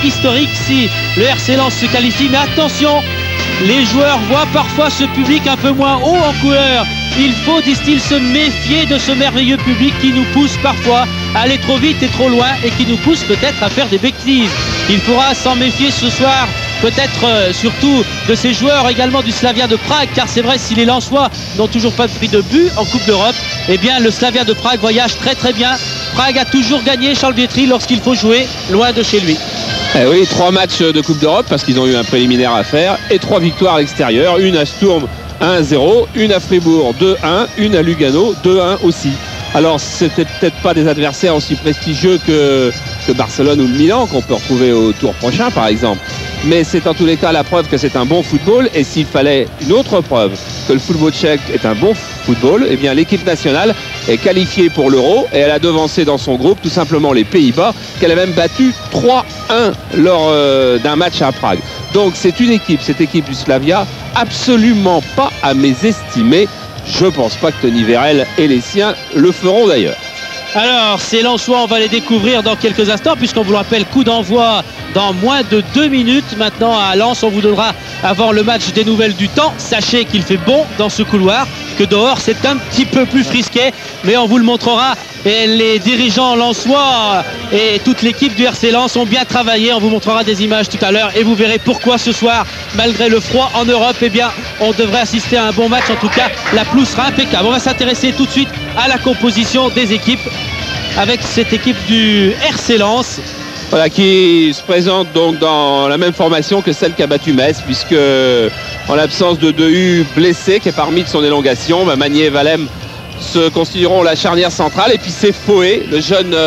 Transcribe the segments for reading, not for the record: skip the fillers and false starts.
historique si le RC Lens se qualifie. Mais attention, les joueurs voient parfois ce public un peu moins haut en couleur. Il faut, disent-ils, se méfier de ce merveilleux public qui nous pousse parfois à aller trop vite et trop loin et qui nous pousse peut-être à faire des bêtises. Il faudra s'en méfier ce soir, peut-être surtout de ces joueurs également du Slavia de Prague, car c'est vrai, si les Lensois n'ont toujours pas pris de but en Coupe d'Europe, eh bien le Slavia de Prague voyage très très bien. Prague a toujours gagné, Charles Bietri, lorsqu'il faut jouer loin de chez lui. Eh oui, 3 matchs de Coupe d'Europe parce qu'ils ont eu un préliminaire à faire et 3 victoires à l'extérieur, une à Sturm 1-0, une à Fribourg 2-1, une à Lugano 2-1 aussi. Alors c'était peut-être pas des adversaires aussi prestigieux que Barcelone ou le Milan qu'on peut retrouver au tour prochain par exemple. Mais c'est en tous les cas la preuve que c'est un bon football, et s'il fallait une autre preuve que le football tchèque est un bon football, eh bien l'équipe nationale est qualifiée pour l'Euro et elle a devancé dans son groupe tout simplement les Pays-Bas qu'elle a même battu 3-1 lors d'un match à Prague. Donc c'est une équipe, cette équipe du Slavia, absolument pas à mésestimer. Je pense pas que Tony Vérel et les siens le feront d'ailleurs. Alors, ces Lensois, on va les découvrir dans quelques instants, puisqu'on vous le rappelle, coup d'envoi dans moins de 2 minutes. Maintenant, à Lens, on vous donnera, avant le match, des nouvelles du temps. Sachez qu'il fait bon dans ce couloir, que dehors, c'est un petit peu plus frisquet, mais on vous le montrera. Et les dirigeants lensois et toute l'équipe du RC Lens ont bien travaillé. On vous montrera des images tout à l'heure et vous verrez pourquoi ce soir, malgré le froid en Europe, eh bien, on devrait assister à un bon match. En tout cas, la pelouse sera impeccable. On va s'intéresser tout de suite à la composition des équipes avec cette équipe du RC Lens. Voilà, qui se présente donc dans la même formation que celle qui a battu Metz, puisque en l'absence de Dehu blessé, qui est parmi de son élongation, Magnier et Valem se constitueront la charnière centrale, et puis c'est Foé, le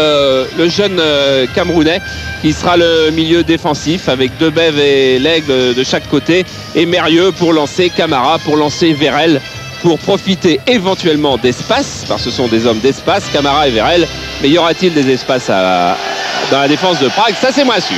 jeune Camerounais, qui sera le milieu défensif avec Debev et L'Aigle de chaque côté, et Mérieux pour lancer Camara, pour lancer Vérel, pour profiter éventuellement d'espace, parce que ce sont des hommes d'espace, Camara et Vérel. Mais y aura-t-il des espaces dans la défense de Prague? Ça, c'est moins sûr.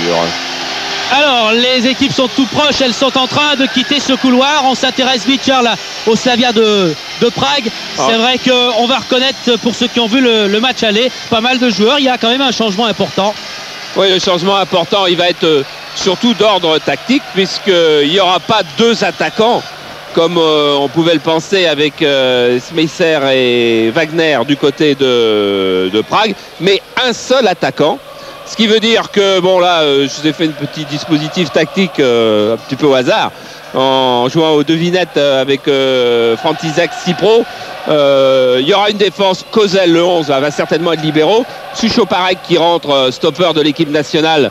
Alors, les équipes sont tout proches, elles sont en train de quitter ce couloir. On s'intéresse vite, Charles, au Slavia de Prague. C'est vrai qu'on va reconnaître, pour ceux qui ont vu le match aller, pas mal de joueurs. Il y a quand même un changement important. Oui, le changement important, il va être surtout d'ordre tactique, puisqu'il n'y aura pas 2 attaquants, comme on pouvait le penser avec Smeisser et Wagner du côté de Prague, mais un seul attaquant. Ce qui veut dire que, bon là, je vous ai fait un petit dispositif tactique un petit peu au hasard, en jouant aux devinettes avec František Cipro. Il y aura une défense, Kozel, le 11, va certainement être libéraux. Suchoparek qui rentre, stopper de l'équipe nationale,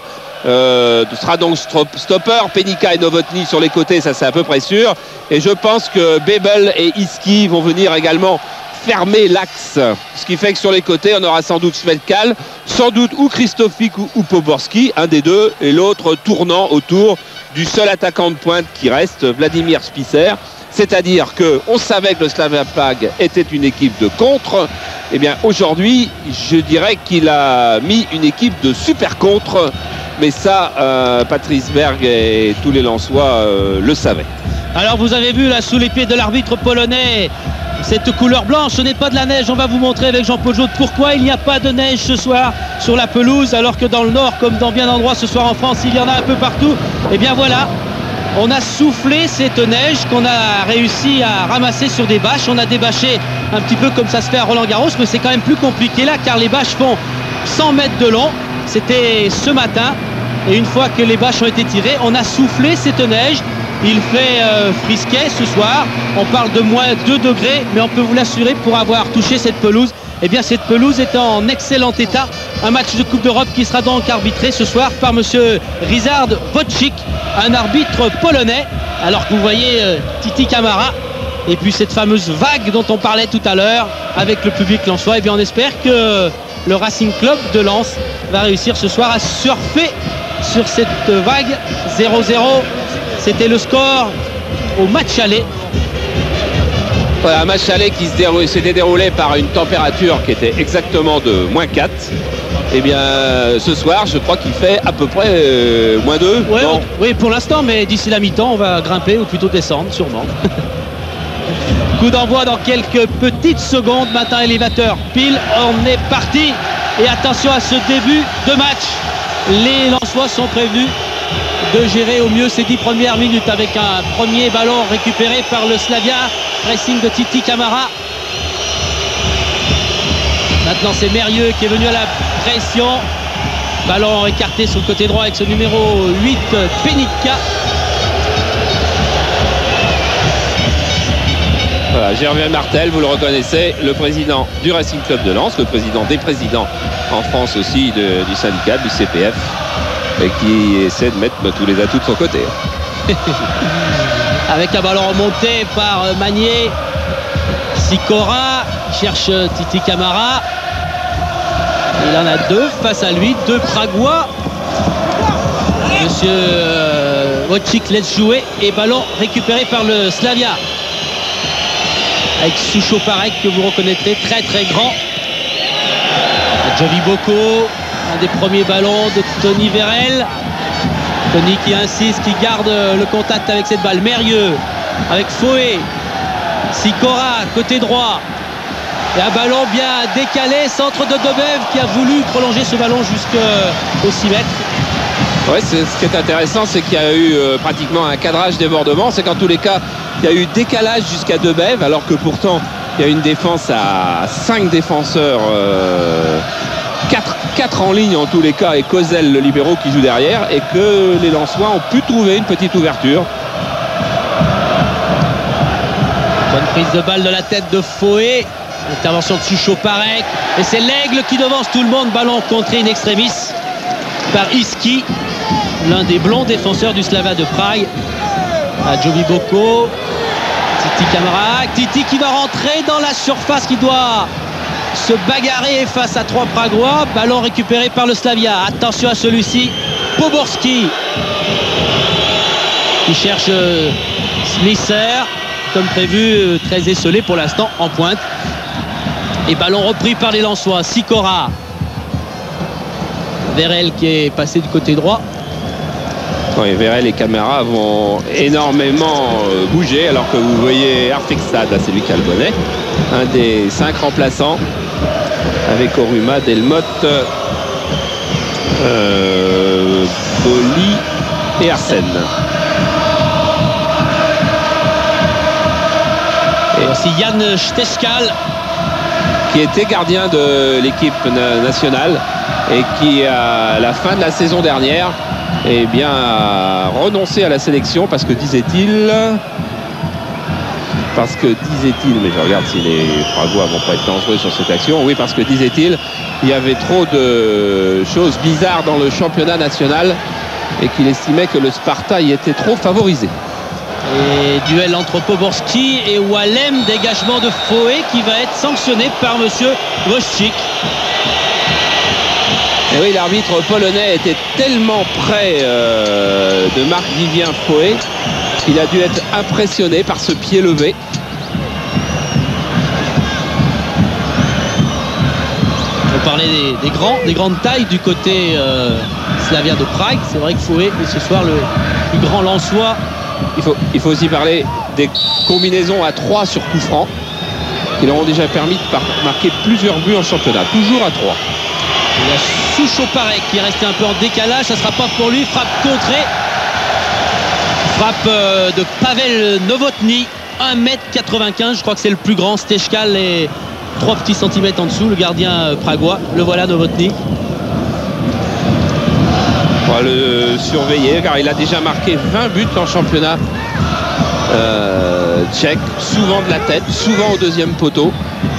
sera donc stopper. Penica et Novotny sur les côtés, ça c'est à peu près sûr. Et je pense que Bebel et Iski vont venir également fermer l'axe, ce qui fait que sur les côtés on aura sans doute Svedkal, sans doute ou Kristofik ou Poborski, un des deux, et l'autre tournant autour du seul attaquant de pointe qui reste, Vladimir Spisser. C'est-à-dire qu'on savait que le Slavia Prague était une équipe de contre. Eh bien aujourd'hui, je dirais qu'il a mis une équipe de super contre, mais ça, Patrice Berg et tous les Lensois le savaient. Alors vous avez vu là sous les pieds de l'arbitre polonais cette couleur blanche, ce n'est pas de la neige. On va vous montrer avec Jean-Paul Jaude pourquoi il n'y a pas de neige ce soir sur la pelouse, alors que dans le nord, comme dans bien d'endroits ce soir en France, il y en a un peu partout. Et bien voilà, on a soufflé cette neige qu'on a réussi à ramasser sur des bâches. On a débâché un petit peu comme ça se fait à Roland-Garros, mais c'est quand même plus compliqué là, car les bâches font 100 mètres de long. C'était ce matin, et une fois que les bâches ont été tirées, on a soufflé cette neige. Il fait frisquet ce soir, on parle de moins 2 degrés, mais on peut vous l'assurer, pour avoir touché cette pelouse, eh bien cette pelouse est en excellent état. Un match de Coupe d'Europe qui sera donc arbitré ce soir par monsieur Ryszard Wojcik, un arbitre polonais, alors que vous voyez Titi Camara et puis cette fameuse vague dont on parlait tout à l'heure avec le public lensois. Eh bien on espère que le Racing Club de Lens va réussir ce soir à surfer sur cette vague. 0-0, c'était le score au match aller. Voilà, un match aller qui s'était déroulé par une température qui était exactement de -4. Eh bien, ce soir, je crois qu'il fait à peu près -2. Ouais, oui, pour l'instant, mais d'ici la mi-temps, on va grimper ou plutôt descendre, sûrement. Coup d'envoi dans quelques petites secondes. Matin élévateur, pile, on est parti. Et attention à ce début de match. Les Lensois sont prévenus de gérer au mieux ces 10 premières minutes avec un premier ballon récupéré par le Slavia. Pressing de Titi Camara. Maintenant c'est Mérieux qui est venu à la pression. Ballon écarté sur le côté droit avec ce numéro 8, Penica. Voilà, Gervais Martel, vous le reconnaissez, le président du Racing Club de Lens, le président des présidents en France aussi du syndicat, du CPF, et qui essaie de mettre tous les atouts de son côté. Avec un ballon remonté par Magnier. Sicora cherche Titi Camara. Il en a deux face à lui, deux Pragois. Monsieur Wojcik laisse jouer et ballon récupéré par le Slavia. Avec Soucho Parek que vous reconnaîtrez, très très grand. Jovi Boko, un des premiers ballons de Tony Vérel. Tony qui insiste, qui garde le contact avec cette balle. Mérieux avec Foé. Sicora, côté droit. Et un ballon bien décalé, centre de Dobev qui a voulu prolonger ce ballon jusqu'au 6 mètres. Ouais, ce qui est intéressant, c'est qu'il y a eu pratiquement un cadrage débordement. C'est qu'en tous les cas, il y a eu décalage jusqu'à Dobev, alors que pourtant, il y a une défense à 5 défenseurs, 4 en ligne en tous les cas, et Kozel, le libéraux, qui joue derrière, et que les Lensois ont pu trouver une petite ouverture. Bonne prise de balle de la tête de Foé. Intervention de Soucho Parek. Et c'est l'Aigle qui devance tout le monde. Ballon contré in extremis par Iski, l'un des blonds défenseurs du Slavia de Prague. À Jovi Boko. Titi Camara. Titi qui va rentrer dans la surface, qui doit se bagarrer face à 3 Pragois. Ballon récupéré par le Slavia. Attention à celui-ci. Poborski qui cherche Smisser. Comme prévu, très esselé pour l'instant en pointe. Et ballon repris par les Lensois. Sicora. Vérel qui est passé du côté droit. Oui, Vérel et Camara vont énormément bouger, alors que vous voyez Arfexad, c'est lui qui a le bonnet, un des 5 remplaçants, avec Oruma, Delmotte, Boli et Arsène. Et aussi Yann Steskal, qui était gardien de l'équipe nationale et qui, à la fin de la saison dernière, eh bien, a renoncé à la sélection parce que disait-il, mais je regarde si les Pragois vont pas être dangereux sur cette action. Oui, parce que disait-il, il y avait trop de choses bizarres dans le championnat national et qu'il estimait que le Sparta y était trop favorisé. Et duel entre Poborski et Wallem, dégagement de Foé qui va être sanctionné par monsieur Wojcik. Et oui, l'arbitre polonais était tellement près de Marc-Vivien Foé qu'il a dû être impressionné par ce pied levé. On parlait des grandes tailles du côté Slavia de Prague. C'est vrai que Foé est ce soir le plus grand Lensois. Il faut aussi parler des combinaisons à 3 sur coup franc qui leur ont déjà permis de marquer plusieurs buts en championnat, toujours à 3. Il y a Soucho Parek qui est resté un peu en décalage, ça ne sera pas pour lui. Frappe contrée. Frappe de Pavel Novotny, 1m95, je crois que c'est le plus grand. Steskal est 3 petits centimètres en dessous, le gardien pragois. Le voilà, Novotny. On va le surveiller car il a déjà marqué 20 buts en championnat tchèque, souvent de la tête, souvent au deuxième poteau.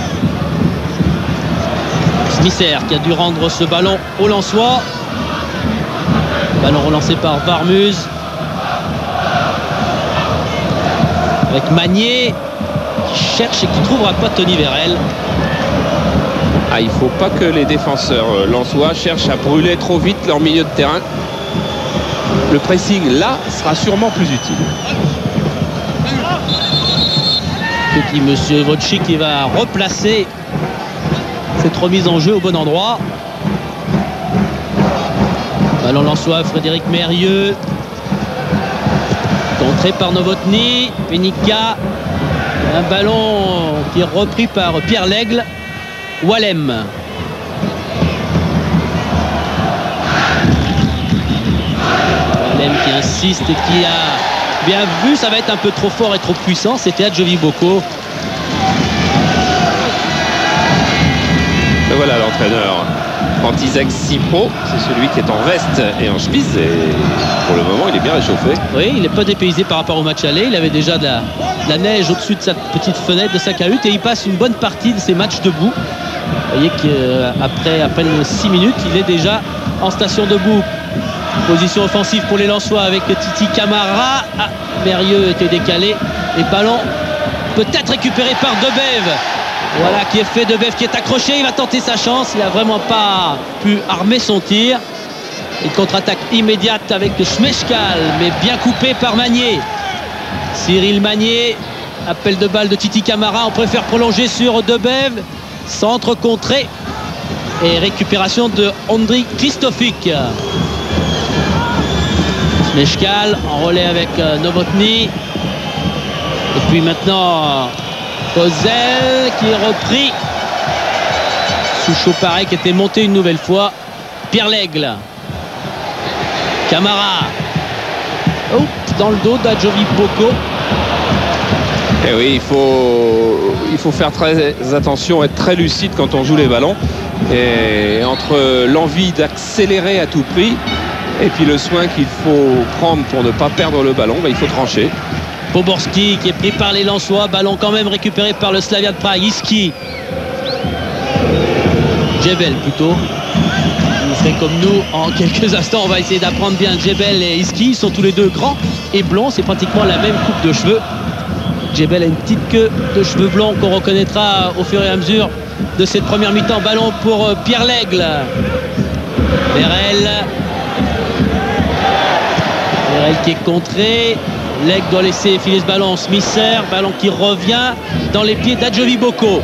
Smisser qui a dû rendre ce ballon au Lensois. Ballon relancé par Varmuz. Avec Magnier qui cherche et qui ne trouvera pas Tony Vérel. Ah, il ne faut pas que les défenseurs lensois cherchent à brûler trop vite leur milieu de terrain. Le pressing là sera sûrement plus utile. Petit monsieur Wojcik qui va replacer cette remise en jeu au bon endroit. Ballon lensois, Frédéric Mérieux. Contré par Novotny. Penica. Un ballon qui est repris par Pierre Lègle. Wallem. Ken qui insiste et qui a bien vu, ça va être un peu trop fort et trop puissant. C'était Adjovi Boko. Et voilà l'entraîneur František Sipro, c'est celui qui est en veste et en chemise, et pour le moment il est bien réchauffé. Oui, il n'est pas dépaysé par rapport au match aller. Il avait déjà de la neige au-dessus de sa petite fenêtre, de sa cahute, et il passe une bonne partie de ses matchs debout. Vous voyez qu'après à peine 6 minutes, il est déjà en station debout. Position offensive pour les Lensois avec Titi Camara. Ah, Mérieux était décalé. Et ballon peut-être récupéré par Debev. Voilà qui est fait, Debev qui est accroché. Il va tenter sa chance. Il n'a vraiment pas pu armer son tir. Une contre-attaque immédiate avec Schmeichal, mais bien coupé par Magnier. Cyril Magnier. Appel de balle de Titi Camara. On préfère prolonger sur Debev. Centre contré. Et récupération de Ondrej Kristofic. Schmeichal en relais avec Novotny. Et puis maintenant Kozel qui est repris. Souchopare qui était monté une nouvelle fois. Pierre Lègle. Camara. Oh, dans le dos d'Adjovi Boko. Et oui, il faut faire très attention, être très lucide quand on joue les ballons. Et entre l'envie d'accélérer à tout prix et puis le soin qu'il faut prendre pour ne pas perdre le ballon, il faut trancher. Poborski qui est pris par les Lensois. Ballon quand même récupéré par le Slavia de Prague. Iski. Djebel plutôt. Il serait comme nous en quelques instants. On va essayer d'apprendre bien Djebel et Iski. Ils sont tous les deux grands et blonds. C'est pratiquement la même coupe de cheveux. Djebel a une petite queue de cheveux blonds qu'on reconnaîtra au fur et à mesure de cette première mi-temps. Ballon pour Pierre Lègle. Verel qui est contré. Lègle doit laisser filer ce ballon. Smisser, ballon qui revient dans les pieds d'Adjovi Boko.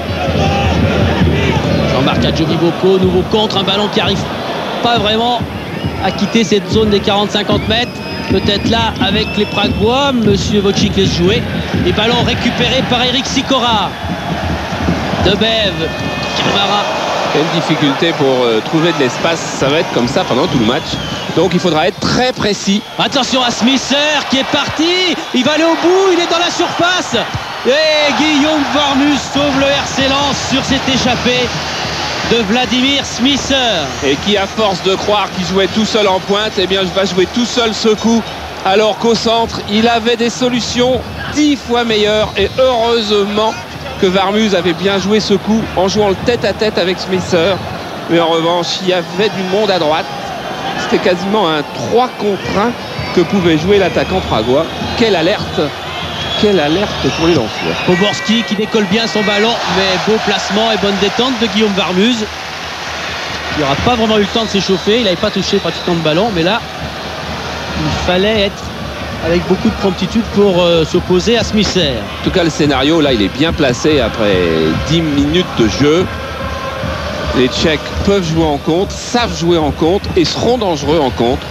Jean-Marc Adjovi Boko, nouveau contre, un ballon qui arrive pas vraiment à quitter cette zone des 40-50 mètres. Peut-être là avec les Praguois. Monsieur Wojcik laisse jouer. Et ballon récupéré par Eric Sikora. Debev, Camara. Une difficulté pour trouver de l'espace, ça va être comme ça pendant tout le match. Donc il faudra être très précis. Attention à Smisser qui est parti. Il va aller au bout, il est dans la surface. Et Guillaume Varmus sauve le RC Lens sur cette échappée de Vladimir Smisser. Et qui, à force de croire qu'il jouait tout seul en pointe, eh bien va jouer tout seul ce coup. Alors qu'au centre, il avait des solutions 10 fois meilleures. Et heureusement que Varmus avait bien joué ce coup en jouant le tête-à-tête avec Smisser. Mais en revanche, il y avait du monde à droite. C'était quasiment un 3 contre 1 que pouvait jouer l'attaquant pragois. Quelle alerte pour les Lensois. Poborski qui décolle bien son ballon, mais beau placement et bonne détente de Guillaume Varmus. Il n'aura pas vraiment eu le temps de s'échauffer. Il n'avait pas touché pratiquement de ballon, mais là, il fallait être avec beaucoup de promptitude pour s'opposer à Smisser. En tout cas, le scénario, là, il est bien placé après 10 minutes de jeu. Les Tchèques peuvent jouer en contre, savent jouer en contre et seront dangereux en contre.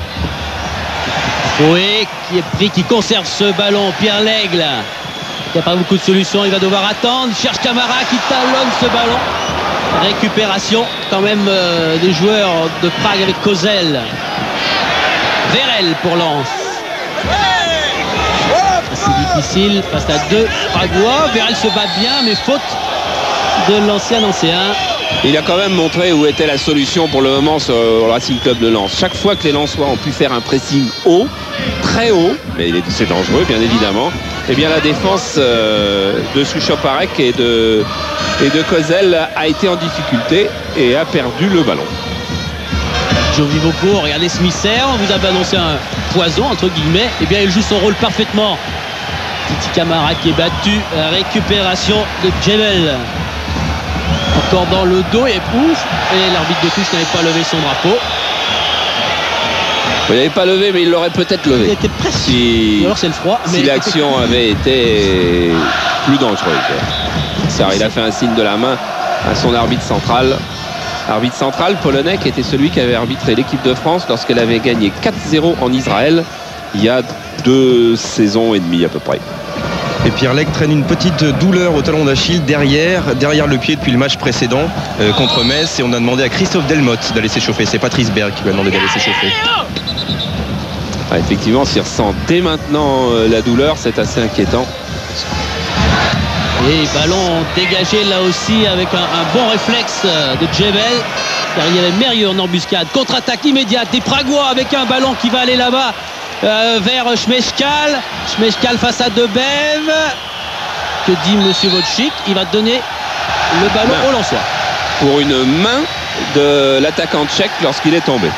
Foué qui est pris, qui conserve ce ballon. Pierre Lègle, il n'y a pas beaucoup de solutions, il va devoir attendre. Il cherche Camara qui talonne ce ballon. Récupération quand même des joueurs de Prague avec Kozel. Verel pour Lens. C'est difficile, face à deux Pragois. Verel se bat bien, mais faute de l'ancien Lancéen. Il a quand même montré où était la solution pour le moment sur le Racing Club de Lens. Chaque fois que les Lensois ont pu faire un pressing haut, très haut, mais c'est dangereux bien évidemment, eh bien la défense de Souchoparek et de Kozel a été en difficulté et a perdu le ballon. Adjovi Boko, regardez Smisser, on vous avait annoncé un poison entre guillemets, eh bien il joue son rôle parfaitement. Titi Camara qui est battu, récupération de Djebel. Encore dans le dos et ouf, et l'arbitre de touche n'avait pas levé son drapeau. Il n'avait pas levé, mais il l'aurait peut-être levé. Il était presque. Si, alors c'est le froid. Si l'action avait été plus dangereuse. Il a fait un signe de la main à son arbitre central. Arbitre central polonais qui était celui qui avait arbitré l'équipe de France lorsqu'elle avait gagné 4-0 en Israël il y a 2 saisons et demie à peu près. Et Pierre Lègle traîne une petite douleur au talon d'Achille derrière le pied depuis le match précédent contre Metz, et on a demandé à Christophe Delmotte d'aller s'échauffer. C'est Patrice Berg qui lui a demandé d'aller s'échauffer. Effectivement, s'il ressent dès maintenant la douleur, c'est assez inquiétant. Et ballon dégagé là aussi avec un bon réflexe de Djebel, car il y avait Mérieux en embuscade. Contre-attaque immédiate des Pragois avec un ballon qui va aller là-bas vers Schmeichal. Schmeichal face à Debev. Que dit Monsieur Wojcik? Il va donner le ballon au Lensois. Pour une main de l'attaquant tchèque lorsqu'il est tombé.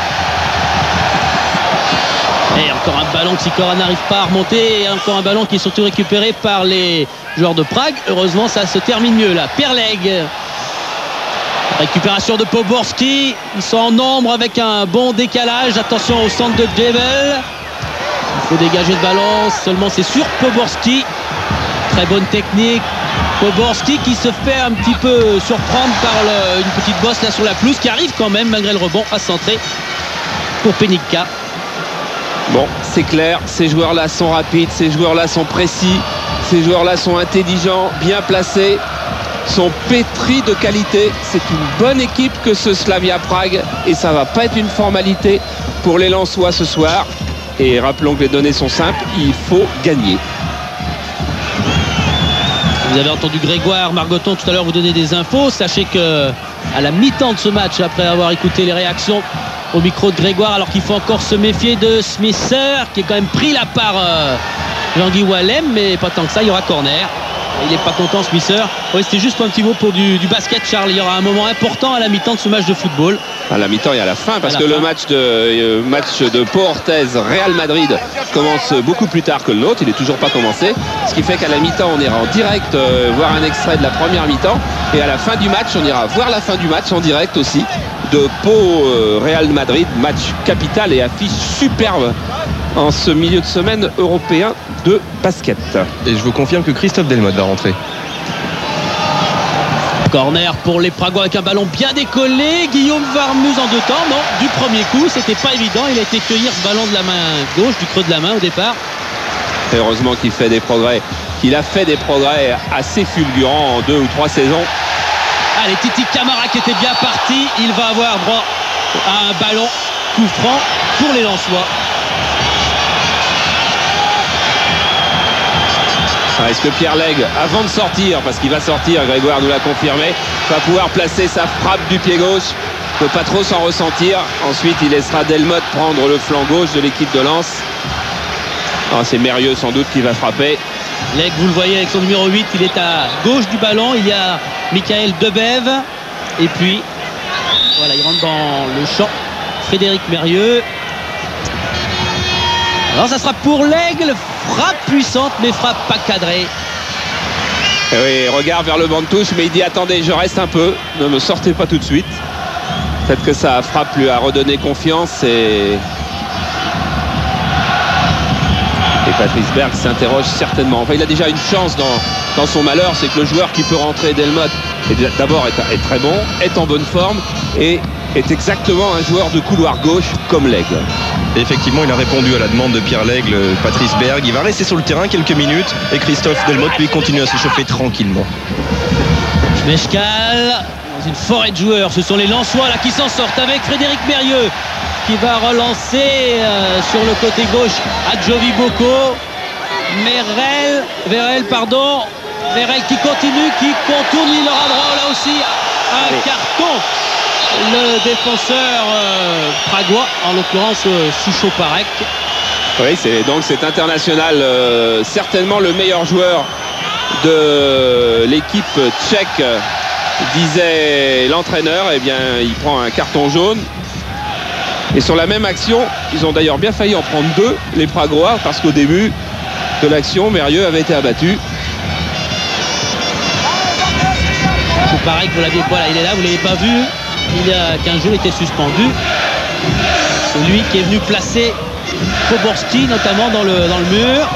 Et encore un ballon que Sikora n'arrive pas à remonter. Et encore un ballon qui est surtout récupéré par les joueurs de Prague. Heureusement, ça se termine mieux là. Perleg. Récupération de Poborski. Ils sont en nombre avec un bon décalage. Attention au centre de Djebel. Il faut dégager le ballon. Seulement, c'est sur Poborski. Très bonne technique. Poborski qui se fait un petit peu surprendre par une petite bosse là sur la pelouse, qui arrive quand même malgré le rebond à centrer pour Penica. Bon, c'est clair, ces joueurs-là sont rapides, ces joueurs-là sont précis, ces joueurs-là sont intelligents, bien placés, sont pétris de qualité. C'est une bonne équipe que ce Slavia Prague, et ça va pas être une formalité pour les Lensois ce soir. Et rappelons que les données sont simples, il faut gagner. Vous avez entendu Grégoire Margoton tout à l'heure vous donner des infos. Sachez que à la mi-temps de ce match, après avoir écouté les réactions au micro de Grégoire, alors qu'il faut encore se méfier de Smisser, qui est quand même pris là par Jean-Guy Wallem, mais pas tant que ça, il y aura corner. Il n'est pas content, Smisser. Oui, c'était juste un petit mot pour du basket, Charles. Il y aura un moment important à la mi-temps de ce match de football. À la mi-temps et à la fin, parce que le match de Pau Orthez Real Madrid commence beaucoup plus tard que le nôtre. Il n'est toujours pas commencé, ce qui fait qu'à la mi-temps on ira en direct voir un extrait de la première mi-temps, et à la fin du match on ira voir la fin du match en direct aussi de Pau Real Madrid. Match capital et affiche superbe en ce milieu de semaine européen de basket. Et je vous confirme que Christophe Delmotte va rentrer. Corner pour les Pragois avec un ballon bien décollé. Guillaume Varmuz en deux temps. Non, du premier coup, c'était pas évident. Il a été cueillir ce ballon de la main gauche, du creux de la main au départ. Et heureusement qu'il fait des progrès. Qu'il a fait des progrès assez fulgurants en 2 ou 3 saisons. Allez, Titi Camara qui était bien parti. Il va avoir droit à un ballon coup franc pour les Lensois. Est-ce que Pierre Legge, avant de sortir, parce qu'il va sortir, Grégoire nous l'a confirmé, va pouvoir placer sa frappe du pied gauche? Il ne peut pas trop s'en ressentir. Ensuite, il laissera Delmotte prendre le flanc gauche de l'équipe de Lens. C'est Mérieux sans doute qui va frapper. Legge, vous le voyez avec son numéro 8, il est à gauche du ballon. Il y a Michael Debev. Et puis, voilà, il rentre dans le champ. Frédéric Mérieux. Alors ça sera pour l'Aigle, frappe puissante mais frappe pas cadrée. Et oui, regarde vers le banc de touche, mais il dit attendez, je reste un peu, ne me sortez pas tout de suite. Peut-être que sa frappe lui a redonné confiance et Patrice Berg s'interroge certainement. Enfin, il a déjà une chance dans son malheur, c'est que le joueur qui peut rentrer, Delmotte, d'abord est très bon, est en bonne forme et est exactement un joueur de couloir gauche comme l'Aigle. Et effectivement, il a répondu à la demande de Pierre Lègle, Patrice Berg. Il va rester sur le terrain quelques minutes et Christophe Delmotte, lui, continue à s'échauffer tranquillement. Schmeichal, dans une forêt de joueurs. Ce sont les Lensois là qui s'en sortent avec Frédéric Mérieux qui va relancer sur le côté gauche à Jovi Boko. Verel qui continue, qui contourne. Il aura droit là aussi à un carton. Le défenseur pragois, en l'occurrence Sucho Parek. Oui, c'est international, certainement le meilleur joueur de l'équipe tchèque, disait l'entraîneur. Eh bien, il prend un carton jaune. Et sur la même action, ils ont d'ailleurs bien failli en prendre 2, les Pragois, parce qu'au début de l'action, Mérieux avait été abattu. Sucho Parek, vous l'avez, voilà, il est là, vous ne l'avez pas vu. Il y a 15 jours, il était suspendu. C'est lui qui est venu placer Poborski, notamment dans le mur.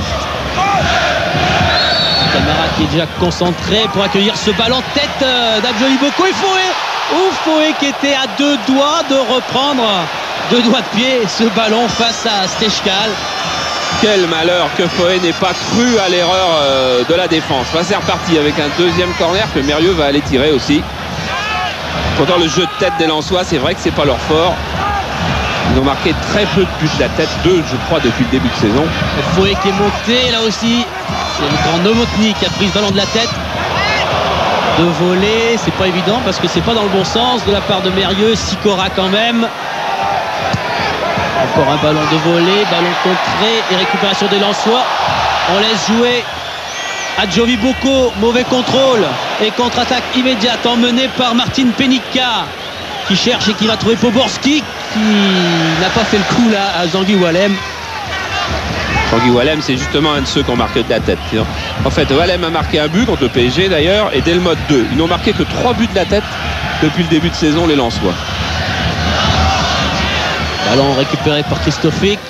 Camara qui est déjà concentré pour accueillir ce ballon tête d'Abjoli Boko. Et Foé qui était à 2 doigts de reprendre 2 doigts de pied ce ballon face à Stechkal. Quel malheur que Foé n'ait pas cru à l'erreur de la défense. C'est reparti avec un deuxième corner que Mérieux va aller tirer aussi. Pourtant le jeu de tête des Lensois, c'est vrai que c'est pas leur fort. Ils ont marqué très peu de buts de la tête, 2 je crois depuis le début de saison. Fouet qui est monté là aussi. C'est le grand Novotny qui a pris le ballon de la tête. De voler, c'est pas évident parce que c'est pas dans le bon sens de la part de Mérieux. Sikora quand même. Encore un ballon de volée, ballon contré et récupération des Lensois. On laisse jouer Adjovi Boko, mauvais contrôle et contre-attaque immédiate emmenée par Martin Penica qui cherche et qui va trouver Poborski qui n'a pas fait le coup là à Zangui Walem. Zangui Walem, c'est justement un de ceux qui ont marqué de la tête. En fait, Walem a marqué un but contre le PSG d'ailleurs et Delmotte 2. Ils n'ont marqué que 3 buts de la tête depuis le début de saison, les Lensois. Ballon récupéré par Christophic.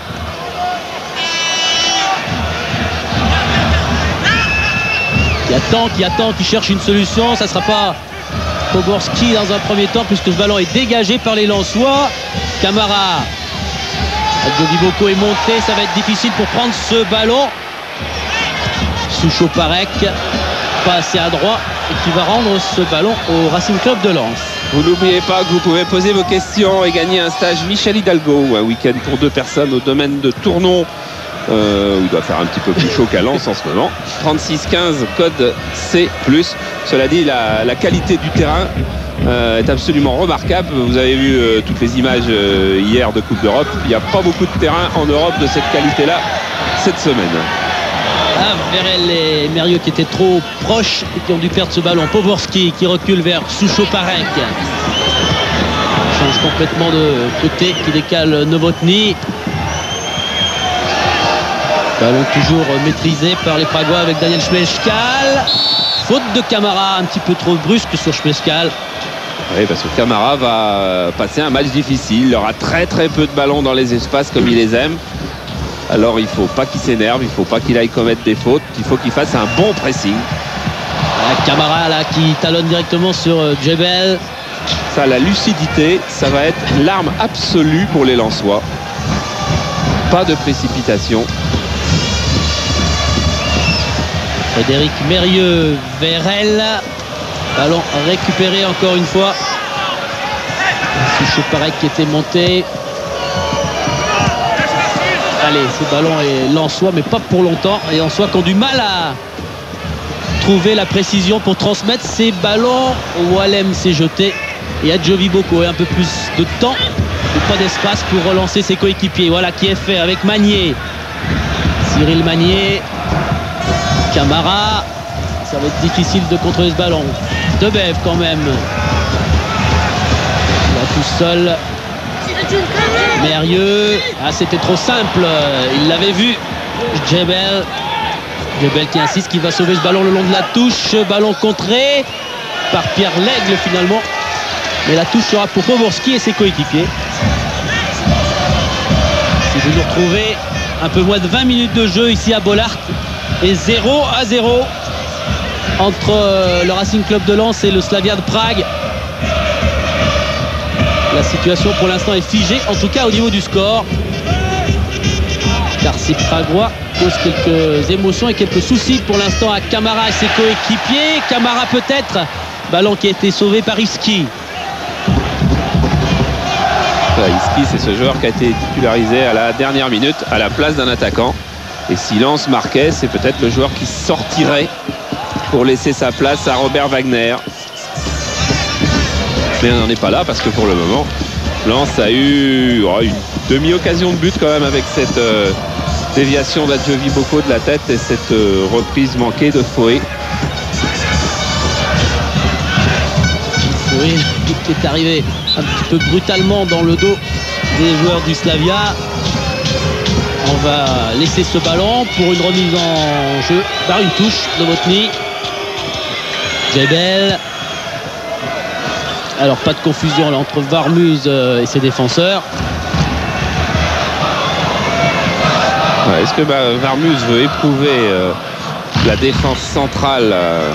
Qui attend, qui cherche une solution. Ça ne sera pas Poborski dans un premier temps puisque ce ballon est dégagé par les Lensois. Camara. Adjovi Boko est monté. Ça va être difficile pour prendre ce ballon. Souchot-Parek, pas assez adroit et qui va rendre ce ballon au Racing Club de Lens. Vous n'oubliez pas que vous pouvez poser vos questions et gagner un stage Michel Hidalgo ou un week-end pour 2 personnes au domaine de Tournon. Où il doit faire un petit peu plus chaud qu'à Lens en ce moment. 36-15 code C+. Cela dit, la qualité du terrain est absolument remarquable. Vous avez vu toutes les images hier de Coupe d'Europe. Il n'y a pas beaucoup de terrain en Europe de cette qualité-là cette semaine. Ah, Vérel et Mérieux qui étaient trop proches et qui ont dû perdre ce ballon. Poborski qui recule vers Souchot-Parek. Change complètement de côté, qui décale Novotny. Ballon toujours maîtrisé par les Pragois avec Daniel Schmeichal. Faute de Camara, un petit peu trop brusque sur Schmeichal. Oui, parce que Camara va passer un match difficile. Il aura très peu de ballons dans les espaces comme il les aime. Alors il ne faut pas qu'il s'énerve, il ne faut pas qu'il aille commettre des fautes. Il faut qu'il fasse un bon pressing. Camara là qui talonne directement sur Djebel. Ça, la lucidité, ça va être l'arme absolue pour les Lensois. Pas de précipitation. Frédéric Mérieux, Vérel. Ballon récupéré encore une fois. Souchot-Parek qui était monté. Allez, ce ballon est Lensois, mais pas pour longtemps. Et Lensois qui ont du mal à trouver la précision pour transmettre ces ballons. Walem s'est jeté et Adjovi Boko a un peu plus de temps et pas d'espace pour relancer ses coéquipiers. Voilà qui est fait avec Magnier. Cyril Magnier. Camara. Ça va être difficile de contrôler ce ballon. Debev quand même. Là tout seul. Mérieux. Ah, c'était trop simple. Il l'avait vu. Djebel qui insiste, qui va sauver ce ballon le long de la touche. Ballon contré par Pierre Lègle finalement. Mais la touche sera pour Poborski et ses coéquipiers. Si vous nous retrouvez un peu moins de 20 minutes de jeu ici à Bollaert et 0-0 entre le Racing Club de Lens et le Slavia de Prague. La situation pour l'instant est figée, en tout cas au niveau du score. Car ces Pragois causent quelques émotions et quelques soucis pour l'instant à Camara et ses coéquipiers. Camara peut-être. Ballon qui a été sauvé par Iski. Iski, c'est ce joueur qui a été titularisé à la dernière minute à la place d'un attaquant. Et si Lens marquait, c'est peut-être le joueur qui sortirait pour laisser sa place à Robert Wagner. Mais on n'en est pas là parce que pour le moment, Lens a eu une demi-occasion de but quand même avec cette déviation d'Adjovi Boko de la tête et cette reprise manquée de Fouet. Fouet qui est arrivé un petit peu brutalement dans le dos des joueurs du Slavia. On va laisser ce ballon pour une remise en jeu par une touche de Novotny. Djebel. Alors pas de confusion là entre Varmuz et ses défenseurs. Ouais, est-ce que Varmuz veut éprouver la défense centrale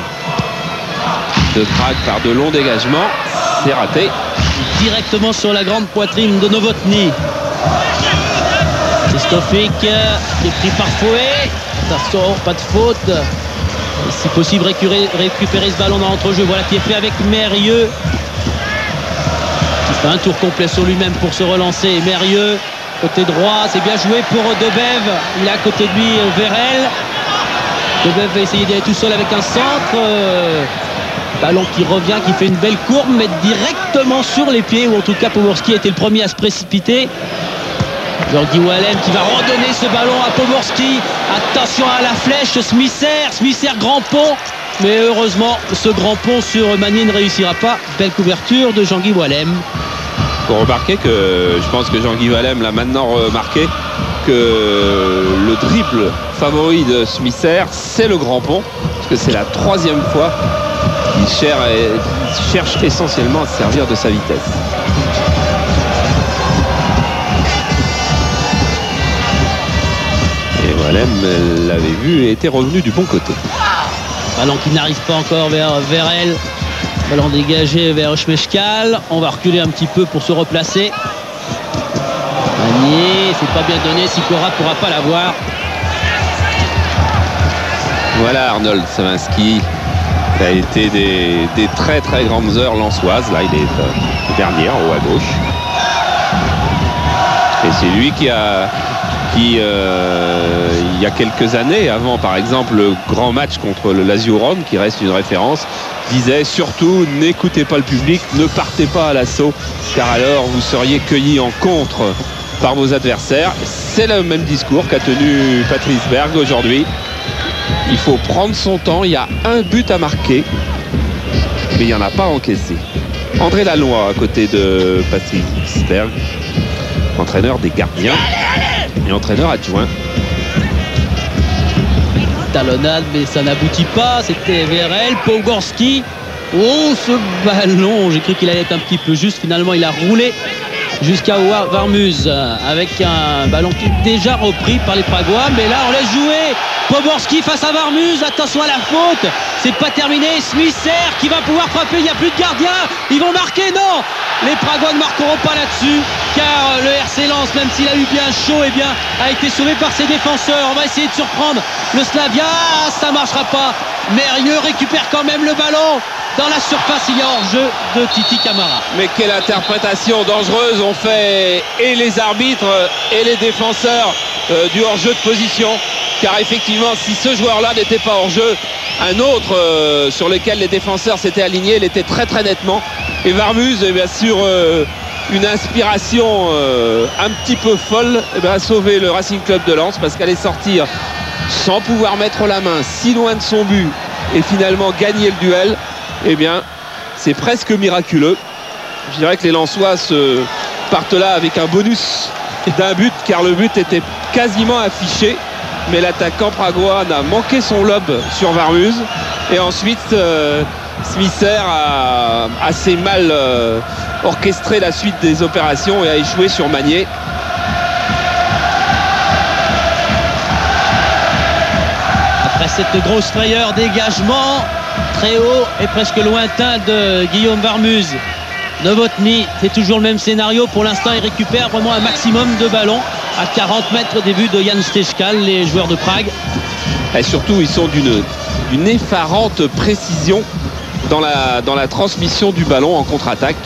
de Prague par de longs dégagements? C'est raté. Directement sur la grande poitrine de Novotny. Christophic qui est pris par Fouet. Attention, pas de faute. Et si possible récupérer ce ballon dans l'entrejeu. Voilà qui est fait avec Mérieux. Un tour complet sur lui-même pour se relancer. Mérieux, côté droit, c'est bien joué pour Debev. Il a à côté de lui Vérel. Debev va essayer d'aller tout seul avec un centre. Ballon qui revient, qui fait une belle courbe, mais directement sur les pieds, ou en tout cas Poborski était le premier à se précipiter. Jean-Guy Wallem qui va redonner ce ballon à Poborski. Attention à la flèche, Smisser, grand pont. Mais heureusement, ce grand pont sur Magnier ne réussira pas. Belle couverture de Jean-Guy Wallem. Pour remarquer que je pense que Jean-Guy Wallem l'a maintenant remarqué que le dribble favori de Smisser, c'est le grand pont, parce que c'est la 3e fois qu'il cherche essentiellement à se servir de sa vitesse. Et Wallem l'avait vu et était revenu du bon côté. Ballon qui n'arrive pas encore vers Vérel. Ballon dégagé vers Schmeichel. On va reculer un petit peu pour se replacer. Magnier, c'est pas bien donné. Sikora ne pourra pas l'avoir. Voilà Arnold Savinski. Ça a été des très très grandes heures lensoises. Là, il est dernier en haut à gauche. Et c'est lui qui il y a quelques années, avant par exemple le grand match contre le Lazio Rome, qui reste une référence, disait surtout n'écoutez pas le public, ne partez pas à l'assaut, car alors vous seriez cueillis en contre par vos adversaires. C'est le même discours qu'a tenu Patrice Berg aujourd'hui. Il faut prendre son temps, il y a un but à marquer, mais il n'y en a pas encaissé. André Laloy à côté de Patrice Berg, entraîneur des gardiens et entraîneur adjoint. Talonnade, mais ça n'aboutit pas. C'était Vérel, Poborski. Oh, ce ballon, j'ai cru qu'il allait être un petit peu juste. Finalement, il a roulé jusqu'à Warmuz avec un ballon qui est déjà repris par les Pragois. Mais là, on laisse jouer Poborski face à Warmuz. Attention à la faute. C'est pas terminé. Smisser qui va pouvoir frapper. Il n'y a plus de gardien. Ils vont marquer. Non, les Pragois ne marqueront pas là-dessus, car le RC Lens, même s'il a eu bien chaud, eh bien, a été sauvé par ses défenseurs. On va essayer de surprendre le Slavia. Ça ne marchera pas. Mérieux récupère quand même le ballon. Dans la surface, il y a hors-jeu de Titi Camara. Mais quelle interprétation dangereuse ont fait et les arbitres et les défenseurs du hors-jeu de position. Car effectivement, si ce joueur-là n'était pas hors-jeu, un autre sur lequel les défenseurs s'étaient alignés l'était très très nettement. Et Warmuz, eh bien, sur une inspiration un petit peu folle, eh bien, a sauvé le Racing Club de Lens, parce qu'aller sortir sans pouvoir mettre la main si loin de son but et finalement gagner le duel, eh bien, c'est presque miraculeux. Je dirais que les Lensois partent là avec un bonus d'un but, car le but était quasiment affiché. Mais l'attaquant pragois n'a manqué son lob sur Warmuz. Et ensuite, Smisser a assez mal orchestré la suite des opérations et a échoué sur Magnier. Après cette grosse frayeur, dégagement très haut et presque lointain de Guillaume Warmuz. Novotny, c'est toujours le même scénario. Pour l'instant, il récupère vraiment un maximum de ballons à 40 mètres des buts de Jan Stejskal, les joueurs de Prague. Et surtout, ils sont d'une effarante précision dans la transmission du ballon en contre-attaque.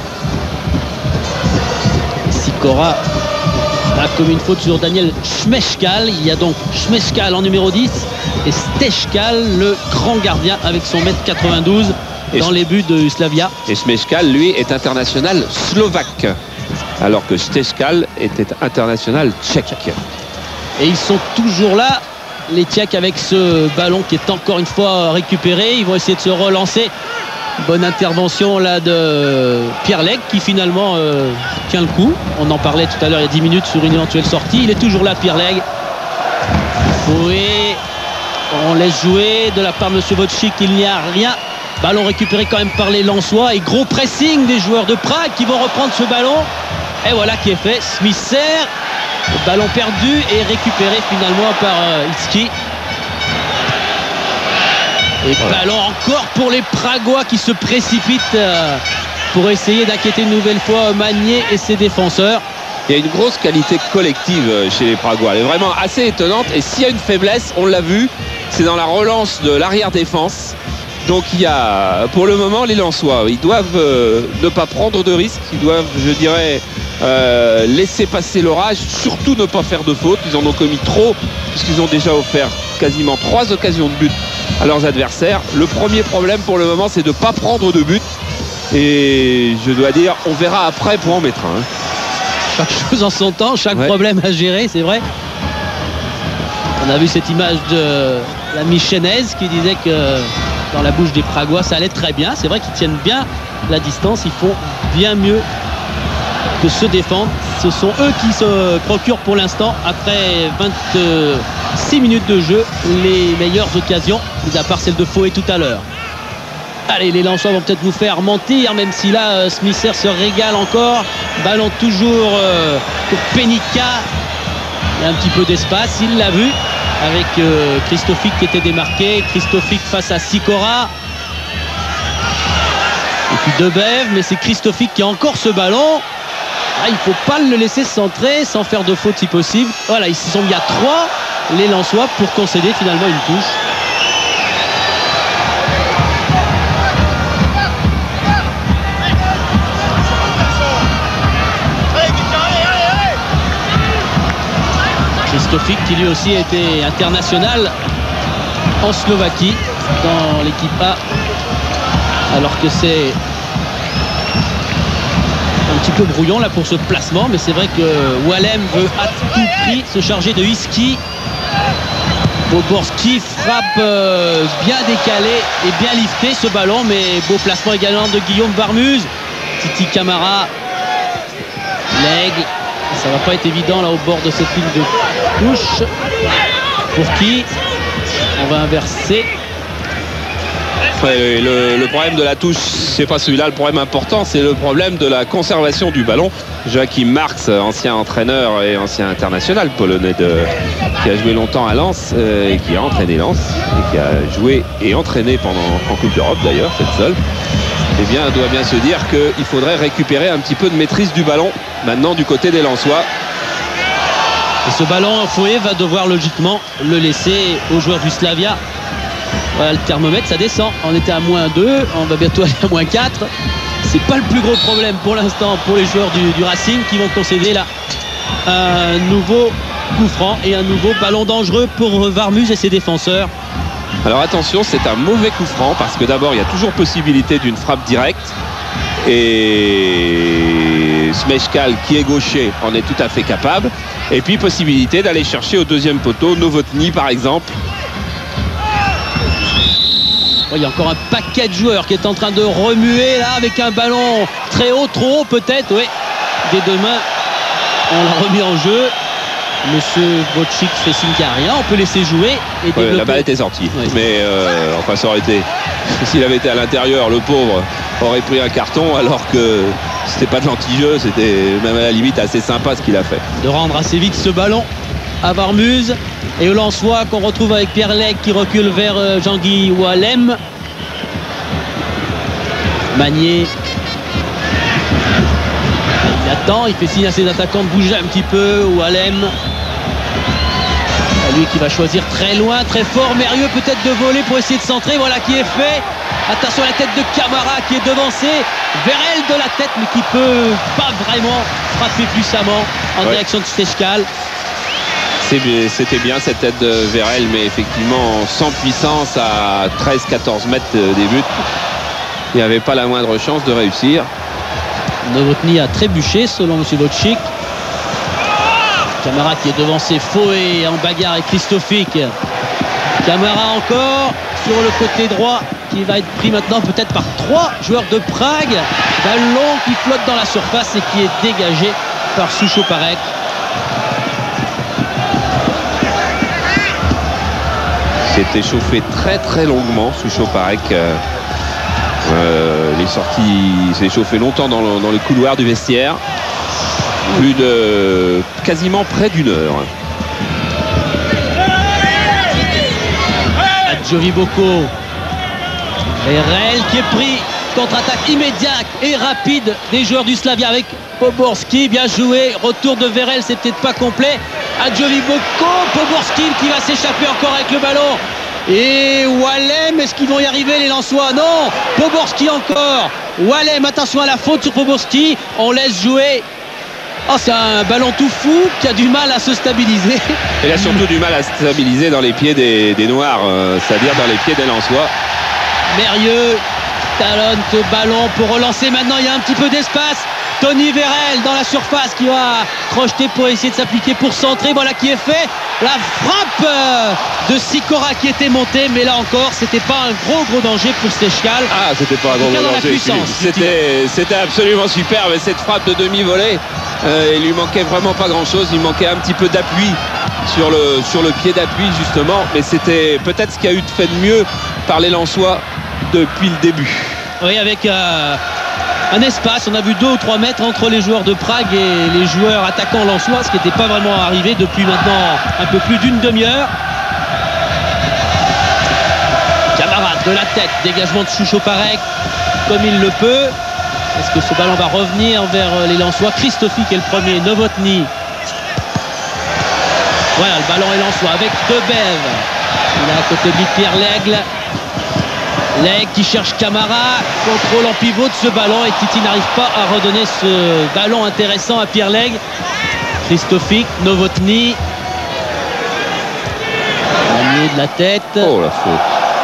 Sikora a commis une faute sur Daniel Schmeichel. Il y a donc Schmeichel en numéro 10 et Stejskal, le grand gardien, avec son m92 dans les buts de Slavia. Et Schmeichel, lui, est international slovaque, alors que Stejskal était international tchèque. Et ils sont toujours là, les Tchèques, avec ce ballon qui est encore une fois récupéré. Ils vont essayer de se relancer. Bonne intervention là de Pierre Legge, qui finalement tient le coup. On en parlait tout à l'heure il y a 10 minutes sur une éventuelle sortie. Il est toujours là, Pierre Legge. Oui, on laisse jouer de la part de M. Wojcik. Il n'y a rien. Ballon récupéré quand même par les Lensois, et gros pressing des joueurs de Prague qui vont reprendre ce ballon. Et voilà qui est fait. Smisser, le ballon perdu et récupéré finalement par Itzki. Et ballon encore pour les Pragois qui se précipitent pour essayer d'inquiéter une nouvelle fois Magnier et ses défenseurs. Il y a une grosse qualité collective chez les Pragois. Elle est vraiment assez étonnante. Et s'il y a une faiblesse, on l'a vu, c'est dans la relance de l'arrière-défense. Donc il y a pour le moment les Lensois, ils doivent ne pas prendre de risques, ils doivent, je dirais, laisser passer l'orage, surtout ne pas faire de fautes. Ils en ont commis trop puisqu'ils ont déjà offert quasiment 3 occasions de but à leurs adversaires. Le premier problème pour le moment, c'est de ne pas prendre de but, et je dois dire, on verra après pour en mettre un. Chaque chose en son temps, chaque problème à gérer, c'est vrai. On a vu cette image de l'ami Chénez qui disait que dans la bouche des Pragois ça allait très bien. C'est vrai qu'ils tiennent bien la distance, ils font bien mieux que se défendre. Ce sont eux qui se procurent pour l'instant, après 26 minutes de jeu, les meilleures occasions, mis à part celle de Fouet tout à l'heure. Allez, les Lensois vont peut-être vous faire mentir, même si là Smisser se régale encore. Ballon toujours pour Penica. Il y a un petit peu d'espace, il l'a vu, avec Christofik qui était démarqué. Christofik face à Sikora. Et puis Debev, mais c'est Christofik qui a encore ce ballon. Ah, il ne faut pas le laisser se centrer sans faire de faute si possible. Voilà, ils sont mis à 3, les Lensois, pour concéder finalement une touche. Christofik qui lui aussi a été international en Slovaquie dans l'équipe A, alors que c'est un petit peu brouillon là pour ce placement, mais c'est vrai que Wallem veut à tout prix se charger de Husky. Boborski frappe bien décalé et bien lifté ce ballon, mais beau placement également de Guillaume Varmuz. Titi Camara, l'aigle. Ça va pas être évident là au bord de cette ligne de touche. Pour qui on va inverser. Ouais, le problème de la touche, c'est pas celui-là le problème important, c'est le problème de la conservation du ballon. Joachim Marx, ancien entraîneur et ancien international polonais qui a joué longtemps à Lens et qui a entraîné Lens et qui a joué et entraîné en Coupe d'Europe d'ailleurs, cette seule. Eh bien, on doit bien se dire qu'il faudrait récupérer un petit peu de maîtrise du ballon maintenant du côté des Lensois. Et ce ballon, Fouet va devoir logiquement le laisser aux joueurs du Slavia. Voilà, le thermomètre, ça descend. On était à -2, on va bientôt aller à -4. C'est pas le plus gros problème pour l'instant pour les joueurs du Racing qui vont concéder là un nouveau coup franc et un nouveau ballon dangereux pour Varmuz et ses défenseurs. Alors attention, c'est un mauvais coup franc parce que d'abord il y a toujours possibilité d'une frappe directe et Smejkal qui est gaucher en est tout à fait capable, et puis possibilité d'aller chercher au deuxième poteau Novotny par exemple. Il y a encore un paquet de joueurs qui est en train de remuer là avec un ballon très haut, trop haut peut-être. Oui, des deux mains on l'a remis en jeu. Monsieur Botchik fait signe qu'il n'y a rien, on peut laisser jouer et la balle était sortie, mais enfin ça aurait été, s'il avait été à l'intérieur, le pauvre aurait pris un carton, alors que c'était pas de l'anti-jeu, c'était même à la limite assez sympa ce qu'il a fait. De rendre assez vite ce ballon à Varmuz et au Lensois qu'on retrouve avec Pierre Legge qui recule vers Jean-Guy Wallem. Magnier, il attend, il fait signe à ses attaquants de bouger un petit peu. Wallem, lui qui va choisir très loin, très fort. Mérieux peut-être de voler pour essayer de centrer. Voilà qui est fait. Attention à la tête de Camara qui est devancé. Verel de la tête, mais qui peut pas vraiment frapper puissamment en direction de Smejkal. C'était bien cette tête de Verel, mais effectivement sans puissance à 13-14 mètres des buts. Il n'y avait pas la moindre chance de réussir. Novotny a trébuché selon M. Botchik. Camara qui est devancé, Fouet en bagarre avec Christofik. Camara encore sur le côté droit qui va être pris maintenant peut-être par 3 joueurs de Prague. Ballon qui flotte dans la surface et qui est dégagé par Suchoparek. S'est échauffé très très longuement Suchoparek. Il est sorti, il s'est échauffé longtemps dans le couloir du vestiaire. Plus de quasiment près d'1 heure. Adjovi Boko. Verel qui est pris. Contre-attaque immédiate et rapide des joueurs du Slavia avec Poborski. Bien joué. Retour de Verel, c'est peut-être pas complet. Adjovi Boko. Poborski qui va s'échapper encore avec le ballon. Et Wallem, est-ce qu'ils vont y arriver les Lensois? Non, Poborski encore. Wallem, attention à la faute sur Poborski. On laisse jouer. Oh, c'est un ballon tout fou qui a du mal à se stabiliser. Il a surtout du mal à se stabiliser dans les pieds des Noirs, c'est-à-dire dans les pieds des Lensois. Mérieux talonne ce ballon pour relancer. Maintenant, il y a un petit peu d'espace. Tony Vérel dans la surface qui va crocheter pour essayer de s'appliquer pour centrer. Voilà qui est fait. La frappe de Sikora qui était montée, mais là encore, c'était pas un gros danger pour Sechkal. Ah, c'était pas un gros danger. C'était absolument superbe. Et cette frappe de demi-volée, il lui manquait vraiment pas grand-chose. Il manquait un petit peu d'appui sur le pied d'appui justement. Mais c'était peut-être ce qu'il y a eu de fait de mieux par les Lensois depuis le début. Oui, avec un espace, on a vu 2 ou 3 mètres entre les joueurs de Prague et les joueurs attaquants lensois, ce qui n'était pas vraiment arrivé depuis maintenant un peu plus d'une demi-heure. Camarade de la tête, dégagement de Choucho-Parek comme il le peut. Est-ce que ce ballon va revenir vers les Lensois? Christofi qui est le premier, Novotny. Voilà, le ballon est lensois avec Debev. Il est à côté de lui Pierre Lègle. Lègle qui cherche Camara, contrôle en pivot de ce ballon et Titi n'arrive pas à redonner ce ballon intéressant à Pierre Lègle. Christofic, Novotny. Panier de la tête. Oh la faute.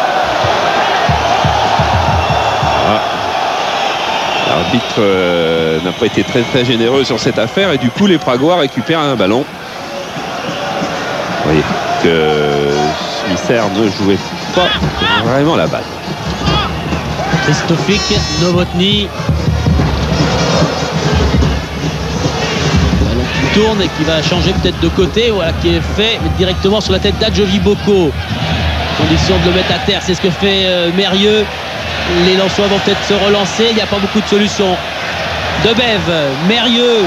L'arbitre n'a pas été très généreux sur cette affaire et du coup les Pragois récupèrent un ballon. Vous voyez que Smisser ne jouait pas vraiment la balle. Christofic, Novotny. Ballon qui tourne et qui va changer peut-être de côté. Voilà qui est fait directement sur la tête d'Adjovi Boko. Condition de le mettre à terre, c'est ce que fait Mérieux. Les Lensois vont peut-être se relancer. Il n'y a pas beaucoup de solutions. Debev, Mérieux.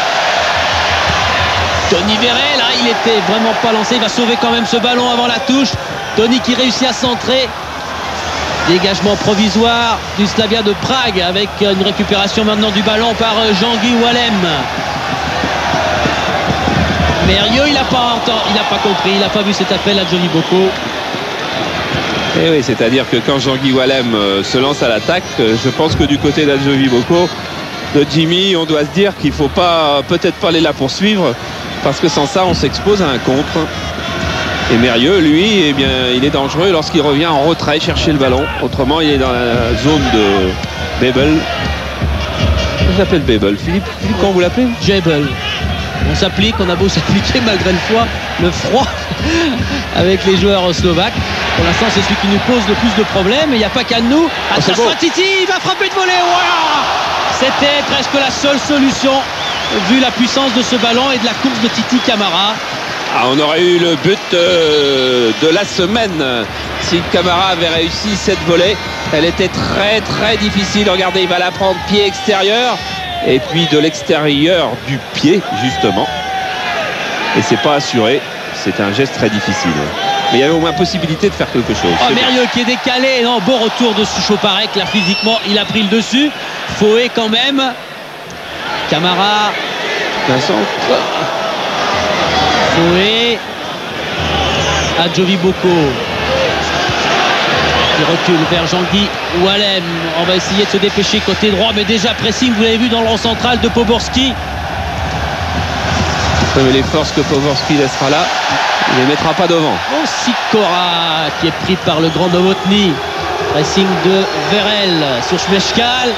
Tony Vérel, il était vraiment pas lancé. Il va sauver quand même ce ballon avant la touche. Tony qui réussit à centrer. Dégagement provisoire du Slavia de Prague avec une récupération maintenant du ballon par Jean-Guy Wallem. Mérieux, il n'a pas compris, il n'a pas vu cet appel à Johnny Boko. Et oui, c'est-à-dire que quand Jean-Guy Wallem se lance à l'attaque, je pense que du côté d'Adjovi Boko, de Jimmy, on doit se dire qu'il ne faut peut-être pas aller la poursuivre parce que sans ça, on s'expose à un contre. Et Mérieux, lui, eh bien, il est dangereux lorsqu'il revient en retrait chercher le ballon. Autrement, il est dans la zone de Bebel. Comment s'appelle Bebel? Philippe, comment vous l'appelez? Jebel. On s'applique, on a beau s'appliquer malgré le froid avec les joueurs slovaques. Pour l'instant, c'est celui qui nous pose le plus de problèmes. Et il n'y a pas qu'à nous. Attention à Titi, il va frapper de volée. Voilà, c'était presque la seule solution vu la puissance de ce ballon et de la course de Titi Camara. On aurait eu le but de la semaine si Camara avait réussi cette volée. Elle était très difficile. Regardez, il va la prendre pied extérieur et puis de l'extérieur du pied justement. Et c'est pas assuré. C'est un geste très difficile. Mais il y avait au moins possibilité de faire quelque chose. Mérieux qui est décalé. Non, bon retour de Choucho-Parek. Là, physiquement, il a pris le dessus. Fouet quand même. Camara. Vincent. Fouet. Adjovi Boko. Qui recule vers Jean-Guy Wallem. On va essayer de se dépêcher côté droit. Mais déjà pressing, vous l'avez vu dans le rang central de Poborski. Mais les forces que Poborski laissera là, il ne les mettra pas devant. Sikora qui est pris par le grand Novotny. Pressing de Vérel sur Schmechkal.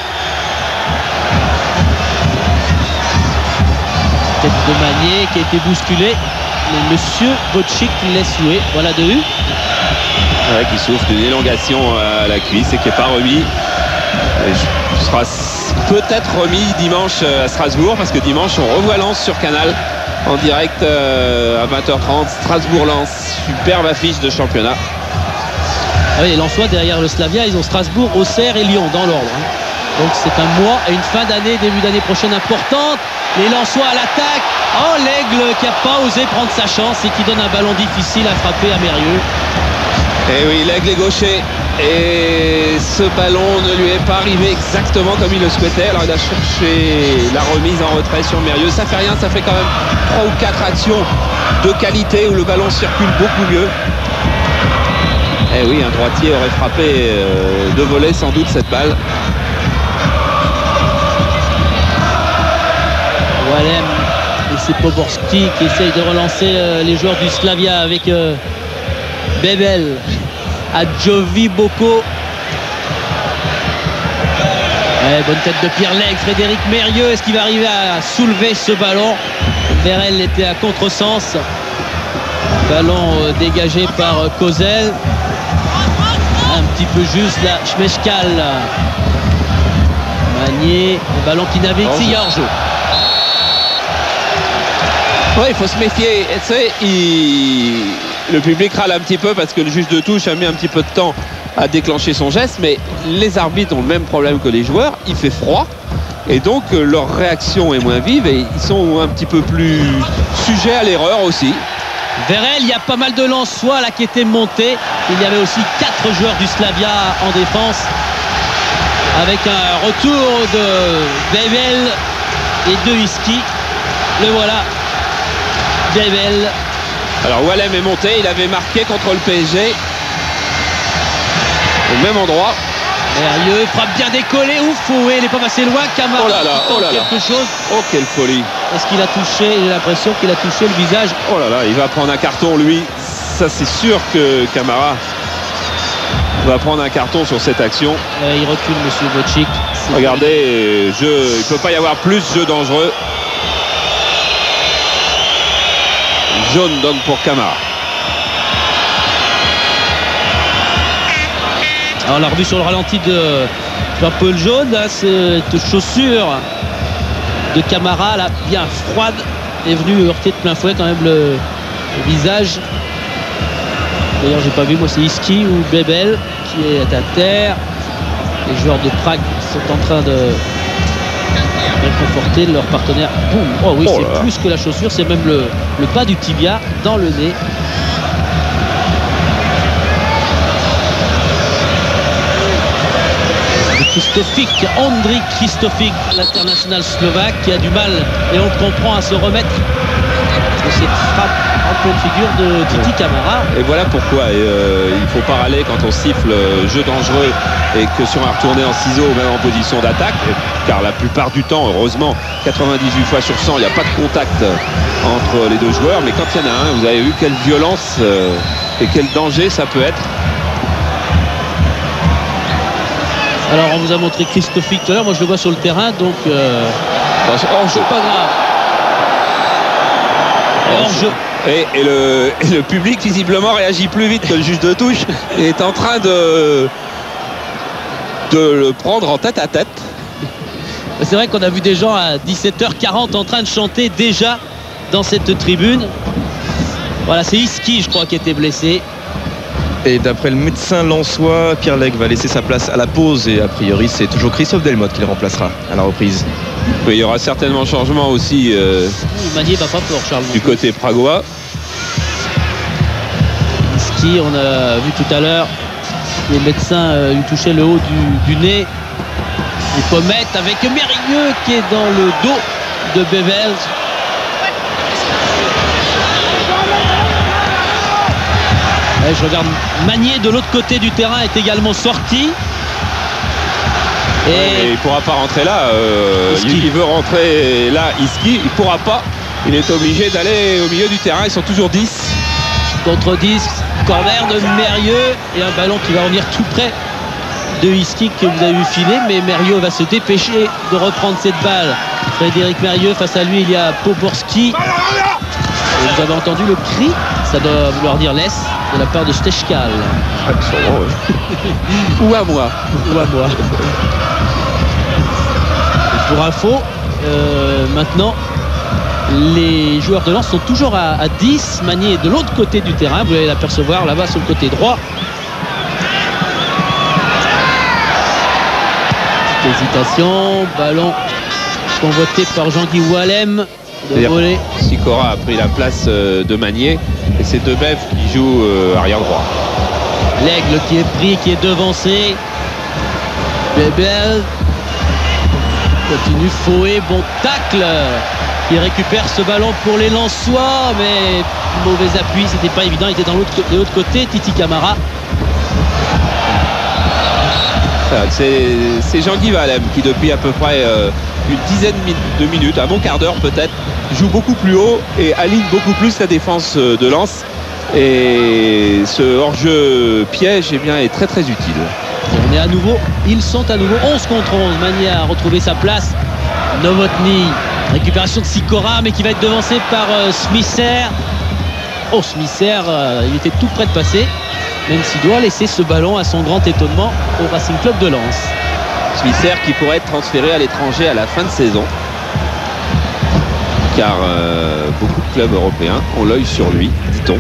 Tête de Magnier qui a été bousculé. Mais monsieur Bocic laisse jouer. Voilà de U. Ouais, qui souffre d'une élongation à la cuisse et qui n'est pas remis. Il sera peut-être remis dimanche à Strasbourg parce que dimanche on revoit Lens sur Canal en direct à 20h30. Strasbourg-Lens, superbe affiche de championnat. Ah oui, les Lensois derrière le Slavia, ils ont Strasbourg, Auxerre et Lyon dans l'ordre. Donc c'est un mois et une fin d'année, début d'année prochaine importante. Les Lensois à l'attaque. Oh, l'Aigle qui n'a pas osé prendre sa chance et qui donne un ballon difficile à frapper à Mérieux. Et oui, l'Aigle est gaucher. Et ce ballon ne lui est pas arrivé exactement comme il le souhaitait. Alors il a cherché la remise en retrait sur Mérieux. Ça fait rien, ça fait quand même 3 ou 4 actions de qualité où le ballon circule beaucoup mieux. Eh oui, un droitier aurait frappé de voler sans doute cette balle. Walem et c'est Poborski qui essayent de relancer les joueurs du Slavia avec Bebel, Adjovi Boko. Bonne tête de Pierre Legge, Frédéric Mérieux, est-ce qu'il va arriver à soulever ce ballon? Verel était à contresens. Ballon dégagé par Kozel. Un petit peu juste là, Schmechkal. Magnier, le ballon qui navigue, c'est hors-jeu. Oui, il faut se méfier. Le public râle un petit peu parce que le juge de touche a mis un petit peu de temps à déclencher son geste, mais les arbitres ont le même problème que les joueurs. Il fait froid et donc leur réaction est moins vive et ils sont un petit peu plus sujets à l'erreur aussi. Verel, il y a pas mal de Lensois là qui étaient montés. Il y avait aussi 4 joueurs du Slavia en défense avec un retour de Bebel et de Iski. Le voilà, Bebel. Alors Walem est monté, il avait marqué contre le PSG au même endroit. Mérieux, frappe bien décollée, ouf, oui, il n'est pas passé loin. Camara, oh là là, oh là quelque là. chose. Oh, quelle folie. Est-ce qu'il a touché? J'ai l'impression qu'il a touché le visage. Oh là là, il va prendre un carton lui. Ça c'est sûr que Camara va prendre un carton sur cette action. Il recule monsieur Bocic. Regardez, il ne peut pas y avoir plus jeu dangereux. Jaune donc pour Camara. Alors on l'a revu sur le ralenti de Jean-Paul Jaune, cette chaussure de Camara là, bien froide, est venue heurter de plein fouet quand même le visage. D'ailleurs j'ai pas vu, moi c'est Iski ou Bebel qui est à terre. Les joueurs de Prague sont en train de réconforter leur partenaire. Boum. Oh oui, c'est plus que la chaussure, c'est même le bas du tibia dans le nez. Kristofik, Ondřej Kristofik, l'international slovaque qui a du mal, et on le comprend, à se remettre de cette frappe en pleine figure de Titi Camara. Et voilà pourquoi il faut pas râler quand on siffle jeu dangereux et que si on a retourné en ciseaux ou même en position d'attaque, car la plupart du temps, heureusement, 98 fois sur 100, il n'y a pas de contact entre les deux joueurs, mais quand il y en a un, vous avez vu quelle violence et quel danger ça peut être. Alors on vous a montré Kristofik tout à l'heure, moi je le vois sur le terrain, donc c'est pas grave. Et le public visiblement réagit plus vite que le juge de touche et est en train de le prendre en tête à tête. C'est vrai qu'on a vu des gens à 17h40 en train de chanter déjà dans cette tribune. Voilà, c'est Iski je crois qui était blessé. Et d'après le médecin lensois, Pierre Legge va laisser sa place à la pause et a priori c'est toujours Christophe Delmotte qui le remplacera à la reprise. Oui, il y aura certainement changement aussi Magnier va pas fort, Charles. Du côté pragois. Iski, on a vu tout à l'heure, les médecins lui touchaient le haut du nez. Les pommettes avec Mérieux qui est dans le dos de Bebel. Et je regarde Magnier de l'autre côté du terrain est également sorti. Et il ne pourra pas rentrer là. Il veut rentrer là, Iski. Il ne pourra pas. Il est obligé d'aller au milieu du terrain. Ils sont toujours 10. Contre 10. Corner de Mérieux. Et un ballon qui va revenir tout près de Iski que vous avez vu filer. Mais Mérieux va se dépêcher de reprendre cette balle. Frédéric Mérieux. Face à lui, il y a Poborski. Et vous avez entendu le cri. Ça doit vouloir dire laisse de la part de Stechkal. Ou à moi. Ou à moi. Et pour info, maintenant, les joueurs de Lens sont toujours à 10. Magnier est de l'autre côté du terrain. Vous allez l'apercevoir là-bas sur le côté droit. Petite hésitation. Ballon convoité par Jean-Guy Walem. Sikora a pris la place de Magnier et c'est Debev qui joue arrière droit. L'Aigle qui est pris, qui est devancé. Bebel continue, Fouet, bon tacle. Il récupère ce ballon pour les Lensois, mais mauvais appui, c'était pas évident, il était de l'autre côté. Titi Camara C'est Jean-Guy Valem qui depuis à peu près une dizaine de minutes, un bon quart d'heure peut-être, joue beaucoup plus haut et aligne beaucoup plus la défense de Lens. Et ce hors-jeu piège eh bien, est très très utile. On est à nouveau, ils sont à nouveau 11 contre 11. Mania a retrouvé sa place. Novotny, récupération de Sikora, mais qui va être devancé par Smisser. Oh, Smisser, il était tout près de passer, même s'il doit laisser ce ballon à son grand étonnement au Racing Club de Lens. Smisser qui pourrait être transféré à l'étranger à la fin de saison, car beaucoup de clubs européens ont l'œil sur lui, dit-on.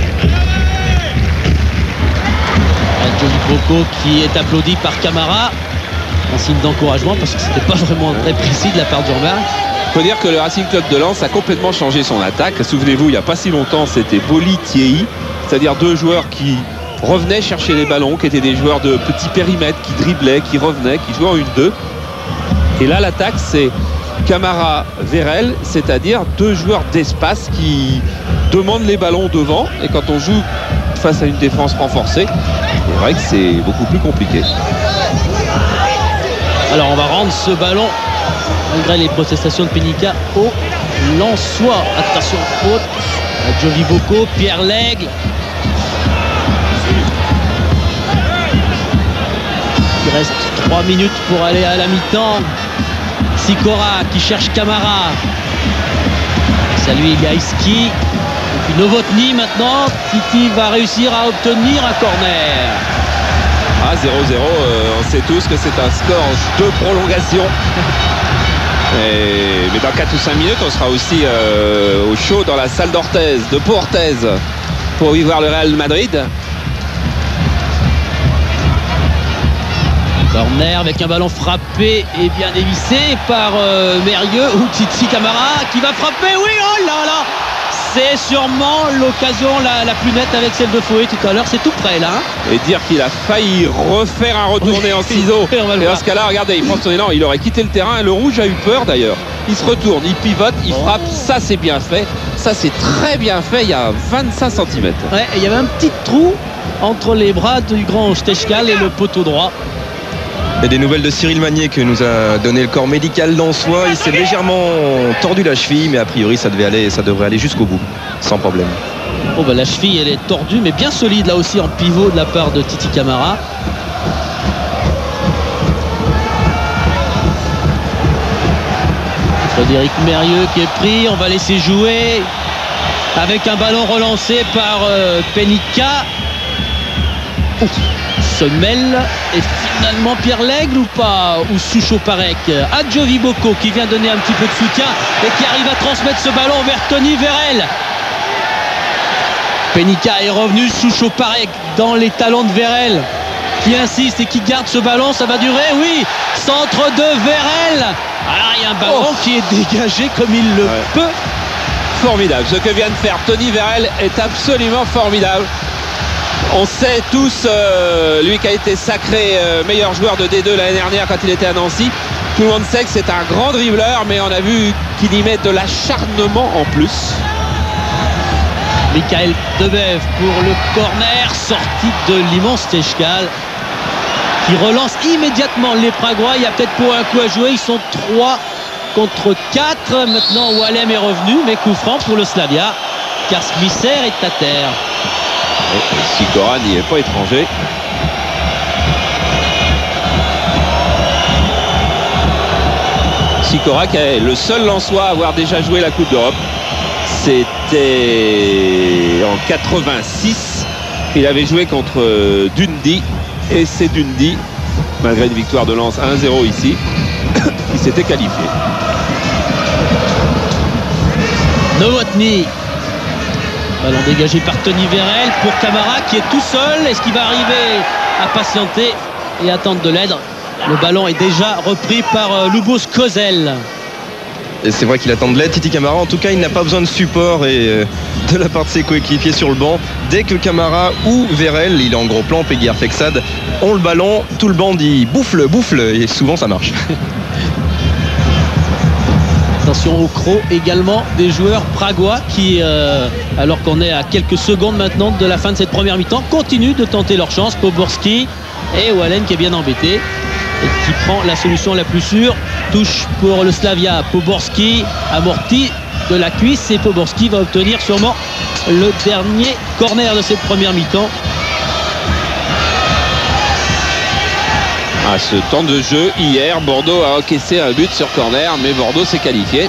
Johnny Boko qui est applaudi par Camara en signe d'encouragement, parce que c'était pas vraiment très précis de la part d'Urban. Il faut dire que le Racing Club de Lens a complètement changé son attaque. Souvenez-vous, il n'y a pas si longtemps, c'était Boli-Thierry, c'est-à-dire deux joueurs qui revenaient chercher les ballons, qui étaient des joueurs de petits périmètres, qui driblaient, qui revenaient, qui jouaient en 1-2. Et là, l'attaque, c'est Camara, Vérel, c'est-à-dire deux joueurs d'espace qui demandent les ballons devant. Et quand on joue face à une défense renforcée, c'est vrai que c'est beaucoup plus compliqué. Alors on va rendre ce ballon, malgré les protestations de Penica, au Lensois. Attention, faute à Jovi Boko, Pierre Lègle. Il reste 3 minutes pour aller à la mi-temps. Sikora qui cherche Camara. Salut Gaïski. Et puis Novotny maintenant. Titi va réussir à obtenir un corner. Ah, 0-0, on sait tous que c'est un score de prolongation. Mais dans 4 ou 5 minutes, on sera aussi au chaud dans la salle d'Orthez, de Pau Orthez, pour y voir le Real Madrid. Corner avec un ballon frappé et bien dévissé par Mérieux ou Titi Camara qui va frapper. Oui, oh là là! C'est sûrement l'occasion la plus nette avec celle de Fouet tout à l'heure. C'est tout près là. Et dire qu'il a failli refaire un retourné en ciseaux. Et dans ce cas-là, regardez, il prend son élan. Il aurait quitté le terrain. Le rouge a eu peur d'ailleurs. Il se retourne, il pivote, il frappe. Ça, c'est bien fait. Ça, c'est très bien fait. Il y a 25 cm. Ouais, il y avait un petit trou entre les bras du grand Stechkal et le poteau droit. Et des nouvelles de Cyril Magnier que nous a donné le corps médical d'Ansois. Il s'est légèrement tordu la cheville, mais a priori ça devrait aller jusqu'au bout, sans problème. Oh bah la cheville elle est tordue, mais bien solide là aussi en pivot de la part de Titi Camara. Frédéric Mérieux qui est pris, on va laisser jouer avec un ballon relancé par Penica. Semelle et finalement Pierre Lègle ou pas, ou Souchot Parek. Adjovi Boko qui vient donner un petit peu de soutien et qui arrive à transmettre ce ballon vers Tony Vérel. Penica est revenu, Souchot Parek dans les talons de Vérel qui insiste et qui garde ce ballon. Ça va durer, oui, centre de Vérel. Alors il y a un ballon qui est dégagé comme il le peut. Formidable, ce que vient de faire Tony Vérel est absolument formidable. On sait tous, lui qui a été sacré meilleur joueur de D2 l'année dernière quand il était à Nancy, tout le monde sait que c'est un grand dribbleur, mais on a vu qu'il y met de l'acharnement en plus. Michael Debev pour le corner, sorti de l'immense Stechkal qui relance immédiatement les Pragois. Il y a peut-être pour un coup à jouer, ils sont 3 contre 4. Maintenant Wallem est revenu, mais coup franc pour le Slavia car Smisser est à terre. Et Sikora n'y est pas étranger. Sikora qui est le seul Lensois à avoir déjà joué la Coupe d'Europe. C'était en 86. Il avait joué contre Dundee. Et c'est Dundee, malgré une victoire de Lens 1-0 ici, qui s'était qualifié. Novotny. Ballon dégagé par Tony Vérel pour Camara qui est tout seul. Est-ce qu'il va arriver à patienter et attendre de l'aide? Le ballon est déjà repris par Lubos Kozel. Et c'est vrai qu'il attend de l'aide, Titi Camara. En tout cas, il n'a pas besoin de support et de la part de ses coéquipiers sur le banc. Dès que Camara ou Vérel, il est en gros plan, Peggy Arfexad, ont le ballon, tout le banc dit bouffe-le, bouffe-le. Et souvent, ça marche. Attention au croc également des joueurs pragois qui, alors qu'on est à quelques secondes maintenant de la fin de cette première mi-temps, continuent de tenter leur chance. Poborski Et Wallen qui est bien embêté et qui prend la solution la plus sûre. Touche pour le Slavia. Poborski amorti de la cuisse et Poborski va obtenir sûrement le dernier corner de cette première mi-temps. À ce temps de jeu, hier, Bordeaux a encaissé un but sur corner, mais Bordeaux s'est qualifié.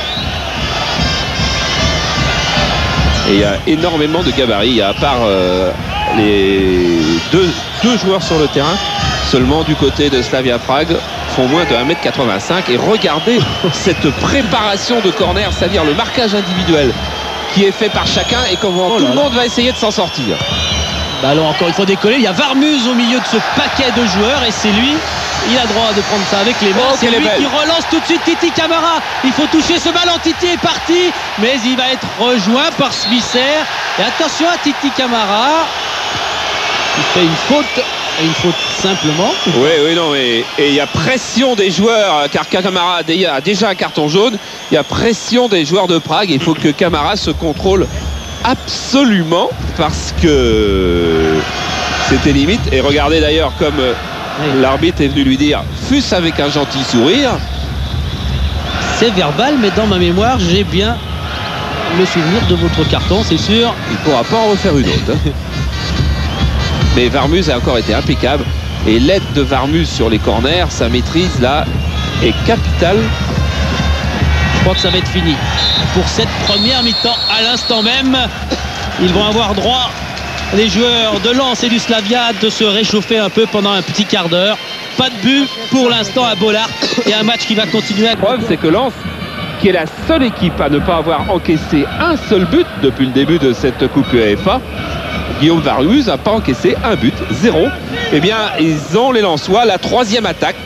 Et il y a énormément de gabarits. Il y a, à part les deux joueurs sur le terrain, seulement du côté de Slavia Prague, font moins de 1m85. Et regardez cette préparation de corner, c'est-à-dire le marquage individuel qui est fait par chacun et comment tout le monde va essayer de s'en sortir. Ballon encore une fois décollé. Il y a Varmuz au milieu de ce paquet de joueurs et c'est lui. Il a droit de prendre ça avec les mains. C'est lui qui relance tout de suite Titi Camara. Il faut toucher ce ballon. Titi est parti, mais il va être rejoint par Smisser. Et attention à Titi Camara. Il fait une faute simplement. Oui, non, et il y a pression des joueurs, car Camara a déjà un carton jaune. Il y a pression des joueurs de Prague. Il faut que Camara se contrôle absolument parce que c'était limite. Et regardez d'ailleurs comme l'arbitre est venu lui dire, fût-ce avec un gentil sourire. C'est verbal, mais dans ma mémoire, j'ai bien le souvenir de votre carton, c'est sûr. Il ne pourra pas en refaire une autre. Mais Varmuz a encore été impeccable. Et l'aide de Varmuz sur les corners, sa maîtrise là est capitale. Je crois que ça va être fini pour cette première mi-temps. À l'instant même, ils vont avoir droit, les joueurs de Lens et du Slavia, de se réchauffer un peu pendant un petit quart d'heure. Pas de but pour l'instant à Bollaert et un match qui va continuer. La preuve, c'est que Lens, qui est la seule équipe à ne pas avoir encaissé un seul but depuis le début de cette Coupe UEFA, Guillaume Varmuz n'a pas encaissé un but, 0. Eh bien, ils ont les Lensois la troisième attaque.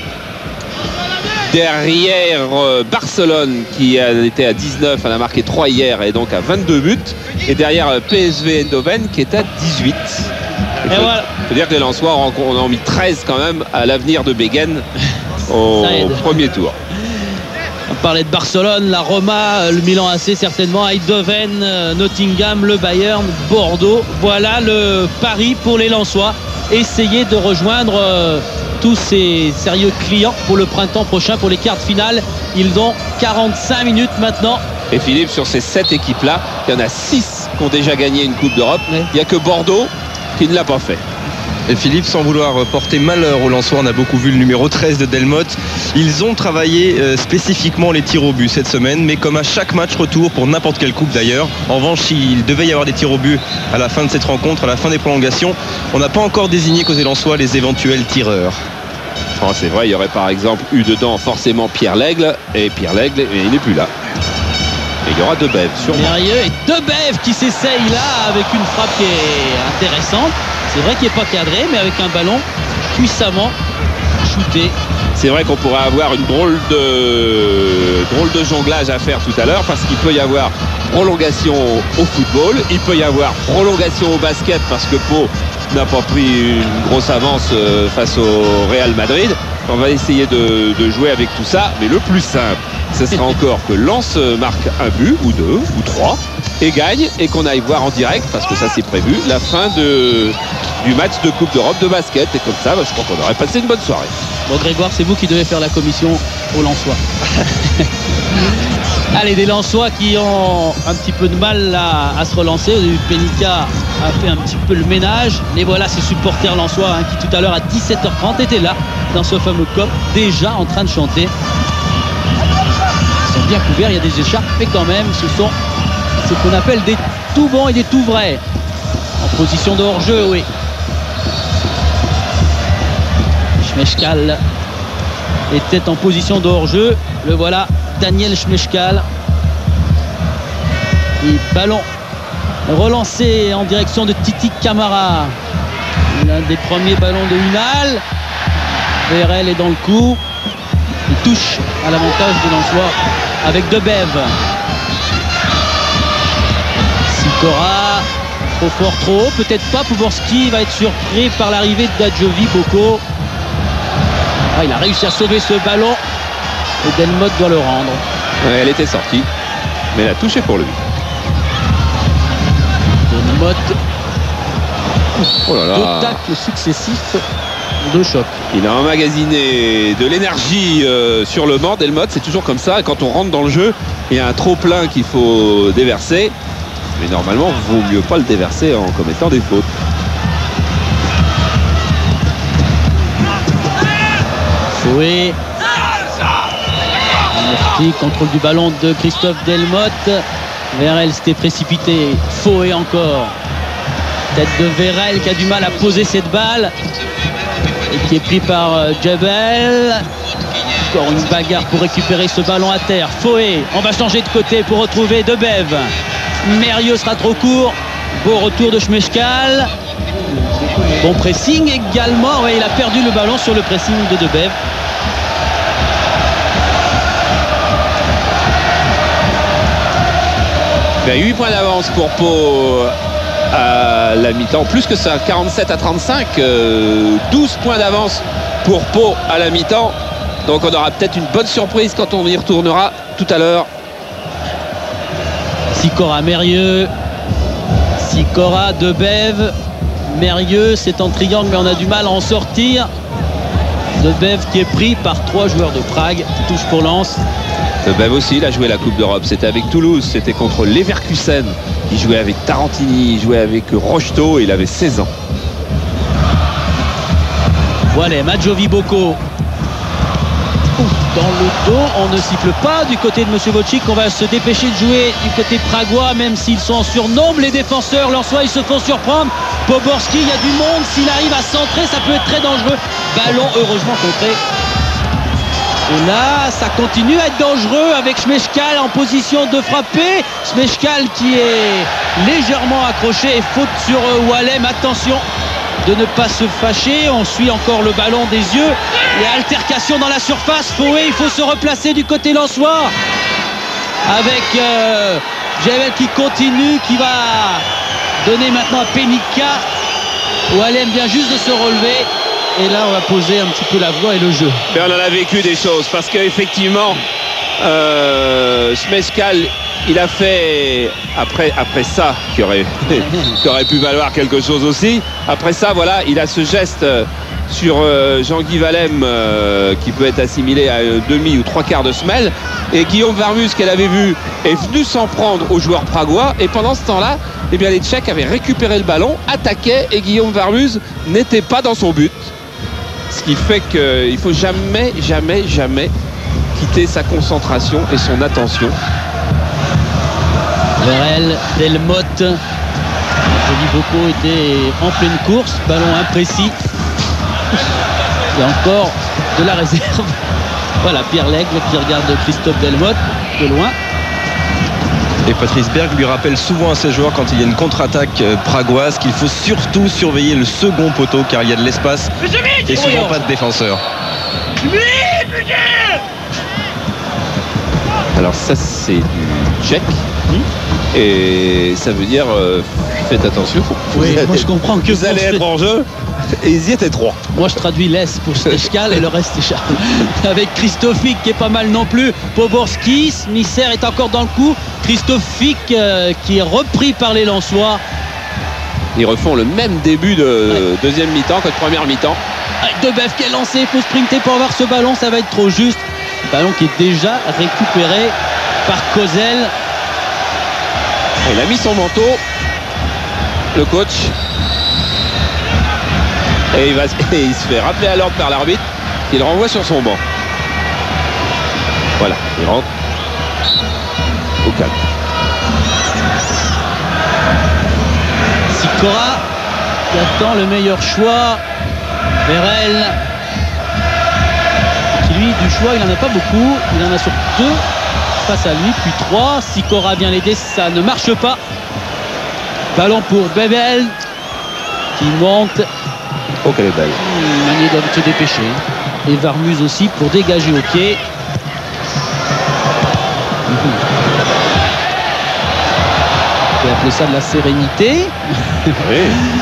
Derrière Barcelone qui était à 19, elle a marqué 3 hier et donc à 22 buts. Et derrière PSV Eindhoven qui est à 18. Il faut dire que les Lensois ont mis 13 quand même à l'avenir de Begen au premier tour. On parlait de Barcelone, la Roma, le Milan AC certainement, Eindhoven, Nottingham, le Bayern, Bordeaux. Voilà le pari pour les Lensois. Essayer de rejoindre tous ces sérieux clients pour le printemps prochain, pour les quarts de finale. Ils ont 45 minutes maintenant. Et Philippe, sur ces 7 équipes-là, il y en a 6 qui ont déjà gagné une Coupe d'Europe. Ouais. Il n'y a que Bordeaux qui ne l'a pas fait. Et Philippe, sans vouloir porter malheur aux Lensois, on a beaucoup vu le numéro 13 de Delmotte. Ils ont travaillé spécifiquement les tirs au but cette semaine, mais comme à chaque match retour, pour n'importe quelle coupe d'ailleurs. En revanche, il devait y avoir des tirs au but à la fin de cette rencontre, à la fin des prolongations. On n'a pas encore désigné côté Lensois les éventuels tireurs. Oh, c'est vrai, il y aurait par exemple eu dedans forcément Pierre Lègle, et Pierre Lègle, il n'est plus là. Et il y aura Debève sûrement. Mérieux et Debève qui s'essaye là avec une frappe qui est intéressante. C'est vrai qu'il n'est pas cadré, mais avec un ballon puissamment shooté. C'est vrai qu'on pourrait avoir une drôle de jonglage à faire tout à l'heure, parce qu'il peut y avoir prolongation au football, il peut y avoir prolongation au basket parce que Pau n'a pas pris une grosse avance face au Real Madrid. On va essayer de jouer avec tout ça, mais le plus simple, ce sera encore que Lens marque un but ou 2 ou 3 et gagne, et qu'on aille voir en direct, parce que ça c'est prévu, la fin du match de Coupe d'Europe de basket. Et comme ça, je crois qu'on aurait passé une bonne soirée. Bon, Grégoire, c'est vous qui devez faire la commission aux Lensois. Allez, des Lensois qui ont un petit peu de mal à se relancer. Penica a fait un petit peu le ménage, mais voilà ces supporters lensois qui tout à l'heure à 17h30 étaient là dans ce fameux COP, déjà en train de chanter. Ils sont bien couverts, il y a des écharpes, mais quand même ce sont ce qu'on appelle des tout bons et des tout vrais. En position de hors-jeu, oui. Schmechkal était en position de hors-jeu. Le voilà, Daniel Schmechkal. Et ballon relancé en direction de Titi Camara. L'un des premiers ballons de Unal. VRL est dans le coup. Il touche à l'avantage des Lensois avec Debève. Sikora, trop fort, trop haut. Peut-être pas. Poborski va être surpris par l'arrivée d'Adjovi Boko. Ah, il a réussi à sauver ce ballon. Et Delmotte doit le rendre. Ouais, elle était sortie, mais elle a touché pour lui. Delmotte. Oh là là. 2 tacles successifs de choc. Il a emmagasiné de l'énergie sur le banc. Delmotte, c'est toujours comme ça. Et quand on rentre dans le jeu, il y a un trop plein qu'il faut déverser. Mais normalement, il vaut mieux pas le déverser en commettant des fautes. Fouet. Contrôle du ballon de Christophe Delmotte. Vérel s'était précipité. Fouet encore. Tête de Vérel qui a du mal à poser cette balle. Et qui est pris par Djebel. Encore une bagarre pour récupérer ce ballon à terre. Fouet, on va changer de côté pour retrouver Debev. Mérieux sera trop court. Beau retour de Schmeichal. Bon pressing également. Ouais, il a perdu le ballon sur le pressing de Debev. Il y a 8 points d'avance pour Pau à la mi-temps. Plus que ça, 47 à 35. 12 points d'avance pour Pau à la mi-temps. Donc on aura peut-être une bonne surprise quand on y retournera tout à l'heure. Sikora, Mérieux. Sikora, Debev. Mérieux, c'est en triangle mais on a du mal à en sortir. Debev qui est pris par 3 joueurs de Prague. Touche pour Lens. Debev aussi, il a joué la Coupe d'Europe. C'était avec Toulouse, c'était contre Leverkusen. Il jouait avec Tarantini, il jouait avec Rocheteau. Il avait 16 ans. Voilà, Madjovi Boko. Dans le dos, on ne siffle pas du côté de M. Wojcik. On va se dépêcher de jouer du côté pragois, même s'ils sont en surnombre. Les défenseurs, lensois, ils se font surprendre. Poborski, il y a du monde. S'il arrive à centrer, ça peut être très dangereux. Ballon heureusement contré. Et là, ça continue à être dangereux avec Schmeichal en position de frapper. Schmeichal qui est légèrement accroché et faute sur Wallem. Attention de ne pas se fâcher. On suit encore le ballon des yeux. Il y a altercation dans la surface. Fouet, il faut se replacer du côté lensois. Avec Djebel qui continue, qui va donner maintenant à Penica. Wallem vient juste de se relever. Et là, on va poser un petit peu la voie et le jeu. Et on en a vécu des choses parce qu'effectivement, Schmeichal, il a fait après ça qui aurait pu valoir quelque chose aussi. Après ça, voilà, il a ce geste sur Jean-Guy Wallem qui peut être assimilé à demi ou 3/4 de semelle. Et Guillaume Varmus, qu'elle avait vu, est venu s'en prendre aux joueurs pragois. Et pendant ce temps-là, eh bien, les Tchèques avaient récupéré le ballon, attaquaient et Guillaume Varmus n'était pas dans son but. Ce qui fait qu'il ne faut jamais quitter sa concentration et son attention. Vérel, Delmotte. Joli Boko était en pleine course. Ballon imprécis. Et encore de la réserve. Voilà, Pierre Lègle qui regarde Christophe Delmotte de loin. Et Patrice Berg lui rappelle souvent à ses joueurs quand il y a une contre-attaque pragoise qu'il faut surtout surveiller le second poteau car il y a de l'espace et souvent pas de défenseur. Alors ça c'est du tchèque et ça veut dire faites attention. Oui, moi je comprends que vous allez être en jeu et ils y étaient 3. Moi je traduis l'Est pour Schmeichal et le reste est Charles. Avec Christophic qui est pas mal non plus. Poborski, Smisser est encore dans le coup. Christophic qui est repris par les Lensois. Ils refont le même début de deuxième mi-temps que de première mi-temps. Debev qui est lancé, il faut sprinter pour avoir ce ballon, ça va être trop juste. Ballon qui est déjà récupéré par Kozel. Il a mis son manteau, le coach. Et il se fait rappeler à l'ordre par l'arbitre qui le renvoie sur son banc. Voilà, il rentre au calme. Sikora qui attend le meilleur choix. Vérel qui lui du choix il n'en a pas beaucoup. Il en a sur 2 face à lui, puis 3. Sikora vient l'aider, ça ne marche pas. Ballon pour Bebel qui monte. Oh quelle est belle. Magnier doit se dépêcher. Et Varmus aussi pour dégager au pied. On peut appeler ça de la sérénité. Oui.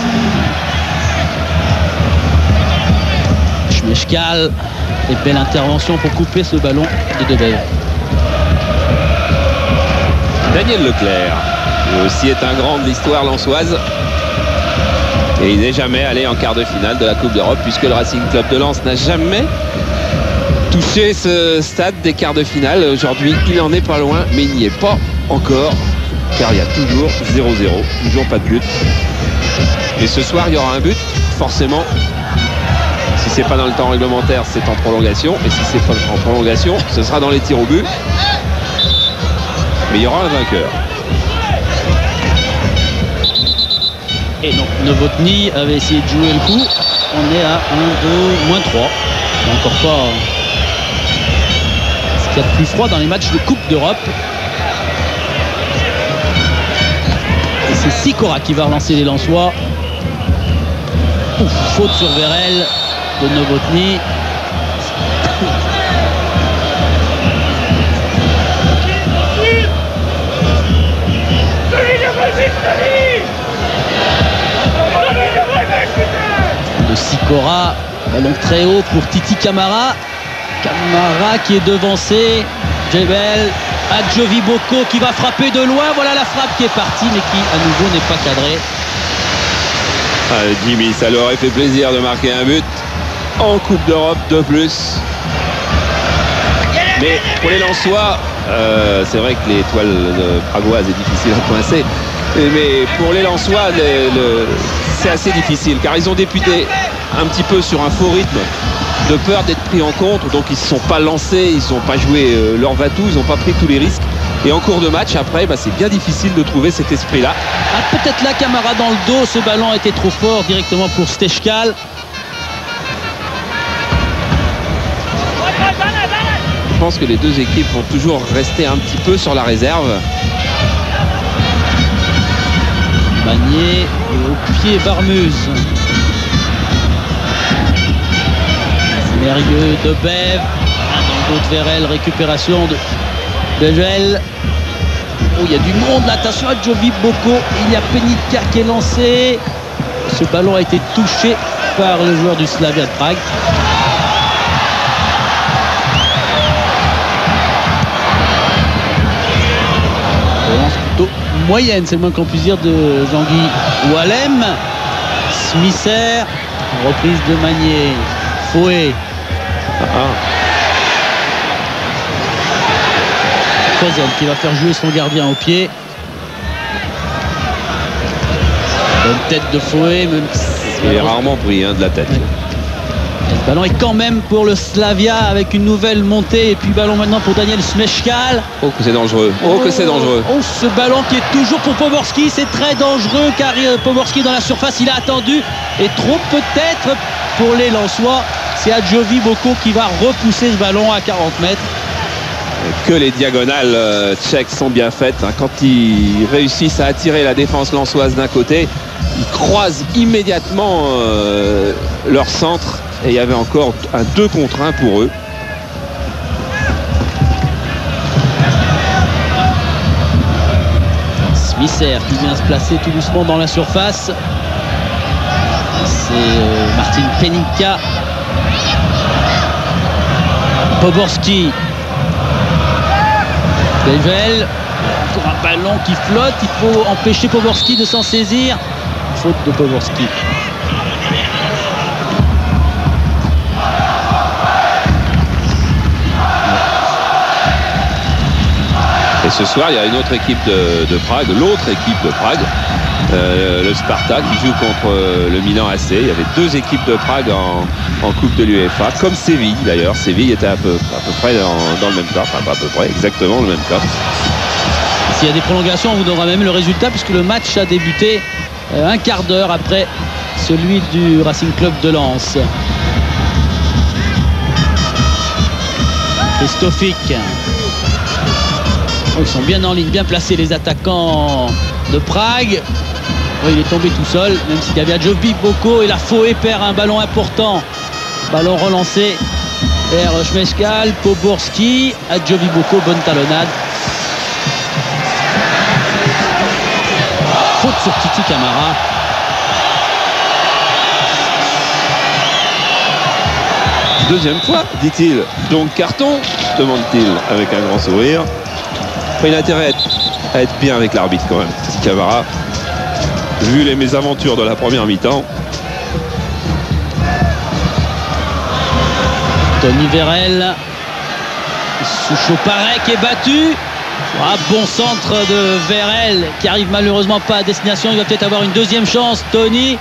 Schmeichal. Et belle intervention pour couper ce ballon de Debev. Daniel Leclerc, lui aussi est un grand de l'histoire lensoise. Et il n'est jamais allé en quart de finale de la Coupe d'Europe, puisque le Racing Club de Lens n'a jamais touché ce stade des quarts de finale. Aujourd'hui, il en est pas loin, mais il n'y est pas encore, car il y a toujours 0-0, toujours pas de but. Et ce soir, il y aura un but, forcément. Si c'est pas dans le temps réglementaire, c'est en prolongation. Et si c'est pas en prolongation, ce sera dans les tirs au but. Mais il y aura un vainqueur. Et donc Novotny avait essayé de jouer le coup. On est à 1, 2, -3. Encore pas ce qu'il y a de plus froid dans les matchs de Coupe d'Europe. Et c'est Sikora qui va relancer les Lensois. Ouf, faute sur Vérel de Novotny. De Sikora, ballon très haut pour Titi Camara. Camara qui est devancé. Djebel, Adjovi Boko qui va frapper de loin. Voilà la frappe qui est partie, mais qui à nouveau n'est pas cadrée. Jimmy, ça leur aurait fait plaisir de marquer un but en Coupe d'Europe de plus. Mais pour les Lensois, c'est vrai que l'étoile pragoise est difficile à coincer. Mais pour les Lensois, c'est assez difficile, car ils ont débuté un petit peu sur un faux rythme, de peur d'être pris en contre. Donc ils ne se sont pas lancés, ils n'ont pas joué leur va-tout, ils n'ont pas pris tous les risques. Et en cours de match, après, c'est bien difficile de trouver cet esprit-là. Ah, peut-être là, Camara dans le dos, ce ballon était trop fort directement pour Stejskal. Je pense que les deux équipes vont toujours rester un petit peu sur la réserve. Magnier et au pied Barmuse. Mérieux, Debev, dans le dos de Vérel, récupération de Joël. Oh, il y a du monde là, attention à Jovi Boko. Il y a Penica qui est lancé. Ce ballon a été touché par le joueur du Slavia de Prague. Relance plutôt moyenne, c'est le moins qu'on puisse dire, de Jean-Guy Wallem. Smisser, reprise de Magnier. Fouet. Kozel qui va faire jouer son gardien au pied. Bonne tête de Fouet. Il est rarement pris de la tête. Ouais. Le ballon est quand même pour le Slavia avec une nouvelle montée. Et puis ballon maintenant pour Daniel Smejkal. Oh que c'est dangereux. Oh que c'est dangereux. Oh, ce ballon qui est toujours pour Poborski. C'est très dangereux car Poborski dans la surface. Il a attendu. Et trop peut-être pour les Lensois. C'est Adjovi Boko qui va repousser ce ballon à 40 mètres. Que les diagonales tchèques sont bien faites. Quand ils réussissent à attirer la défense lensoise d'un côté, ils croisent immédiatement leur centre. Et il y avait encore un 2 contre 1 pour eux. Smisser qui vient se placer tout doucement dans la surface. C'est Martin Penica. Poborski. Belvel. Pour un ballon qui flotte. Il faut empêcher Poborski de s'en saisir. Faute de Poborski. Et ce soir, il y a une autre équipe de Prague, l'autre équipe de Prague, le Sparta, qui joue contre le Milan AC. Il y avait deux équipes de Prague en Coupe de l'UEFA, comme Séville d'ailleurs. Séville était à peu près dans le même cas, enfin pas à peu près, exactement le même cas. S'il y a des prolongations, on vous donnera même le résultat, puisque le match a débuté un quart d'heure après celui du Racing Club de Lens. Christophic. Oh, ils sont bien en ligne, bien placés les attaquants de Prague. Oh, il est tombé tout seul, même s'il y avait Adjovi Boko, et la Fouet perd un ballon important. Ballon relancé vers Smejkal, Poborski, Adjovi Boko, bonne talonnade. Faute sur Titi Camara. Deuxième fois, dit-il. Donc carton, demande-t-il avec un grand sourire. Il a intérêt à être bien avec l'arbitre quand même, Titi Camara. vu les mésaventures de la première mi-temps. Tony Vérel. Souchot-Parek est battu. Bon centre de Vérel qui arrive malheureusement pas à destination. Il va peut-être avoir une deuxième chance. Tony.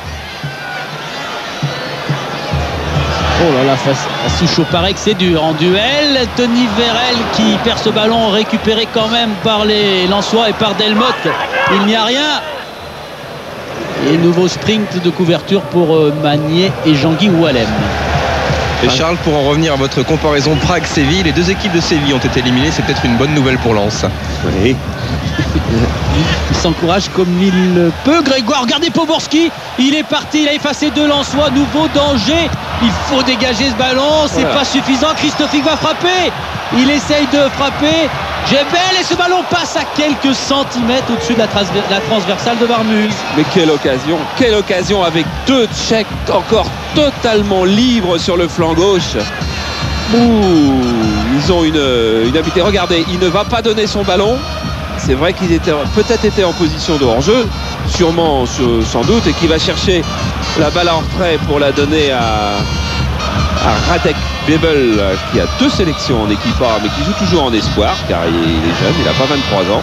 Oh là là, face à Souchot-Parek, c'est dur. En duel, Tony Vérel qui perd ce ballon, récupéré quand même par les Lensois et par Delmotte. Il n'y a rien. Et nouveau sprint de couverture pour Magnier et Jean-Guy Oualem. Et Charles, pour en revenir à votre comparaison Prague-Séville, les deux équipes de Séville ont été éliminées. C'est peut-être une bonne nouvelle pour Lens. Oui. Il s'encourage comme il peut. Grégoire, regardez Poborski. Il est parti, il a effacé deux Lensois. Nouveau danger. Il faut dégager ce ballon. C'est pas suffisant. Christophic va frapper. Il essaye de frapper. Jebel, et ce ballon passe à quelques centimètres au-dessus de la transversale de Varmuz. Mais quelle occasion avec deux Tchèques encore totalement libres sur le flanc gauche. Ouh, ils ont une habitude. Regardez, il ne va pas donner son ballon. C'est vrai qu'il était peut-être été en position de hors-jeu, sûrement sans doute, et qu'il va chercher la balle en retrait pour la donner à Radek Bebel, qui a 2 sélections en équipe A, mais qui joue toujours en espoir, car il est jeune, il n'a pas 23 ans.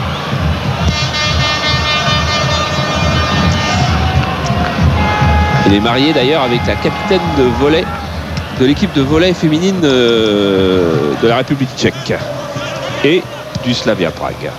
Il est marié d'ailleurs avec la capitaine de volley de l'équipe de volley féminine de la République tchèque et du Slavia Prague.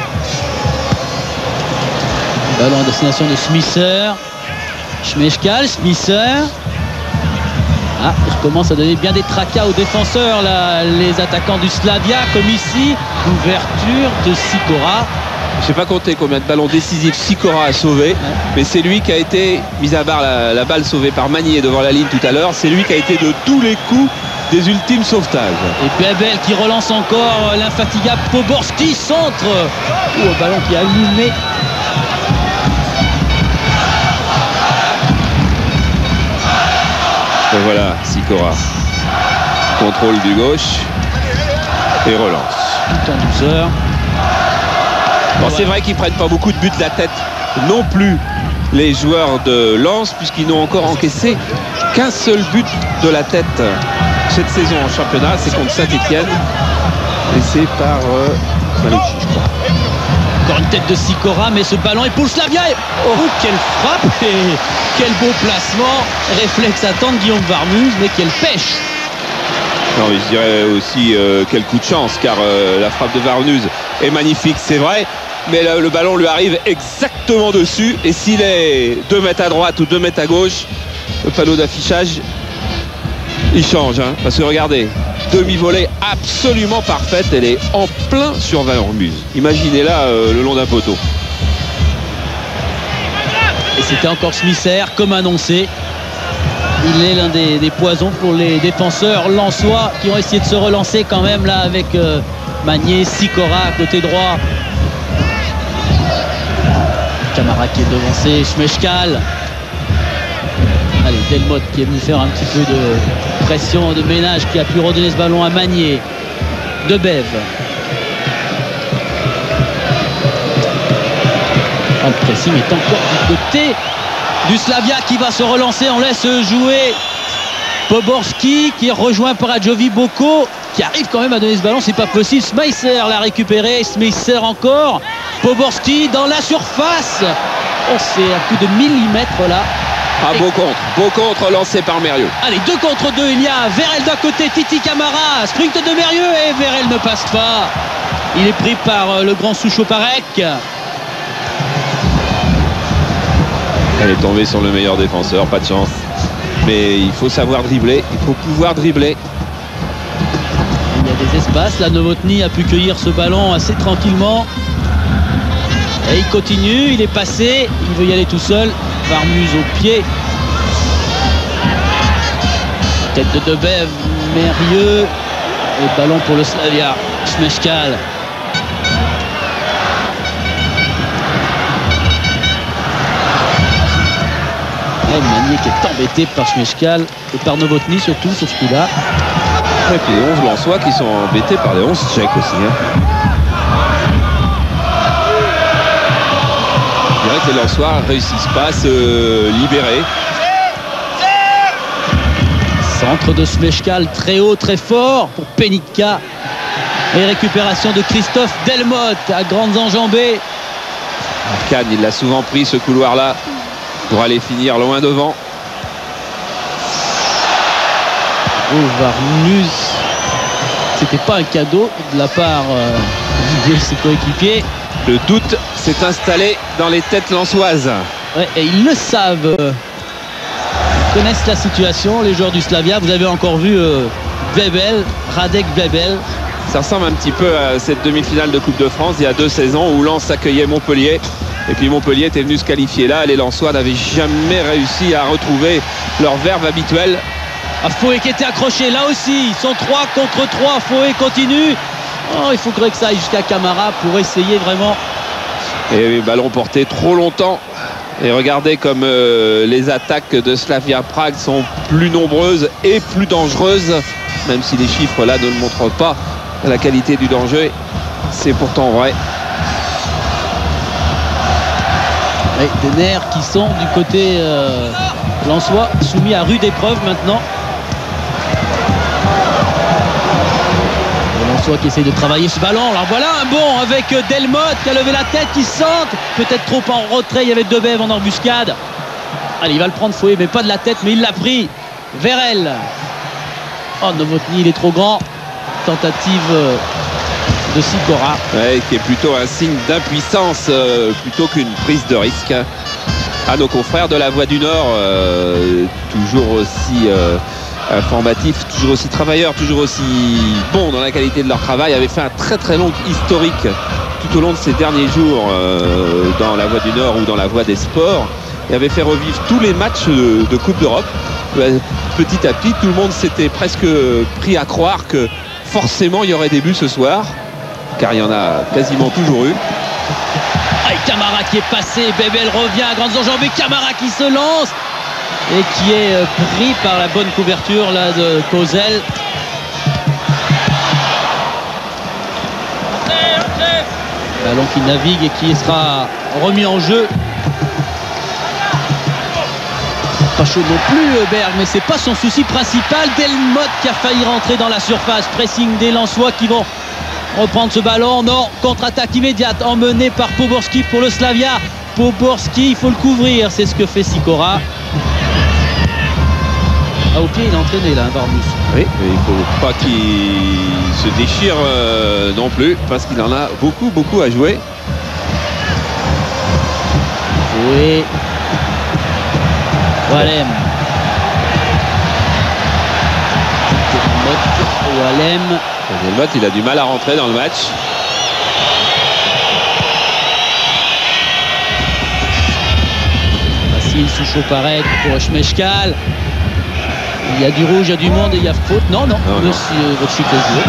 Ballon à destination de Smisser. Schmeichel, Smisser. Il commence à donner bien des tracas aux défenseurs, là, les attaquants du Slavia, comme ici. Ouverture de Sikora. Je n'ai pas compté combien de ballons décisifs Sikora a sauvé, mais c'est lui qui a été, mis à part la balle sauvée par Magnier devant la ligne tout à l'heure, c'est lui qui a été de tous les coups des ultimes sauvetages. Et Bebel qui relance encore l'infatigable Poborski, centre. Un ballon qui a allumé. Et voilà, Sikora. Contrôle du gauche et relance. Tout en douceur. Bon, c'est vrai qu'ils prennent pas beaucoup de buts de la tête non plus, les joueurs de Lens, puisqu'ils n'ont encore encaissé qu'un seul but de la tête cette saison en championnat. C'est contre Saint-Etienne et c'est par Malucci, je crois. Encore une tête de Sikora, mais ce ballon est pour le Slavia. Oh, quelle frappe et quel beau placement. Réflexe à temps de Guillaume Varmuz, mais quelle pêche. Non, mais je dirais aussi quel coup de chance, car la frappe de Varmuz est magnifique, c'est vrai, mais le ballon lui arrive exactement dessus, et s'il est 2 mètres à droite ou 2 mètres à gauche, le panneau d'affichage il change, hein, parce que regardez, demi-volée absolument parfaite, elle est en plein sur Varmuz. Imaginez-la le long d'un poteau. Et c'était encore Smisser, comme annoncé. Il est l'un des poisons pour les défenseurs lensois qui ont essayé de se relancer quand même là avec Magnier, Sikora côté droit. Camara qui est devancé, Schmeichel. Allez, Delmotte qui est venu faire un petit peu de pression, de ménage, qui a pu redonner ce ballon à Magnier. De Bev. Le pressing est encore du côté du Slavia qui va se relancer. On laisse jouer Poborski qui est rejoint par Adjovi Boko qui arrive quand même à donner ce ballon. C'est pas possible. Smisser l'a récupéré. Smisser encore. Poborski dans la surface. Oh, c'est un coup de millimètre là. Beau contre lancé par Mérieux. Allez, 2 contre 2. Il y a Vérel d'un côté, Titi Camara. Sprint de Mérieux et Vérel ne passe pas. Il est pris par le grand Souchot-Parek. Elle est tombée sur le meilleur défenseur, pas de chance. Mais il faut savoir dribbler, il faut pouvoir dribbler. Il y a des espaces, là Novotny a pu cueillir ce ballon assez tranquillement. Et il continue, il est passé, il veut y aller tout seul. Varmuz au pied. Tête de Debev, Mérieux. Et ballon pour le Slavia, Schmeichel. Magnier qui est embêté par Schmeichel et par Novotny surtout sur ce coup-là. Et puis les 11 Lensois qui sont embêtés par les 11 Tchèques aussi. Hein. Je dirais fait, les Lensois ne réussissent pas à se libérer. Centre de Smechkal, très haut, très fort pour Penica. Et récupération de Christophe Delmotte à grandes enjambées. Arcane, il l'a souvent pris ce couloir-là pour aller finir loin devant. Varnus, c'était pas un cadeau de la part de ses coéquipiers. Le doute s'est installé dans les têtes lensoises. Ouais, et ils le savent. Ils connaissent la situation, les joueurs du Slavia. Vous avez encore vu Bebel, Radek Bebel. Ça ressemble un petit peu à cette demi-finale de Coupe de France il y a 2 saisons où Lens accueillait Montpellier. Et puis Montpellier était venu se qualifier là. Les Lensois n'avaient jamais réussi à retrouver leur verve habituelle. Fouet qui était accroché là aussi. Ils sont 3 contre 3. Fouet continue. Oh, il faudrait que ça aille jusqu'à Camara pour essayer vraiment. Et ballon porté trop longtemps. Et regardez comme les attaques de Slavia Prague sont plus nombreuses et plus dangereuses. Même si les chiffres là ne le montrent pas la qualité du danger. C'est pourtant vrai. Et des nerfs qui sont du côté lensois, soumis à rude épreuve maintenant. Lensois qui essaye de travailler ce ballon. Alors voilà un bon avec Delmotte qui a levé la tête, qui sente peut-être trop en retrait. Il y avait Debev en embuscade. Allez, il va le prendre Fouet, mais pas de la tête, mais il l'a pris. Vérel. Oh, Novotny, il est trop grand. Tentative de Sikora. Ouais, qui est plutôt un signe d'impuissance plutôt qu'une prise de risque. À nos confrères de la Voix du Nord, toujours aussi informatif, toujours aussi travailleur, toujours aussi bon dans la qualité de leur travail, avait fait un très long historique tout au long de ces derniers jours dans la Voix du Nord ou dans la Voix des Sports, et avait fait revivre tous les matchs de Coupe d'Europe. Petit à petit, tout le monde s'était presque pris à croire que forcément il y aurait des buts ce soir, car il y en a quasiment toujours eu. Camara qui est passé, Bebel revient à grandes enjambées, Camara qui se lance et qui est pris par la bonne couverture là de Kozel. Ballon qui navigue et qui sera remis en jeu. Pas chaud non plus Berg, mais c'est pas son souci principal. Delmotte qui a failli rentrer dans la surface. Pressing des Lensois qui vont reprendre ce ballon. Non, contre-attaque immédiate emmenée par Poborski pour le Slavia. Poborski, il faut le couvrir, c'est ce que fait Sikora. Au pied, il est entraîné là, Varnus. Oui, mais il ne faut pas qu'il se déchire non plus, parce qu'il en a beaucoup à jouer. Oui. Walem. Walem. Delmotte, il a du mal à rentrer dans le match. Facile, Souchot paraît pour Smechkal. Il y a du rouge, il y a du monde et il y a faute. Non, monsieur Rothschild est joué.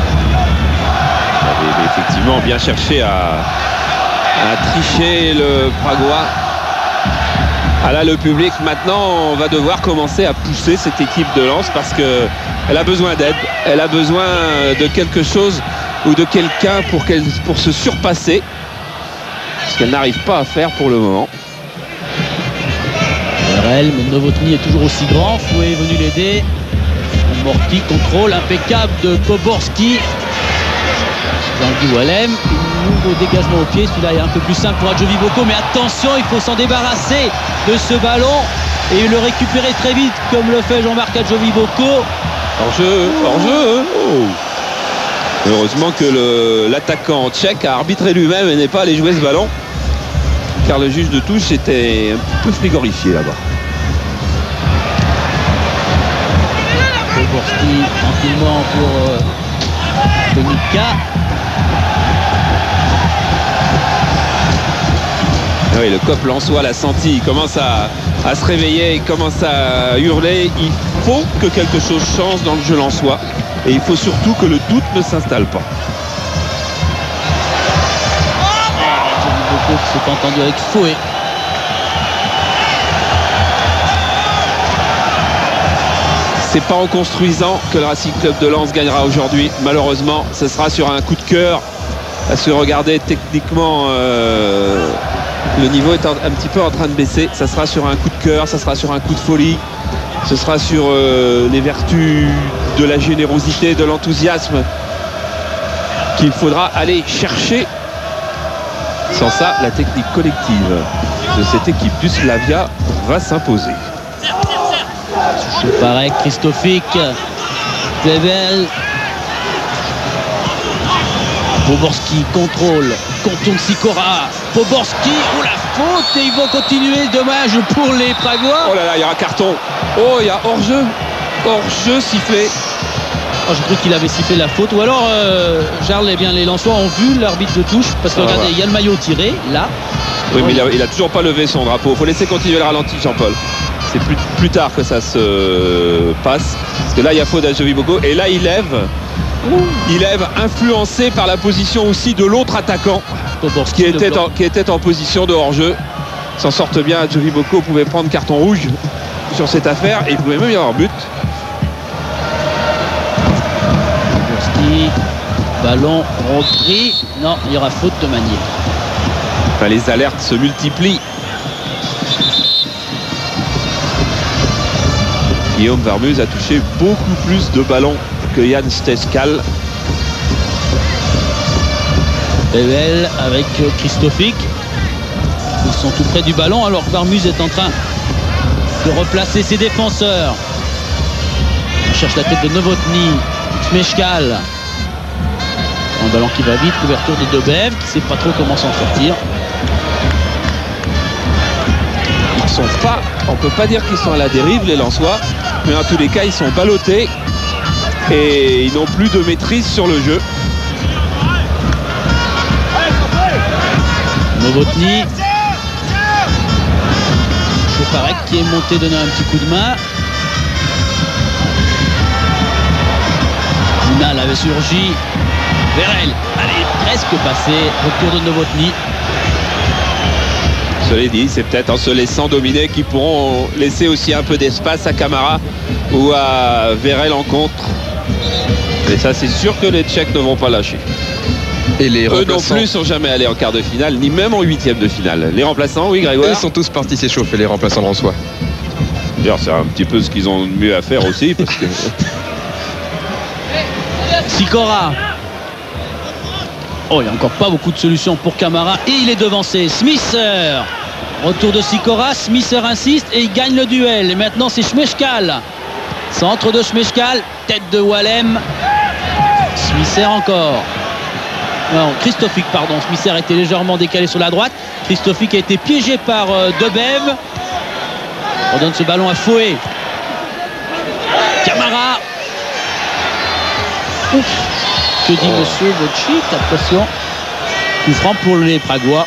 Il avait effectivement bien cherché à tricher le Pragois. Ah là, le public maintenant, on va devoir commencer à pousser cette équipe de Lens parce qu'elle a besoin d'aide. Elle a besoin de quelque chose ou de quelqu'un pour se surpasser. Ce qu'elle n'arrive pas à faire pour le moment. Vérel, mais Novotny est toujours aussi grand. Fouet est venu l'aider. Morty, contrôle impeccable de Poborski. Jean-Guy Walem. Nouveau dégagement au pied. Celui-là est un peu plus simple pour Adjoviboko. Mais attention, il faut s'en débarrasser de ce ballon et le récupérer très vite, comme le fait Jean-Marc Adjoviboko. Hors-jeu. Oh. Heureusement que l'attaquant tchèque a arbitré lui-même et n'est pas allé jouer ce ballon, car le juge de touche était un petit peu frigorifié là-bas. Poborski tranquillement pour Penica. Oui, le cop lensois l'a senti, il commence à se réveiller, il commence à hurler. Il faut que quelque chose change dans le jeu lensois et il faut surtout que le doute ne s'installe pas. Adjoviboko qui s'est entendu avec Fouet. C'est pas en construisant que le Racing Club de Lens gagnera aujourd'hui. Malheureusement, ce sera sur un coup de cœur, à se regarder techniquement le niveau est un petit peu en train de baisser. Ça sera sur un coup de cœur, ça sera sur un coup de folie, ce sera sur les vertus de la générosité, de l'enthousiasme qu'il faudra aller chercher. Sans ça, la technique collective de cette équipe du Slavia va s'imposer. Pareil, Krzysztofik, Plevel, Poborski contrôle, contourne Sikora, Poborski, oh la faute, et ils vont continuer, dommage pour les Pragois. Oh là là, il y a un carton. Oh, il y a hors-jeu sifflé. Oh, j'ai cru qu'il avait sifflé la faute, ou alors Charles, eh bien, les Lensois ont vu l'arbitre de touche, parce que regardez, il y a le maillot tiré, là. Oui, mais il a toujours pas levé son drapeau. Il faut laisser continuer le ralenti, Jean-Paul. C'est plus tard que ça se passe. Parce que là, il y a faute à Joviboko. Et là, il lève, influencé par la position aussi de l'autre attaquant qui était en position de hors-jeu. S'en sortent bien. Joviboko pouvait prendre carton rouge sur cette affaire. Et il pouvait même y avoir but. Ballon repris. Non, il y aura faute de Manier. Enfin, les alertes se multiplient. Guillaume Varmuz a touché beaucoup plus de ballons que Jan Steskal. Plevel avec Krzysztofik. Ils sont tout près du ballon alors que Varmuz est en train de replacer ses défenseurs. On cherche la tête de Novotny. Smechkal. Un ballon qui va vite, couverture de Dobev qui ne sait pas trop comment s'en sortir. Ils sont pas, on peut pas dire qu'ils sont à la dérive les Lensois, mais en tous les cas ils sont ballottés et ils n'ont plus de maîtrise sur le jeu. Novotny. Choparek qui est monté donner un petit coup de main. Nal avait surgi. Verel, allez, presque passé. Retour de Novotny. Cela dit, c'est peut-être en se laissant dominer qu'ils pourront laisser aussi un peu d'espace à Camara ou à Verel en contre. Et ça, c'est sûr que les Tchèques ne vont pas lâcher. Et les eux remplaçants non plus sont jamais allés en quart de finale, ni même en huitième de finale. Les remplaçants, oui, Grégoire. Ils sont tous partis s'échauffer, les remplaçants lensois. D'ailleurs, c'est un petit peu ce qu'ils ont de mieux à faire aussi, parce que... Sikora. Oh, il n'y a encore pas beaucoup de solutions pour Camara. Et il est devancé. Smisser. Retour de Sikora. Smisser insiste et il gagne le duel. Et maintenant, c'est Smechkal. Centre de Smechkal. Tête de Wallem. Smisser encore. Non, Krzysztofik, pardon. Smisser était légèrement décalé sur la droite. Krzysztofik a été piégé par Dobev. On donne ce ballon à Fouet. Camara. Ouf. Que dit monsieur Wojcik? Attention. Coup franc pour les Pragois.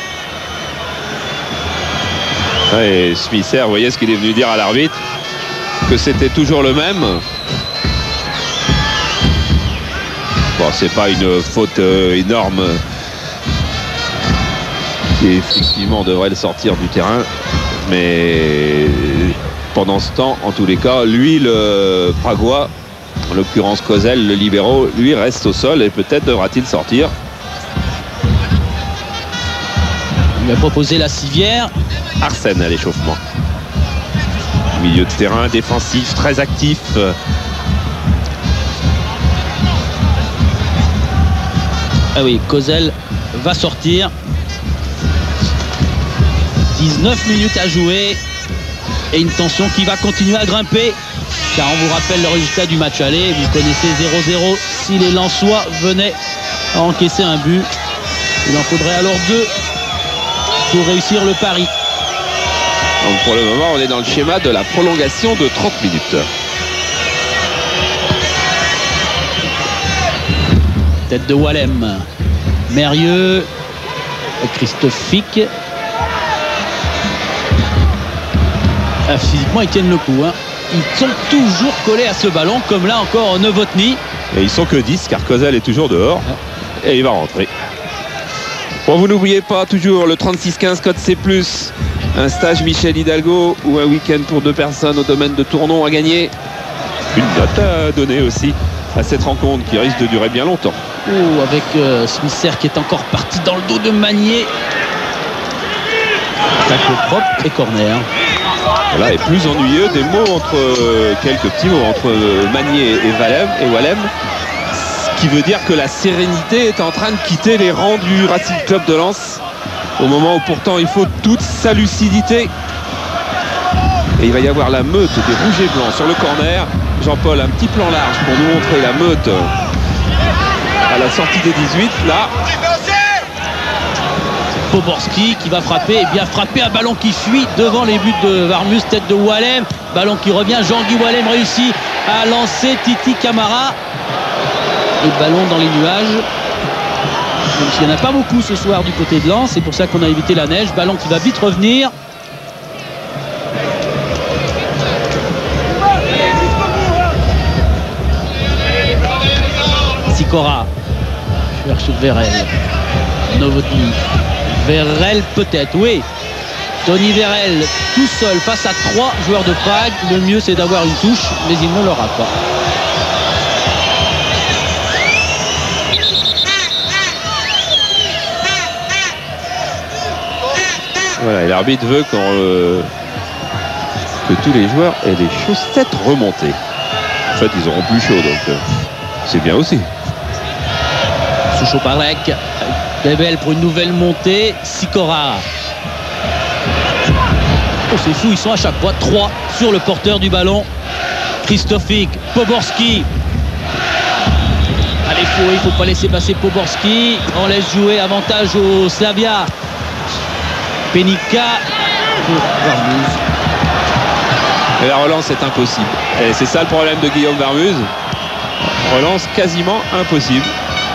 Et Smisser, vous voyez ce qu'il est venu dire à l'arbitre, que c'était toujours le même. Bon, c'est pas une faute énorme qui effectivement devrait le sortir du terrain, mais pendant ce temps, en tous les cas, lui, le Pragois, en l'occurrence Kozel, le libéraux, lui reste au sol et peut-être devra-t-il sortir. Il a proposé la civière. Arsène à l'échauffement. Milieu de terrain défensif, très actif. Ah oui, Kozel va sortir. 19 minutes à jouer. Et une tension qui va continuer à grimper. Car on vous rappelle le résultat du match aller. Vous connaissez 0-0. Si les Lensois venaient à encaisser un but, il en faudrait alors 2 pour réussir le pari. Donc pour le moment, on est dans le schéma de la prolongation de 30 minutes. Tête de Wallem. Mérieux. Krzysztofik. Ah, physiquement, ils tiennent le coup. Hein. Ils sont toujours collés à ce ballon, comme là encore Novotny. Et ils sont que 10, car Kozel est toujours dehors. Et il va rentrer. Bon, vous n'oubliez pas toujours le 36-15 code C+, un stage Michel Hidalgo ou un week-end pour 2 personnes au domaine de Tournon à gagner. Une note à donner aussi à cette rencontre qui risque de durer bien longtemps. Oh, avec Smisser qui est encore parti dans le dos de Manier. Tacle propre et corner. Voilà, et plus ennuyeux des mots entre quelques petits mots entre Magnier et Wallem, ce qui veut dire que la sérénité est en train de quitter les rangs du Racing Club de Lens au moment où pourtant il faut toute sa lucidité. Et il va y avoir la meute des rouges et blancs sur le corner. Jean-Paul, un petit plan large pour nous montrer la meute à la sortie des 18 là. Poborski qui va frapper, et bien frapper un ballon qui fuit devant les buts de Warmus, tête de Wallem, ballon qui revient, Jean-Guy Wallem réussit à lancer Titi Camara et ballon dans les nuages. Donc il n'y en a pas beaucoup ce soir du côté de Lens, c'est pour ça qu'on a évité la neige, ballon qui va vite revenir. Sikora cherche Vérel, Novotny, Vérel peut-être, oui. Tony Vérel tout seul face à 3 joueurs de Prague. Le mieux c'est d'avoir une touche, mais il ne l'aura pas. Voilà, et l'arbitre veut que tous les joueurs aient les chaussettes remontées. En fait, ils auront plus chaud, donc c'est bien aussi. Souchoparek, Bebel pour une nouvelle montée, Sikora. Oh, c'est fou, ils sont à chaque fois 3 sur le porteur du ballon. Krzysztofik, Poborski. Allez, il faut pas laisser passer Poborski. On laisse jouer, avantage au Slavia. Penica pour Warmus. Et la relance est impossible. Et c'est ça le problème de Guillaume Warmus. Relance quasiment impossible.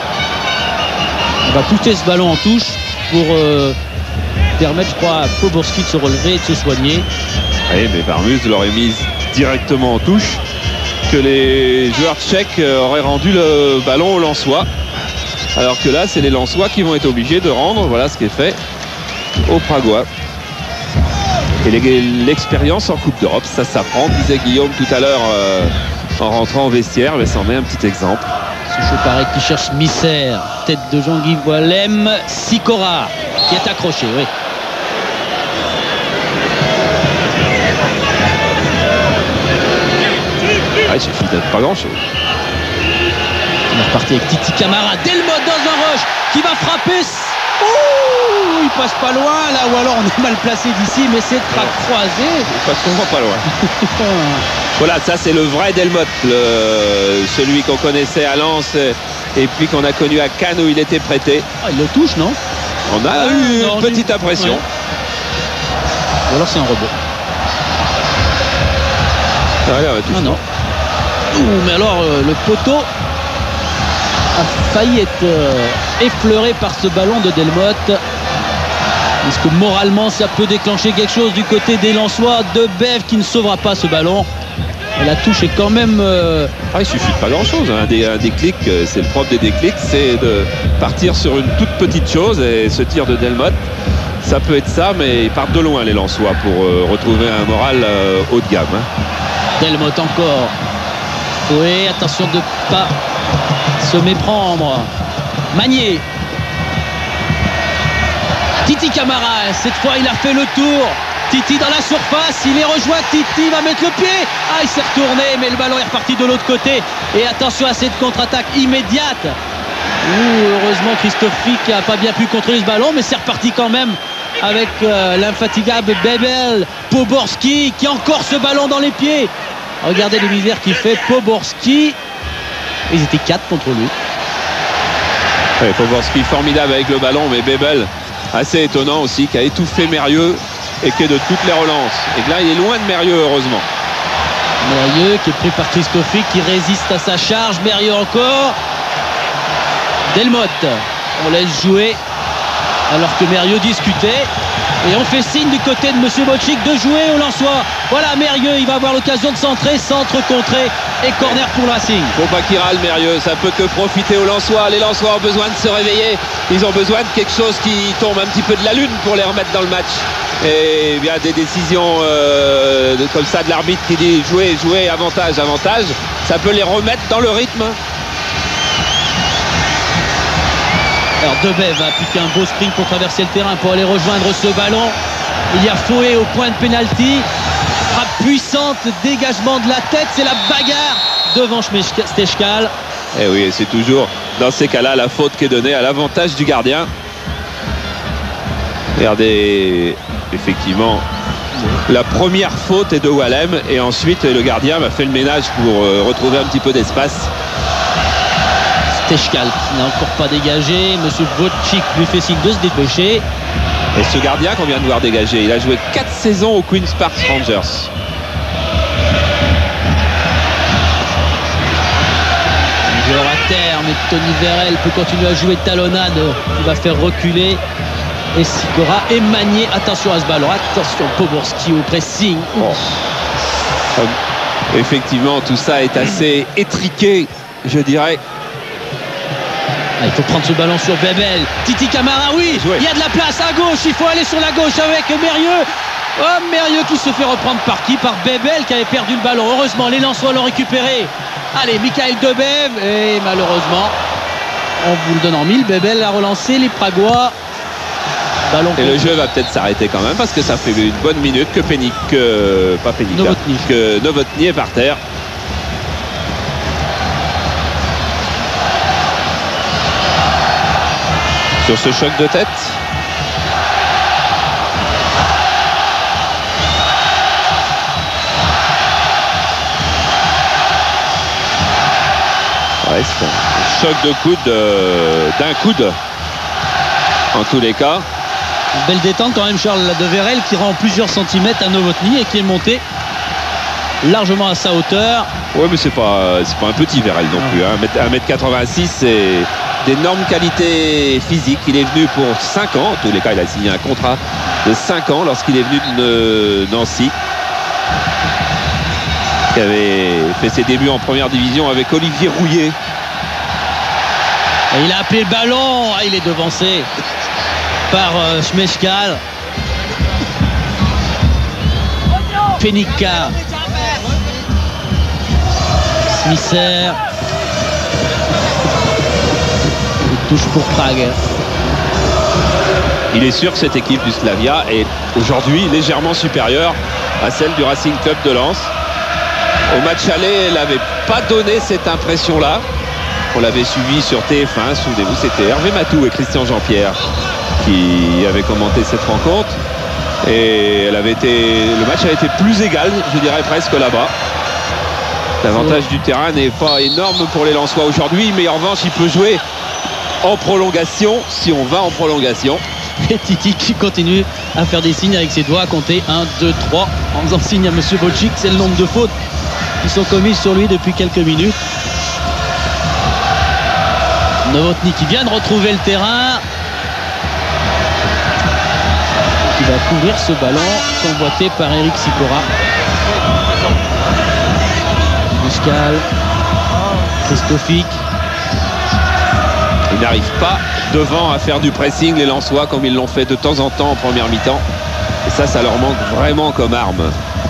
On va pousser ce ballon en touche pour permettre, je crois, à Poborski de se relever et de se soigner. Oui, mais Warmus l'aurait mise directement en touche, que les joueurs tchèques auraient rendu le ballon aux Lensois. Alors que là, c'est les Lensois qui vont être obligés de rendre. Voilà ce qui est fait aux Pragois. Et l'expérience en Coupe d'Europe, ça s'apprend, disait Guillaume tout à l'heure en rentrant au vestiaire, mais c'en est un petit exemple. Souchoparek qui cherche Misser, tête de Jean-Guy Wallem, Sikora qui est accroché, oui. Il suffit d'être pas grand-chose. On est reparti avec Titi Camara, Delmotte dans un rush qui va frapper. Oh, il passe pas loin là, ou alors on est mal placé d'ici, mais c'est très croisé. Il passe souvent pas loin. Voilà, ça c'est le vrai Delmotte, celui qu'on connaissait à Lens et puis qu'on a connu à Cannes où il était prêté. Ah, il le touche, non? On a eu une petite impression. Ouais. Ou alors c'est un robot. Ah non. Ouh, mais alors le poteau a failli être effleuré par ce ballon de Delmotte. Est-ce que moralement ça peut déclencher quelque chose du côté des Lensois? De Bev qui ne sauvera pas ce ballon. Et la touche est quand même... il suffit de pas grand chose, hein. Un déclic, c'est le propre des déclics, c'est de partir sur une toute petite chose, et ce tir de Delmotte, ça peut être ça, mais ils partent de loin les Lensois pour retrouver un moral haut de gamme, hein. Delmotte encore. Oui, attention de ne pas se méprendre. Magnier. Titi Camara, cette fois il a fait le tour. Titi dans la surface, il est rejoint, Titi va mettre le pied. Ah, il s'est retourné, mais le ballon est reparti de l'autre côté. Et attention à cette contre-attaque immédiate. Heureusement, Krzysztofik n'a pas bien pu contrôler ce ballon, mais c'est reparti quand même avec l'infatigable Bebel. Poborski qui a encore ce ballon dans les pieds. Regardez les misères qu'il fait, Poborski. Ils étaient 4 contre lui. Ouais, Poborski formidable avec le ballon, mais Bebel assez étonnant aussi, qui a étouffé Mérieux et qui est de toutes les relances. Et que là, il est loin de Mérieux, heureusement. Mérieux qui est pris par Krzysztofik, qui résiste à sa charge. Mérieux encore. Delmotte, on laisse jouer alors que Mérieux discutait. Et on fait signe du côté de M. Bocik de jouer au Lensois. Voilà Mérieux, il va avoir l'occasion de centrer, centre contré et corner pour le Racing. Faut pas qu'il râle Mérieux, ça peut que profiter aux Lensois. Les Lensois ont besoin de se réveiller. Ils ont besoin de quelque chose qui tombe un petit peu de la lune pour les remettre dans le match. Et bien des décisions comme ça de l'arbitre qui dit jouer, jouer, avantage, avantage, ça peut les remettre dans le rythme. Alors Debev va appliquer un beau sprint pour traverser le terrain pour aller rejoindre ce ballon. Il y a Fouet au point de pénalty. Frappe puissante, dégagement de la tête. C'est la bagarre devant Stejskal. Et oui, c'est toujours dans ces cas-là la faute qui est donnée à l'avantage du gardien. Regardez, effectivement, la première faute est de Wallem et ensuite le gardien m'a fait le ménage pour retrouver un petit peu d'espace. Stejskal qui n'a encore pas dégagé. Monsieur Wojcik lui fait signe de se dépêcher. Et ce gardien qu'on vient de voir dégager, il a joué 4 saisons au Queen's Park Rangers. Joueur à terre, mais Tony Vérel peut continuer à jouer talonnade. Il va faire reculer. Et Sikora est manié. Attention à ce ballon. Attention Poborski au pressing. Oh. Effectivement, tout ça est assez étriqué, je dirais. Ah, il faut prendre ce ballon sur Bebel. Titi Camara, oui, il y a de la place à gauche. Il faut aller sur la gauche avec Mérieux. Oh, Mérieux qui se fait reprendre par qui? Par Bebel qui avait perdu le ballon. Heureusement, les Lensois l'ont récupéré. Allez, Michael Debev. Et malheureusement, on vous le donne en mille. Bebel a relancé les Pragois. Ballon et le jeu va peut-être s'arrêter quand même parce que ça fait une bonne minute que Novotny est par terre. Sur ce choc de tête. Ouais, c'est un choc de coude d'un coude en tous les cas. Une belle détente quand même Charles de Vérel qui rend plusieurs centimètres à Novotny et qui est monté largement à sa hauteur. Oui, mais c'est pas un petit Vérel non plus. 1m86, c'est d'énormes qualités physiques. Il est venu pour 5 ans. En tous les cas, il a signé un contrat de 5 ans lorsqu'il est venu de Nancy. Qui avait fait ses débuts en première division avec Olivier Rouillet. Et il a appelé le ballon. Ah, il est devancé par Stejskal. Penica. Smisser. Touche pour Prague. Il est sûr que cette équipe du Slavia est aujourd'hui légèrement supérieure à celle du Racing Club de Lens. Au match aller, elle n'avait pas donné cette impression-là. On l'avait suivi sur TF1, souvenez-vous, c'était Hervé Matou et Christian Jean-Pierre qui avaient commenté cette rencontre. Et le match a été plus égal, je dirais presque là-bas. L'avantage du terrain n'est pas énorme pour les Lensois aujourd'hui, mais en revanche, il peut jouer en prolongation si on va en prolongation. Et Titi qui continue à faire des signes avec ses doigts, à compter 1, 2, 3 en faisant signe à monsieur Wojcik. C'est le nombre de fautes qui sont commises sur lui depuis quelques minutes. Novotny qui vient de retrouver le terrain, qui va couvrir ce ballon convoité par Eric Sikora. Stejskal, Christophic. Ils n'arrivent pas devant à faire du pressing, les Lensois, comme ils l'ont fait de temps en temps en première mi-temps. Et ça leur manque vraiment comme arme.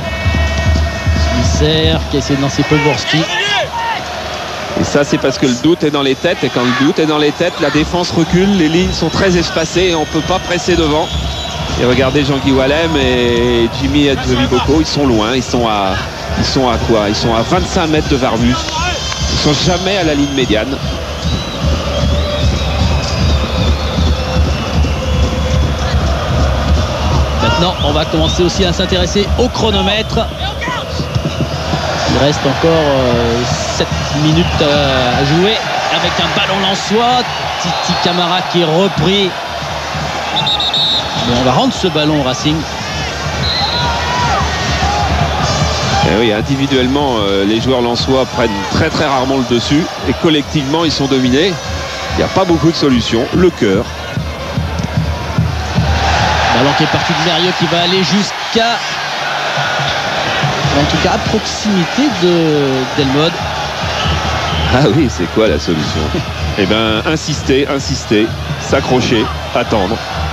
Smisser qui essaie de lancer Poborski. Et ça, c'est parce que le doute est dans les têtes. Et quand le doute est dans les têtes, la défense recule. Les lignes sont très espacées et on ne peut pas presser devant. Et regardez Jean-Guy Wallem et Jimmy Adjoviboko, ils sont loin. Ils sont à quoi? Ils sont à 25 mètres de Varbus. Ils ne sont jamais à la ligne médiane. Maintenant, on va commencer aussi à s'intéresser au chronomètre. Il reste encore 7 minutes à jouer avec un ballon lensois. Titi Camara qui est repris. Mais on va rendre ce ballon au Racing. Et oui, individuellement, les joueurs lensois prennent très très rarement le dessus. Et collectivement, ils sont dominés. Il n'y a pas beaucoup de solutions. Le cœur. Ballon qui est parti de Mérieux qui va aller jusqu'à... En tout cas, à proximité de Delmode. Ah oui, c'est quoi la solution? Eh bien, insister, s'accrocher, attendre.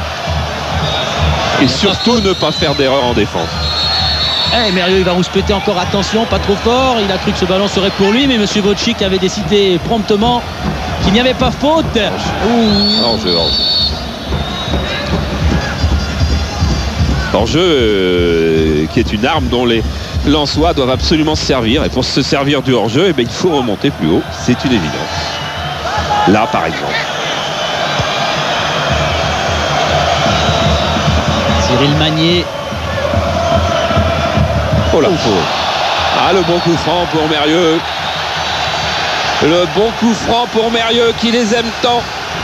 Et surtout ne pas faire d'erreur en défense. Eh, Mérieux, il va rouspéter encore. Attention, pas trop fort. Il a cru que ce ballon serait pour lui, mais monsieur Wojcik avait décidé promptement qu'il n'y avait pas faute. Hors-jeu. Hors-jeu qui est une arme dont les Lensois doivent absolument se servir. Et pour se servir du hors-jeu, eh bien, il faut remonter plus haut. C'est une évidence. Là, par exemple. Cyril Magnier. Oh la faute. Ah, le bon coup franc pour Mérieux. Le bon coup franc pour Mérieux qui les aime tant.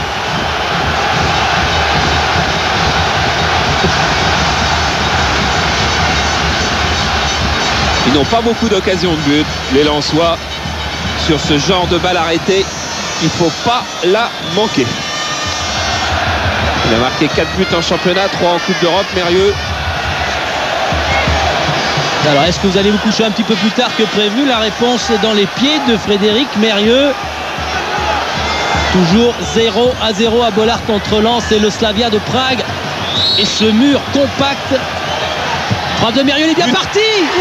Ils n'ont pas beaucoup d'occasions de but, les Lensois, sur ce genre de balle arrêtée. Il ne faut pas la manquer. Il a marqué 4 buts en championnat, 3 en Coupe d'Europe, Mérieux. Alors, est-ce que vous allez vous coucher un petit peu plus tard que prévu? La réponse est dans les pieds de Frédéric Mérieux. Toujours 0-0 à Bollaert contre Lens et le Slavia de Prague. Et ce mur compact. Frappe de Mérieux, il est bien parti.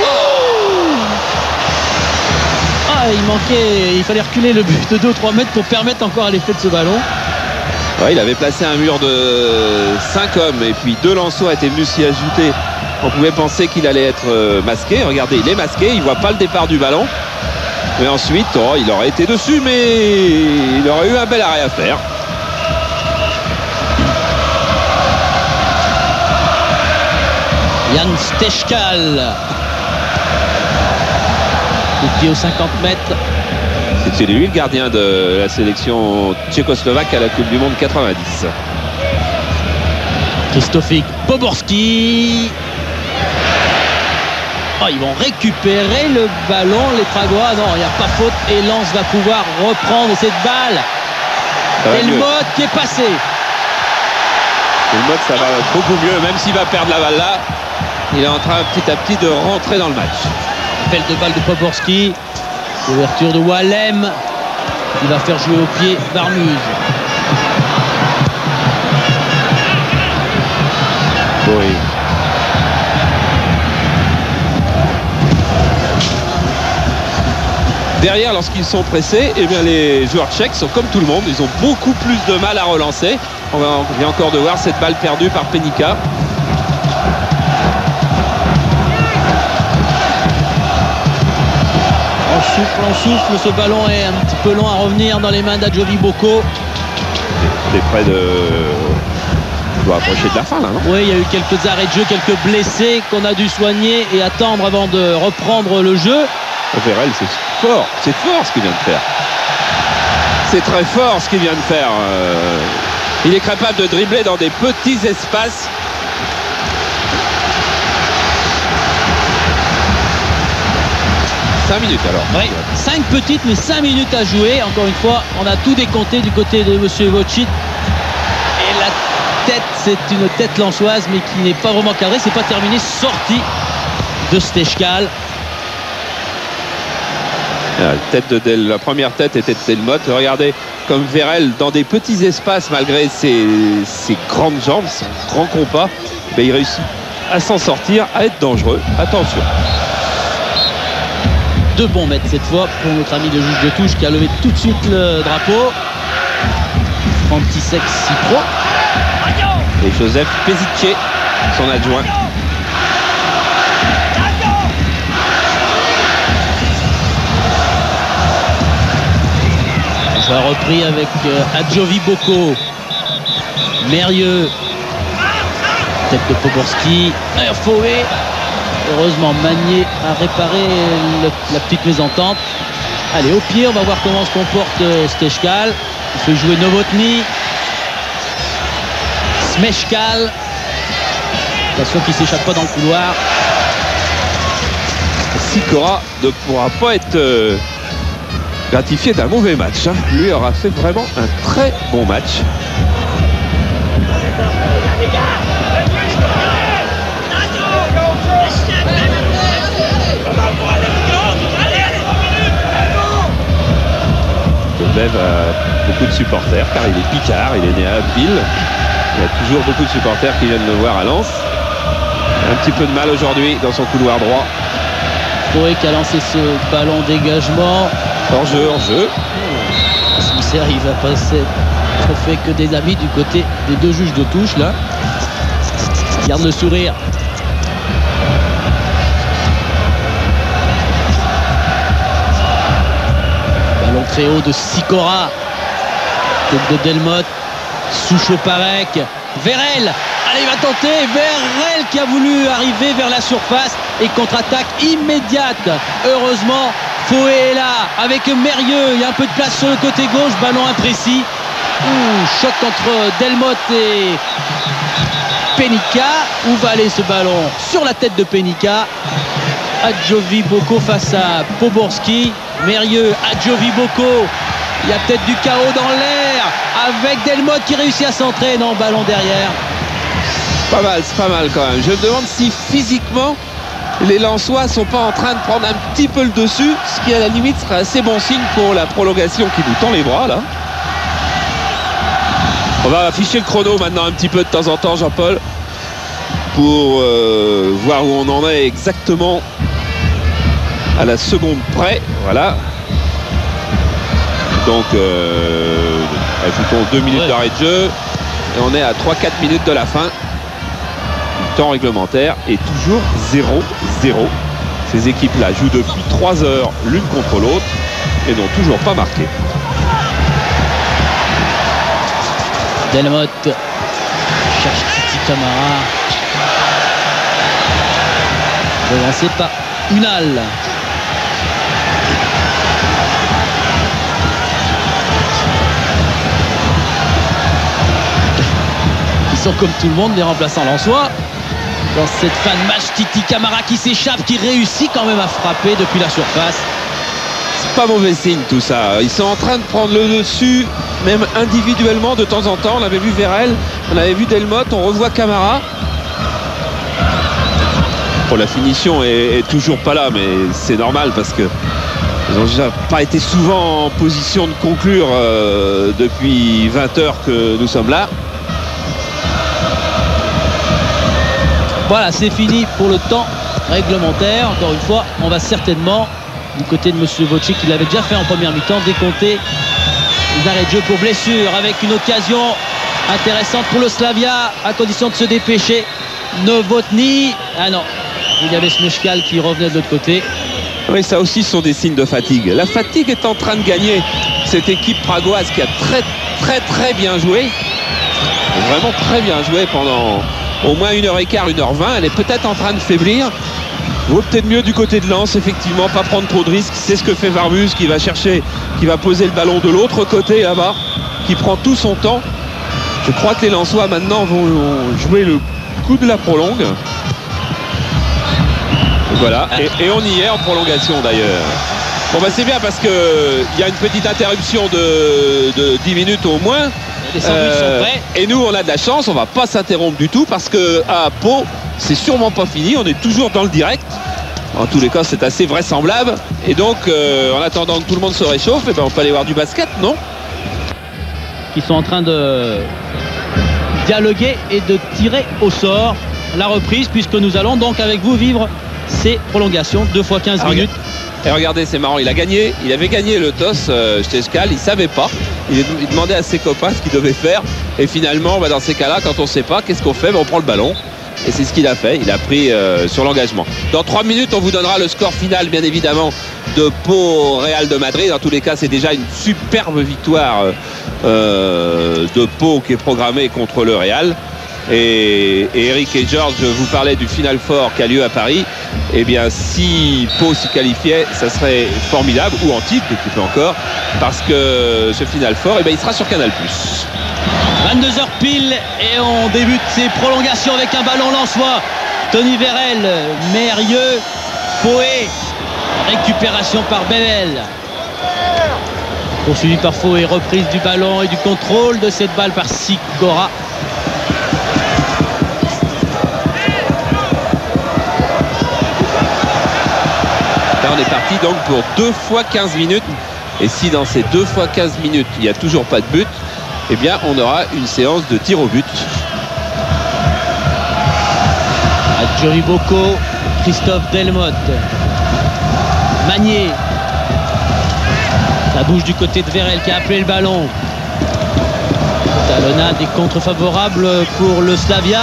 Il fallait reculer le but de 2 ou 3 mètres pour permettre encore à l'effet de ce ballon. Ouais, il avait placé un mur de 5 hommes et puis 2 Lensois étaient venus s'y ajouter. On pouvait penser qu'il allait être masqué. Regardez, il est masqué, il ne voit pas le départ du ballon. Mais ensuite, il aurait été dessus, mais il aurait eu un bel arrêt à faire. Jan Stejskal. Coup de pied aux 50 mètres. C'est lui le gardien de la sélection tchécoslovaque à la Coupe du Monde 90. Krzysztof Poborski. Ils vont récupérer le ballon, les Pragois. Non, il n'y a pas faute et Lens va pouvoir reprendre cette balle. Delmotte qui est passé. Delmotte, ça va beaucoup mieux, même s'il va perdre la balle là. Il est en train petit à petit de rentrer dans le match. Appel de balle de Poborski. Ouverture de Wallem. Il va faire jouer au pied Darmuz. Oui. Derrière, lorsqu'ils sont pressés, eh bien, les joueurs tchèques sont comme tout le monde. Ils ont beaucoup plus de mal à relancer. On vient encore de voir cette balle perdue par Penica. On souffle, ce ballon est un petit peu long à revenir dans les mains d'Adjovi Boko. C'est près de... On doit approcher de la fin là, non? Oui, il y a eu quelques arrêts de jeu, quelques blessés qu'on a dû soigner et attendre avant de reprendre le jeu. Vérel, c'est fort ce qu'il vient de faire. C'est très fort ce qu'il vient de faire. Il est capable de dribbler dans des petits espaces. « 5 minutes alors. Oui, 5 petites mais 5 minutes à jouer. Encore une fois, on a tout décompté du côté de Monsieur Vocit. Et la tête, c'est une tête lensoise mais qui n'est pas vraiment cadrée. C'est pas terminé. Sortie de Stejskal. La première tête était de Delmotte. Regardez comme Vérel dans des petits espaces malgré ses grandes jambes, son grand compas, il réussit à s'en sortir, à être dangereux. Attention. 2 bons mètres cette fois pour notre ami le juge de touche qui a levé tout de suite le drapeau. František Cipro. Et Joseph Pezice, son adjoint. Ça a repris avec Adjovi Boko. Mérieux. Tête de Poborski. Faué. Heureusement, Magnier a réparé la petite mésentente. Allez, au pied, on va voir comment se comporte Stejskal. Il fait jouer Novotny. Smejkal. Attention qu'il ne s'échappe pas dans le couloir. Sikora ne pourra pas être gratifié d'un mauvais match. Lui aura fait vraiment un très bon match. Bev a beaucoup de supporters car il est picard, il est né à Abbeville. Il y a toujours beaucoup de supporters qui viennent le voir à Lens. Un petit peu de mal aujourd'hui dans son couloir droit. Fouet qui a lancé ce ballon dégagement. Hors-jeu. Smisser, il va passer. On fait que des amis du côté des 2 juges de touche là. Garde le sourire. très haut de Sikora. Tête de Delmotte. Souchot-Parek. Verrel. Allez, il va tenter. Verrel qui a voulu arriver vers la surface. Et contre-attaque immédiate. Heureusement, Fouet est là avec Mérieux. Il y a un peu de place sur le côté gauche. Ballon imprécis. Choc entre Delmotte et Penica. Où va aller ce ballon? Sur la tête de Penica. Adjovi Boko face à Poborski. Mérieux, Adjovi Boko. Il y a peut-être du chaos dans l'air avec Delmotte qui réussit à centrer. Non, ballon derrière. C'est pas mal quand même. Je me demande si physiquement les Lensois sont pas en train de prendre un petit peu le dessus, ce qui à la limite serait assez bon signe pour la prolongation qui nous tend les bras là. On va afficher le chrono maintenant un petit peu de temps en temps, Jean-Paul, pour voir où on en est exactement à la seconde près. Voilà. Donc ajoutons 2 minutes d'arrêt de jeu et on est à 3-4 minutes de la fin du temps réglementaire et toujours 0-0. Ces équipes là jouent depuis 3 heures l'une contre l'autre et n'ont toujours pas marqué. Delmotte cherche Titi Camara, relancé par Unal. Ils sont comme tout le monde les remplaçants lensois. Dans cette fin de match, Titi Camara qui s'échappe, qui réussit quand même à frapper depuis la surface. C'est pas mauvais signe tout ça. Ils sont en train de prendre le dessus, même individuellement de temps en temps. On avait vu Verrel, on avait vu Delmotte, on revoit Camara. Bon, la finition est toujours pas là, mais c'est normal parce que ils n'ont déjà pas été souvent en position de conclure depuis 20 heures que nous sommes là. Voilà, c'est fini pour le temps réglementaire. Encore une fois, on va certainement, du côté de M. Vocci, qui l'avait déjà fait en première mi-temps, décompter les arrêts de jeu pour blessure, avec une occasion intéressante pour le Slavia, à condition de se dépêcher. Novotny, ah non, il y avait Smechkal qui revenait de l'autre côté. Oui, ça aussi sont des signes de fatigue. La fatigue est en train de gagner cette équipe pragoise qui a très bien joué. Vraiment très bien joué pendant au moins 1h15, 1h20. Elle est peut-être en train de faiblir. Vaut peut-être mieux du côté de Lens, effectivement, pas prendre trop de risques. C'est ce que fait Varbus, qui va chercher, qui va poser le ballon de l'autre côté là-bas, qui prend tout son temps. Je crois que les Lensois maintenant vont jouer le coup de la prolongue. Voilà, et on y est en prolongation d'ailleurs. Bon bah c'est bien parce que il y a une petite interruption de 10 minutes au moins. Les sandwichs sont prêts. Et nous on a de la chance, on va pas s'interrompre du tout parce que à Pau c'est sûrement pas fini, on est toujours dans le direct. En tous les cas c'est assez vraisemblable. Et donc en attendant que tout le monde se réchauffe, et ben, on peut aller voir du basket, non? Qui sont en train de dialoguer et de tirer au sort la reprise, puisque nous allons donc avec vous vivre ces prolongations 2 fois 15 minutes. Et regardez, c'est marrant, il avait gagné le toss, Stechkal, il savait pas, il demandait à ses copains ce qu'il devait faire, et finalement bah, dans ces cas-là, quand on sait pas, qu'est-ce qu'on fait? On prend le ballon, et c'est ce qu'il a fait, il a pris sur l'engagement. Dans 3 minutes, on vous donnera le score final, bien évidemment, de Pau Real de Madrid. Dans tous les cas, c'est déjà une superbe victoire de Pau qui est programmée contre le Real. Et Eric et George, vous parlais du Final Four qui a lieu à Paris. Eh bien, si Pau s'y qualifiait, ça serait formidable, ou en titre, tu peux encore, parce que ce Final Four, eh bien, il sera sur Canal+. 22h pile et on débute ces prolongations avec un ballon lensois. Tony Verrel, Mérieux, Fouet, récupération par Bebel. Poursuivi par Fouet, reprise du ballon et du contrôle de cette balle par Sikora. Là, on est parti donc pour 2 fois 15 minutes. Et si dans ces 2 fois 15 minutes, il n'y a toujours pas de but, eh bien, on aura une séance de tir au but. Adjovi Boko, Christophe Delmotte, Magnier. Ça bouge du côté de Verrel qui a appelé le ballon. Talonnade des contre favorables pour le Slavia.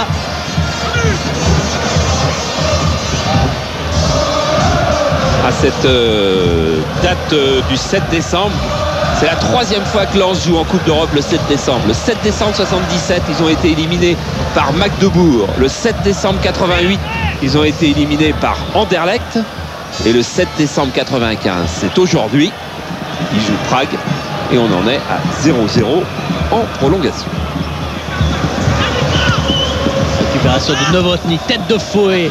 À cette date du 7 décembre, C'est la 3e fois que Lens joue en Coupe d'Europe le 7 décembre. Le 7 décembre 77, ils ont été éliminés par Magdebourg. Le 7 décembre 88, ils ont été éliminés par Anderlecht. Et le 7 décembre 95, c'est aujourd'hui. Ils jouent Prague et on en est à 0-0 en prolongation. Récupération de Novotny, tête de Foé.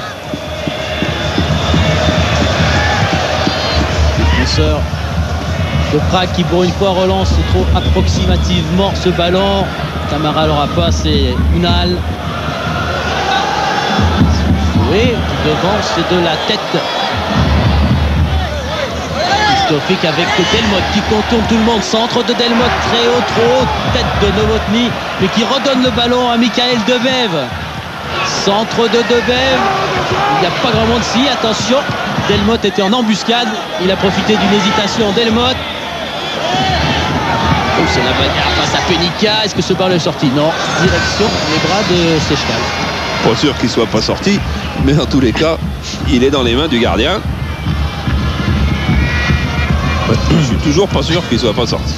Défenseur de Prague qui pour une fois relance trop approximativement ce ballon. Camara l'aura pas, c'est Unal. Foé qui devance de la tête. Christophic avec Delmotte qui contourne tout le monde. Centre de Delmotte très haut, trop haut. Tête de Novotny, mais qui redonne le ballon à Michael Debev. Centre de Debev. Il n'y a pas grand monde ici. Attention, Delmotte était en embuscade. Il a profité d'une hésitation. Delmotte. Oh, c'est la bagarre face à Penica. Est-ce que ce ballon est sorti? Non. Direction les bras de Stejskal. Pas sûr qu'il soit pas sorti, mais dans tous les cas, il est dans les mains du gardien. Je suis toujours pas sûr qu'il soit pas sorti.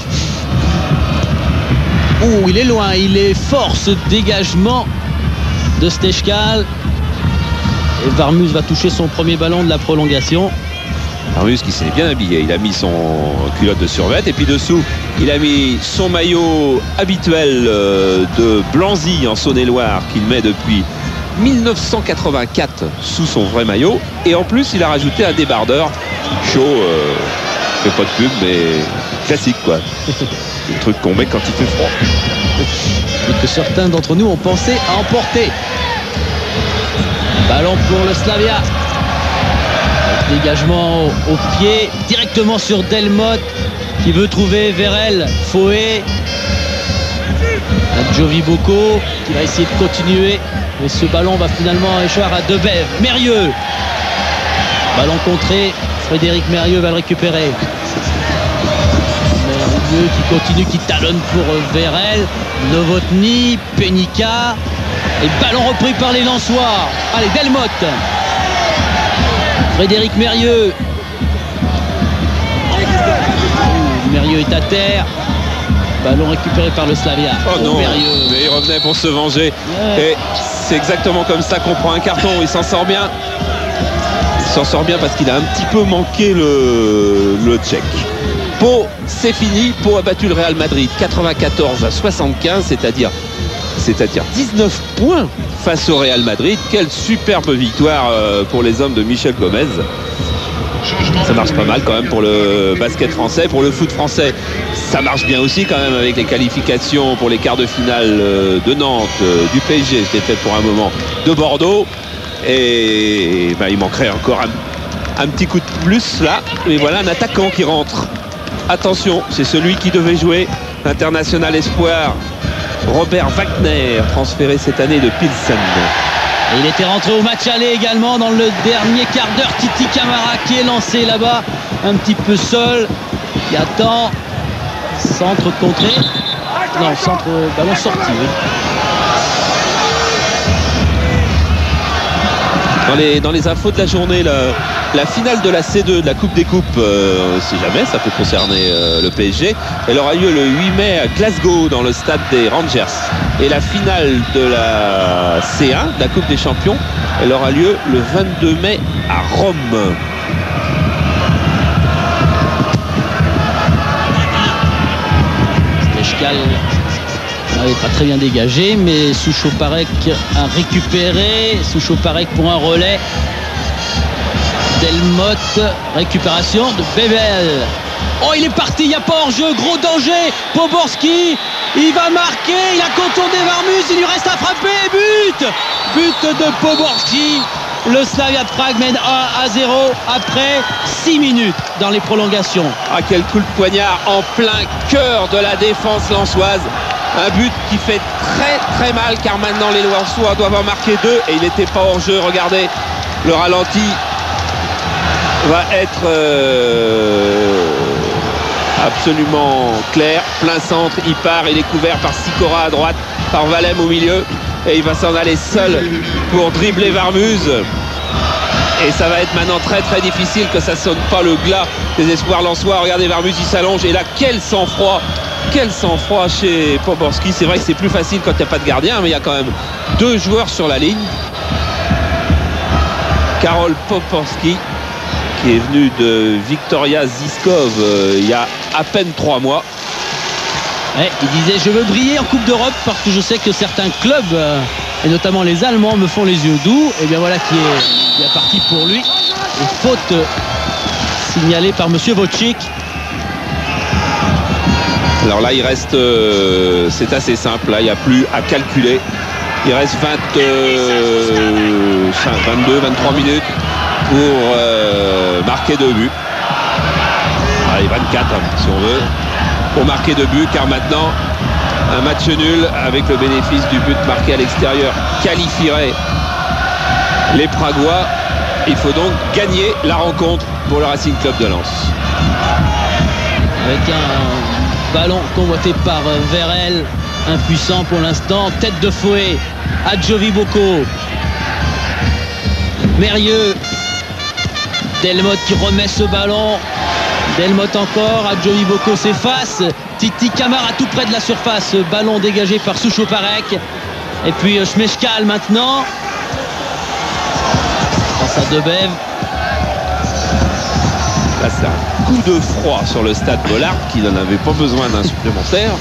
Oh, il est loin. Il est fort ce dégagement de Stejskal. Et Varmus va toucher son premier ballon de la prolongation. Varmus qui s'est bien habillé. Il a mis son culotte de survêt et puis dessous, il a mis son maillot habituel de Blanzy en Saône-et-Loire qu'il met depuis 1984 sous son vrai maillot. Et en plus, il a rajouté un débardeur chaud. Je fais pas de pub, mais classique quoi. Le truc qu'on met quand il fait froid. Et que certains d'entre nous ont pensé à emporter. Ballon pour le Slavia. Dégagement au pied, directement sur Delmotte qui veut trouver Vérel, Foé. Jovi Bocco qui va essayer de continuer. Mais ce ballon va finalement échouer à Debev. Mérieux. Ballon contré. Frédéric Mérieux va le récupérer. Mérieux qui continue, qui talonne pour Vérel. Novotny, Penica. Et ballon repris par les Lensois. Allez, Delmotte. Frédéric Mérieux. Mérieux est à terre. Ballon récupéré par le Slavia. Oh non, Mérieux. Mais il revenait pour se venger. Ouais. Et c'est exactement comme ça qu'on prend un carton. Il s'en sort bien. Il s'en sort bien parce qu'il a un petit peu manqué le Tchèque. Pau, c'est fini. Pau a battu le Real Madrid 94-75, c'est-à-dire 19 points face au Real Madrid. Quelle superbe victoire pour les hommes de Michel Gomez. Ça marche pas mal quand même pour le basket français, pour le foot français. Ça marche bien aussi quand même avec les qualifications pour les quarts de finale de Nantes, du PSG, c'était fait pour un moment, de Bordeaux. Et ben, il manquerait encore un petit coup de plus là. Et voilà un attaquant qui rentre. Attention, c'est celui qui devait jouer, international espoir, Robert Wagner, transféré cette année de Pilsen. Et il était rentré au match aller également dans le dernier quart d'heure. Titi Camara qui est lancé là-bas, un petit peu seul, qui attend. Centre contré. Non, centre, ballon sorti. Oui. Dans les infos de la journée, la finale de la C2 de la Coupe des Coupes, si jamais ça peut concerner le PSG, elle aura lieu le 8 mai à Glasgow dans le stade des Rangers. Et la finale de la C1 de la Coupe des Champions, elle aura lieu le 22 mai à Rome. Stejskal n'avait pas très bien dégagé, mais Souchoparek a récupéré. Souchoparek pour un relais. Delmotte, récupération de Bebel. Oh, il est parti, il n'y a pas hors-jeu, gros danger. Poborski, il va marquer, il a contourné Varmus, il lui reste à frapper, but de Poborski. Le Slavia de Prague mène 1-0 après 6 minutes dans les prolongations. Ah, quel coup de poignard en plein cœur de la défense lensoise. Un but qui fait très très mal car maintenant les Lensois doivent en marquer 2 et il n'était pas hors jeu. Regardez, le ralenti va être absolument clair. Plein centre, il part, il est couvert par Sikora à droite, par Valem au milieu et il va s'en aller seul pour dribbler Varmus. Et ça va être maintenant très très difficile que ça sonne pas le glas des espoirs lensois. Regardez, Varmus il s'allonge et là quel sang-froid chez Poborski. C'est vrai que c'est plus facile quand il n'y a pas de gardien, mais il y a quand même 2 joueurs sur la ligne. Karol Poborski qui est venu de Victoria Žižkov il y a à peine 3 mois. Ouais, il disait je veux briller en Coupe d'Europe parce que je sais que certains clubs et notamment les Allemands me font les yeux doux. Et bien voilà qui est parti pour lui. Et faute signalée par monsieur Wojcik. Alors là il reste c'est assez simple, là il n'y a plus à calculer. Il reste 22-23 minutes pour marquer 2 buts. Allez, 24 si on veut, pour marquer 2 buts, car maintenant un match nul avec le bénéfice du but marqué à l'extérieur qualifierait les Pragois. Il faut donc gagner la rencontre pour le Racing Club de Lens. Avec un ballon convoité par Vérel, impuissant pour l'instant, tête de fouet à Jovi Boko. Mérieux, Delmotte qui remet ce ballon. Delmotte encore, à Jovi Boko s'efface. Titi Camara tout près de la surface. Ballon dégagé par Souchopárek. Et puis Smejkal maintenant. Face à Debev. Là c'est un coup de froid sur le stade Bollard qui n'en avait pas besoin d'un supplémentaire.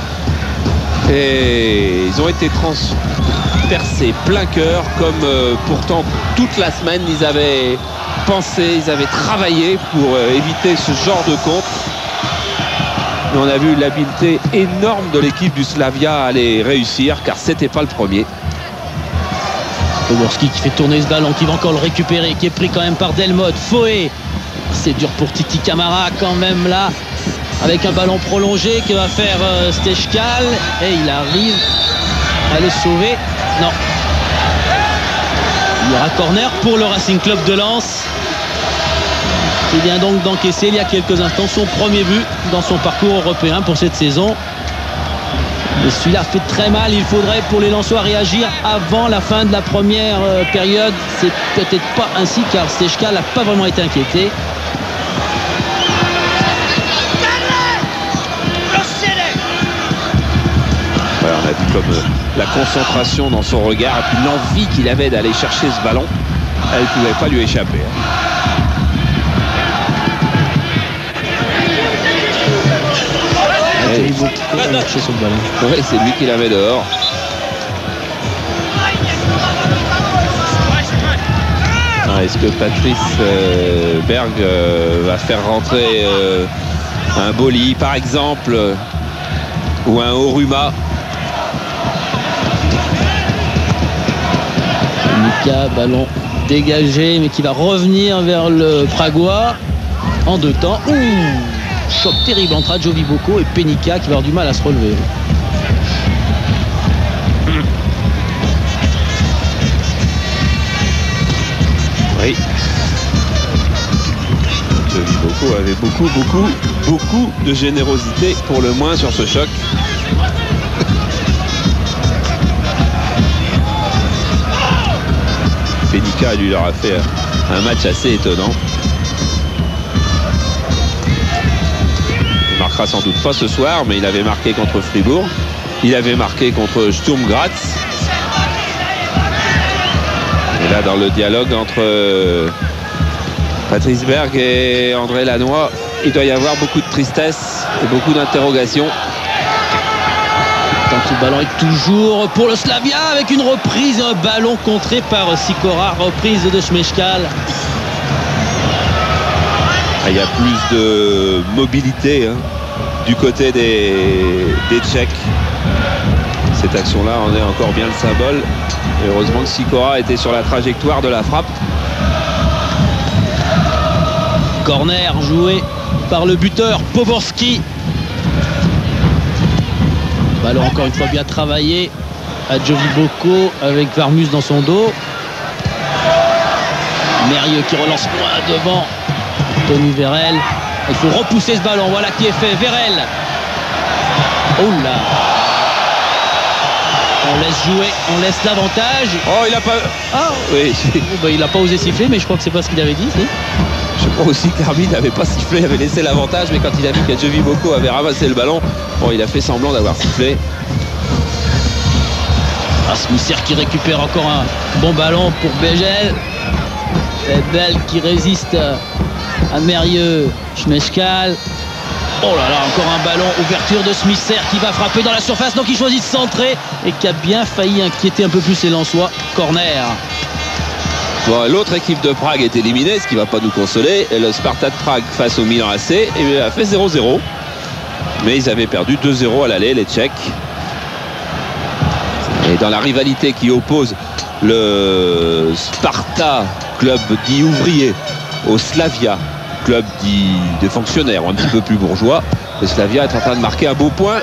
Et ils ont été transpercés plein cœur comme pourtant toute la semaine ils avaient pensé, ils avaient travaillé pour éviter ce genre de contre. Et on a vu l'habileté énorme de l'équipe du Slavia à les réussir, car c'était pas le premier. Poborski qui fait tourner ce ballon, qui va encore le récupérer, qui est pris quand même par Delmotte. Foé, c'est dur pour Titi Camara quand même là, avec un ballon prolongé que va faire Smejkal, et il arrive à le sauver. Non. Il y aura corner pour le Racing Club de Lens, qui vient donc d'encaisser il y a quelques instants son premier but dans son parcours européen pour cette saison. Et celui-là fait très mal. Il faudrait pour les Lensois réagir avant la fin de la première période. C'est peut-être pas ainsi, car Smejkal n'a pas vraiment été inquiété. Voilà, on a vu comme la concentration dans son regard et puis l'envie qu'il avait d'aller chercher ce ballon, elle ne pouvait pas lui échapper. Ouais, c'est lui qui l'avait dehors. Est-ce que Patrice Berg va faire rentrer un Boli par exemple, ou un Oruma? Mika, ballon dégagé mais qui va revenir vers le Pragois en 2 temps. Ouh, choc terrible entre Jovi Boko et Penica qui va avoir du mal à se relever. Oui. Jovi Boko avait beaucoup de générosité pour le moins sur ce choc. Penica lui leur a fait un match assez étonnant. Il marquera sans doute pas ce soir, mais il avait marqué contre Fribourg. Il avait marqué contre Sturm Graz. Et là, dans le dialogue entre Patrice Berg et André Lanois, il doit y avoir beaucoup de tristesse et beaucoup d'interrogations. Donc ce ballon est toujours pour le Slavia avec une reprise, un ballon contré par Sikora, reprise de Smejkal. Il y a plus de mobilité du côté des Tchèques. Cette action-là en est encore bien le symbole. Et heureusement que Sikora était sur la trajectoire de la frappe. Corner joué par le buteur Poborski. Ballon encore une fois bien travaillé à Jovi Boko avec Varmus dans son dos. Mérieux qui relance loin devant Tony Vérel. Il faut repousser ce ballon. Voilà qui est fait. Vérel. Oh là. On laisse l'avantage. Oh, il a pas... Ah oui. Il n'a pas osé siffler, mais je crois que c'est pas ce qu'il avait dit. Si. Je crois aussi que l'arbitre n'avait pas sifflé, avait laissé l'avantage, mais quand il a vu qu'Adjovi Boko avait ramassé le ballon, bon, il a fait semblant d'avoir sifflé. Smisser qui récupère encore un bon ballon pour Begel. Belle qui résiste à Mérieux. Schmechkal. Oh là là, encore un ballon. Ouverture de Smisser qui va frapper dans la surface. Donc il choisit de centrer et qui a bien failli inquiéter un peu plus les Lensois. Corner. Bon, l'autre équipe de Prague est éliminée, ce qui ne va pas nous consoler. Et le Sparta de Prague face au Milan AC a fait 0-0. Mais ils avaient perdu 2-0 à l'aller, les Tchèques. Et dans la rivalité qui oppose le Sparta, club dit ouvrier, au Slavia, club dit des fonctionnaires, un petit peu plus bourgeois, le Slavia est en train de marquer un beau point.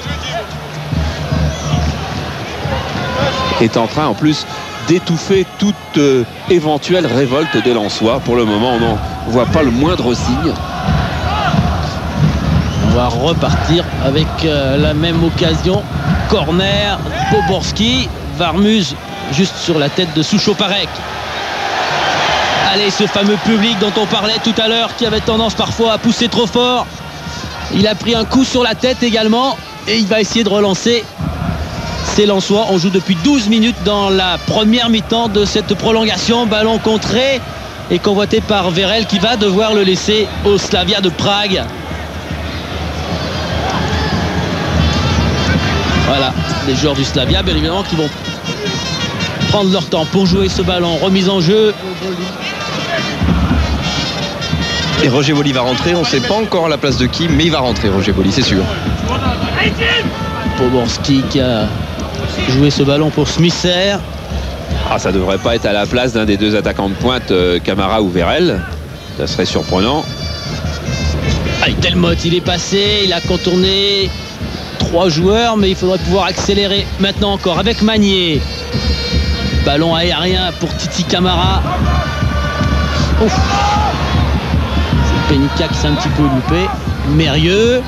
Est en train en plus d'étouffer toute éventuelle révolte des Lensois. Pour le moment, on n'en voit pas le moindre signe. On va repartir avec la même occasion. Corner, Poborski, Varmuz juste sur la tête de Souchoparek. Allez, ce fameux public dont on parlait tout à l'heure, qui avait tendance parfois à pousser trop fort. Il a pris un coup sur la tête également et il va essayer de relancer ces Lensois. On joue depuis 12 minutes dans la première mi-temps de cette prolongation. Ballon contré et convoité par Vérel qui va devoir le laisser au Slavia de Prague. Voilà, les joueurs du Slavia, bien évidemment, qui vont prendre leur temps pour jouer ce ballon. Remise en jeu. Et Roger Boli va rentrer. On ne sait pas encore à la place de qui, mais il va rentrer, Roger Boli, c'est sûr. Poborski qui a joué ce ballon pour Smisser. Ah, ça devrait pas être à la place d'un des deux attaquants de pointe, Camara ou Vérel. Ça serait surprenant. Allez, Delmotte, il est passé, il a contourné 3 joueurs, mais il faudrait pouvoir accélérer maintenant encore avec Magnier. Ballon aérien pour Titi Camara. Ouf. C'est Penica qui s'est un petit peu loupé. Mérieux.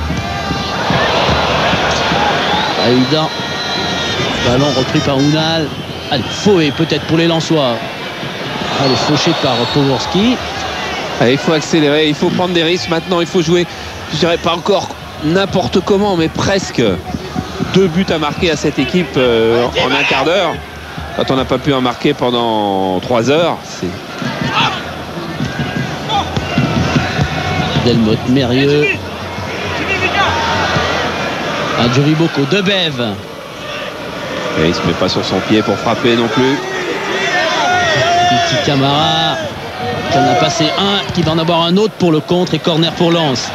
Pas évident. Ballon repris par Ounal. Allez, Fouet peut-être pour les Lensois. Allez, fauché par Poborski. Allez, il faut accélérer, il faut prendre des risques maintenant, il faut jouer, je dirais pas encore n'importe comment, mais presque 2 buts à marquer à cette équipe en un quart d'heure. Quand on n'a pas pu en marquer pendant 3 heures, c'est... Delmotte, Mérieux. Adjovi Boko, Debev. Et il se met pas sur son pied pour frapper non plus. Titi Camara qui en a passé un, qui va en avoir un autre pour le contre et corner pour Lens.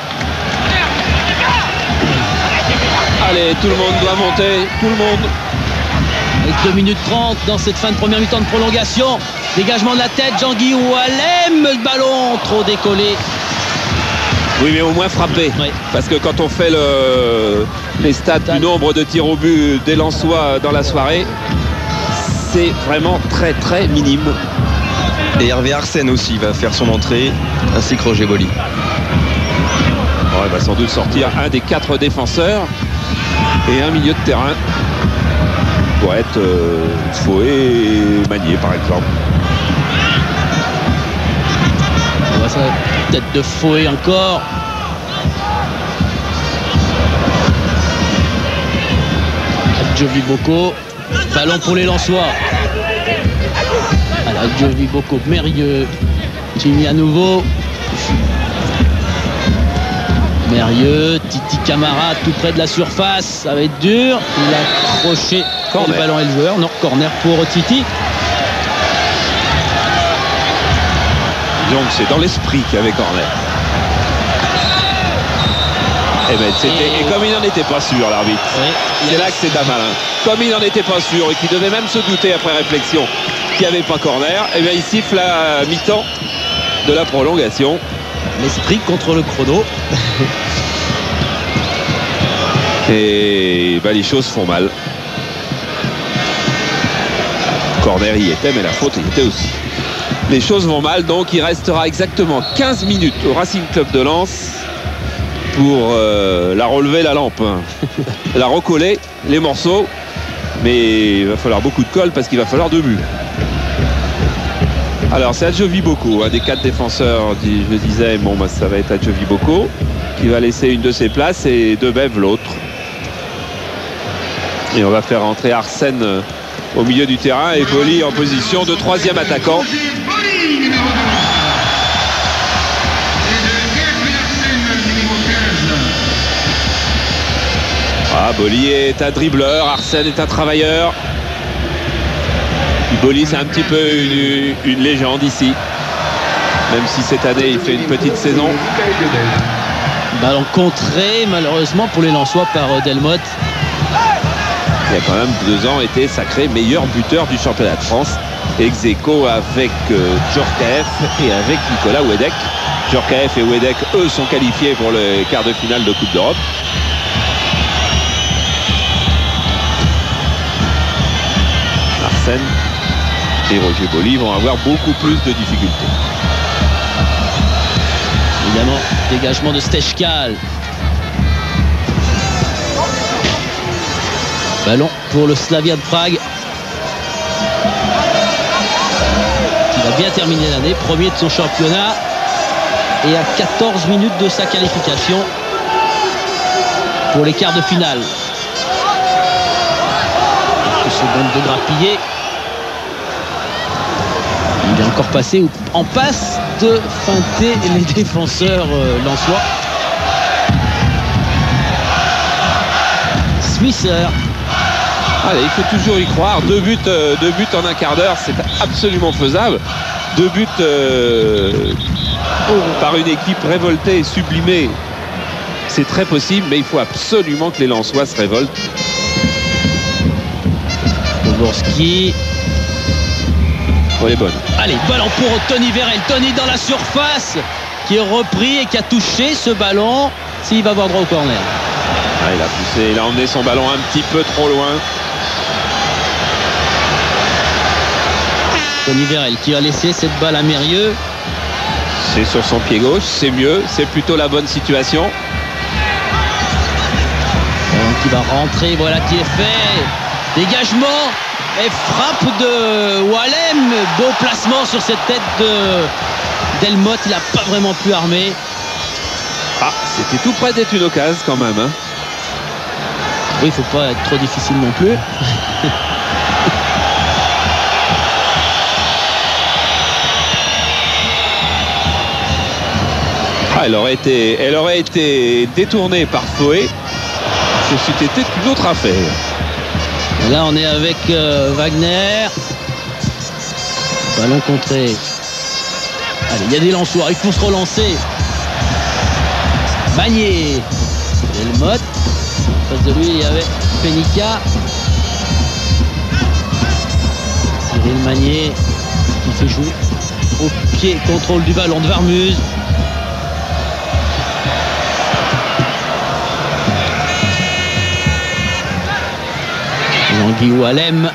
Allez, tout le monde doit monter, tout le monde. Avec 2 minutes 30 dans cette fin de première mi-temps de prolongation. Dégagement de la tête, Jean-Guy Oualem, le ballon trop décollé. Oui, mais au moins frapper. Oui. Parce que quand on fait les stats du nombre de tirs au but des Lensois dans la soirée, c'est vraiment très très minime. Et Hervé Arsène aussi va faire son entrée, ainsi que Roger Boli. Bon, il va sans doute sortir un des 4 défenseurs et un milieu de terrain pour être Fouet et Magnier par exemple. On voit ça, tête de Fouet encore. Adjovi Boko, ballon pour les Lensois. Adjovi Boko, Mérieux, Jimmy à nouveau. Mérieux, Titi Camara tout près de la surface, ça va être dur. Il a accroché le ballon et le joueur. Non, corner pour Titi. Donc c'est dans l'esprit qu'il y avait corner. Et comme il n'en était pas sûr, l'arbitre, oui, c'est là que c'est un malin. Comme il n'en était pas sûr et qu'il devait même se douter après réflexion qu'il n'y avait pas corner, et bien il siffle la mi-temps de la prolongation. L'esprit contre le chrono. Et les choses font mal. Corner y était, mais la faute y était aussi. Les choses vont mal, donc il restera exactement 15 minutes au Racing Club de Lens pour la relever la lampe, la recoller, les morceaux. Mais il va falloir beaucoup de colle parce qu'il va falloir 2 buts. Alors c'est Adjovi Boko, un des 4 défenseurs, je disais, bon bah, ça va être Adjovi Boko qui va laisser une de ses places et Debev l'autre. Et on va faire entrer Arsène au milieu du terrain et Boli en position de 3e attaquant. Ah, Boli est un dribbleur, Arsène est un travailleur. Boli, c'est un petit peu une légende ici. Même si cette année, il fait une petite saison. Ballon contré, malheureusement, pour les Lensois par Delmotte. Il a quand même 2 ans été sacré meilleur buteur du championnat de France. Ex aequo avec Djorkaeff et avec Nicolas Wedek. Djorkaeff et Wedek, eux, sont qualifiés pour le quart de finale de Coupe d'Europe. Arsène et Roger Boli vont avoir beaucoup plus de difficultés. Évidemment, dégagement de Stechkal. Ballon pour le Slavia de Prague, qui va bien terminer l'année, premier de son championnat et à 14 minutes de sa qualification pour les quarts de finale. Quelques secondes de grappiller. Il est encore passé ou en passe de feinter les défenseurs lensois. Smisser. Allez, il faut toujours y croire. 2 buts en un quart d'heure, c'est absolument faisable. 2 buts par une équipe révoltée et sublimée, c'est très possible, mais il faut absolument que les Lensois se révoltent. Poborski. Oh, elle est bonne. Allez, ballon pour Tony Vérel. Tony dans la surface, qui est repris et qui a touché ce ballon. S'il va avoir droit au corner. Ah, il a poussé, il a emmené son ballon un petit peu trop loin. Tony Vérel qui a laissé cette balle à Mérieux. C'est sur son pied gauche, c'est mieux, c'est plutôt la bonne situation. Qui va rentrer, voilà qui est fait. Dégagement et frappe de Wallem. Beau placement sur cette tête de Delmotte, il n'a pas vraiment pu armer. Ah, c'était tout près d'être une occasion quand même. Hein. Oui, il ne faut pas être trop difficile non plus. Ah, elle aurait été détournée par Foé. C'était une autre affaire. Et là, on est avec Wagner. Ballon contré. Allez, il y a des Lensois. Il faut se relancer. Magnier. Delmotte. En face de lui, il y avait Penica. Cyril Magnier qui fait jouer au pied. Contrôle du ballon de Varmuz. Jean-Guy Wallem.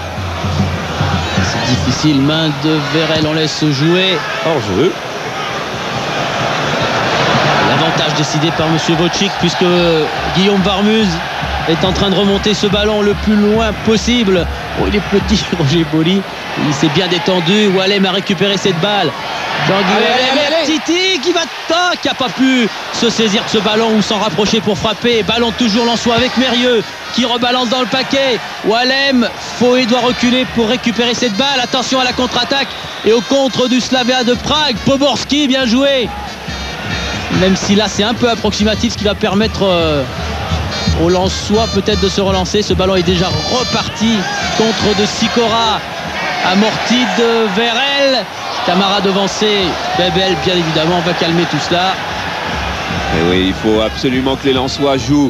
C'est difficile, main de Vérel, on laisse jouer. Hors jeu. L'avantage décidé par M. Wojcik, puisque Guillaume Varmuz est en train de remonter ce ballon le plus loin possible. Oh, il est petit, Roger Boli. Il s'est bien détendu. Wallem a récupéré cette balle. Jean-Guy Wallem, Titi qui va qui n'a pas pu se saisir de ce ballon ou s'en rapprocher pour frapper. Ballon toujours Lensois avec Mérieux qui rebalance dans le paquet. Wallem, Foé doit reculer pour récupérer cette balle. Attention à la contre-attaque et au contre du Slavia de Prague. Poborski, bien joué. Même si là c'est un peu approximatif, ce qui va permettre aux Lensois peut-être de se relancer. Ce ballon est déjà reparti. Contre de Sikora, amorti de Vérel. Camara devancé, Bebel bien évidemment va calmer tout cela. Et oui, il faut absolument que les Lensois jouent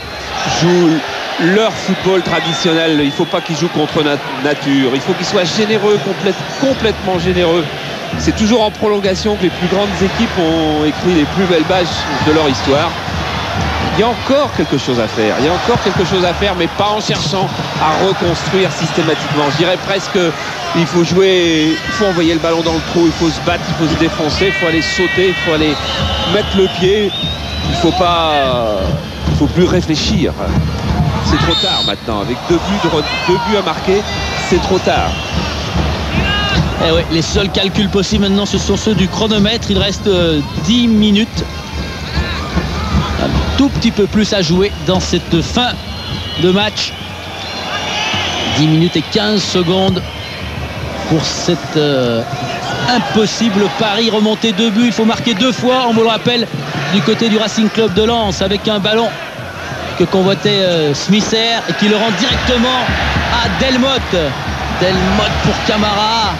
leur football traditionnel. Il ne faut pas qu'ils jouent contre nature. Il faut qu'ils soient généreux, complètement généreux. C'est toujours en prolongation que les plus grandes équipes ont écrit les plus belles pages de leur histoire. Il y a encore quelque chose à faire. Il y a encore quelque chose à faire, mais pas en cherchant à reconstruire systématiquement. Je dirais presque il faut jouer, il faut envoyer le ballon dans le trou, il faut se battre, il faut se défoncer, il faut aller sauter, il faut aller mettre le pied. Il faut plus réfléchir. c'est trop tard maintenant. Avec deux buts à marquer, c'est trop tard. Eh oui, les seuls calculs possibles maintenant, ce sont ceux du chronomètre. Il reste 10 minutes. Un tout petit peu plus à jouer dans cette fin de match. 10 minutes et 15 secondes pour cette impossible pari. Remonter 2 buts, il faut marquer 2 fois, on me le rappelle, du côté du Racing Club de Lens, avec un ballon que convoitait Smisser et qui le rend directement à Delmotte. Delmotte pour Camara.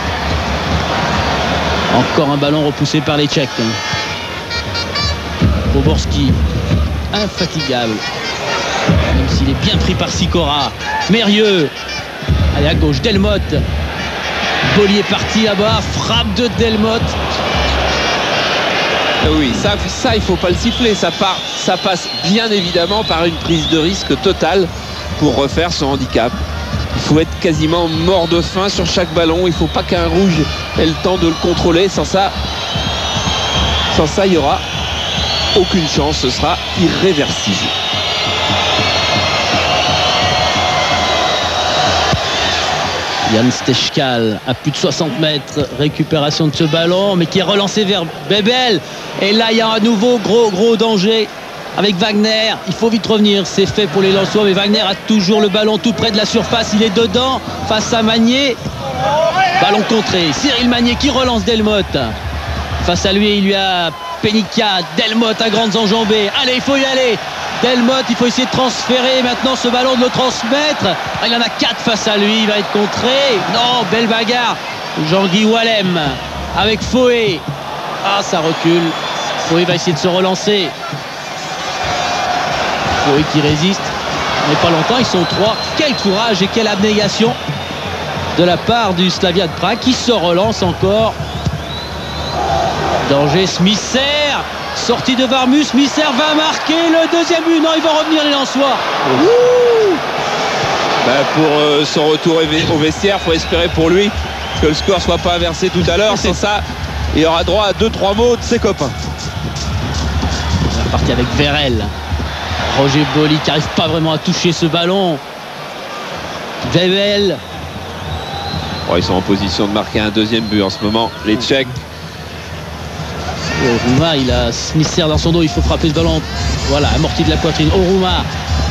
Encore un ballon repoussé par les Tchèques. Poborski, infatigable, même s'il est bien pris par Sikora. Mérieux, allez à gauche, Delmotte. Bollier parti là-bas, frappe de Delmotte. Oui, ça il faut pas le siffler. Ça passe bien évidemment par une prise de risque totale pour refaire son handicap. Il faut être quasiment mort de faim sur chaque ballon. Il ne faut pas qu'un rouge ait le temps de le contrôler. Sans ça, il n'y aura aucune chance. Ce sera irréversible. Jan Stechkal à plus de 60 mètres. Récupération de ce ballon, mais qui est relancé vers Bebel. Et là, il y a un nouveau gros danger avec Wagner. Il faut vite revenir. C'est fait pour les Lensois, mais Wagner a toujours le ballon tout près de la surface. Il est dedans face à Magnier. Ballon contré. Cyril Magnier qui relance Delmotte. Face à lui, il lui a Penica. Delmotte à grandes enjambées. Allez, il faut y aller. Delmotte, il faut essayer de transférer maintenant ce ballon, de le transmettre. Il en a 4 face à lui, il va être contré. Non, belle bagarre. Jean-Guy Wallem avec Foé. Ah, ça recule. Foé va essayer de se relancer. Foé qui résiste. Mais pas longtemps, ils sont 3. Quel courage et quelle abnégation de la part du Slavia de Prague qui se relance encore. Danger, Smisser. Sortie de Varmus, Smisser va marquer le deuxième but. Non, il va revenir les Lensois. Pour son retour au vestiaire, il faut espérer pour lui que le score ne soit pas inversé tout à l'heure. Sans ça, il aura droit à 2-3 mots de ses copains. On est parti avec Vérel. Roger Bolli qui n'arrive pas vraiment à toucher ce ballon. Vevel. Ils sont en position de marquer un deuxième but en ce moment, les Tchèques. Oruma, il a Smisser dans son dos, il faut frapper ce ballon. Voilà, amorti de la poitrine. Oruma.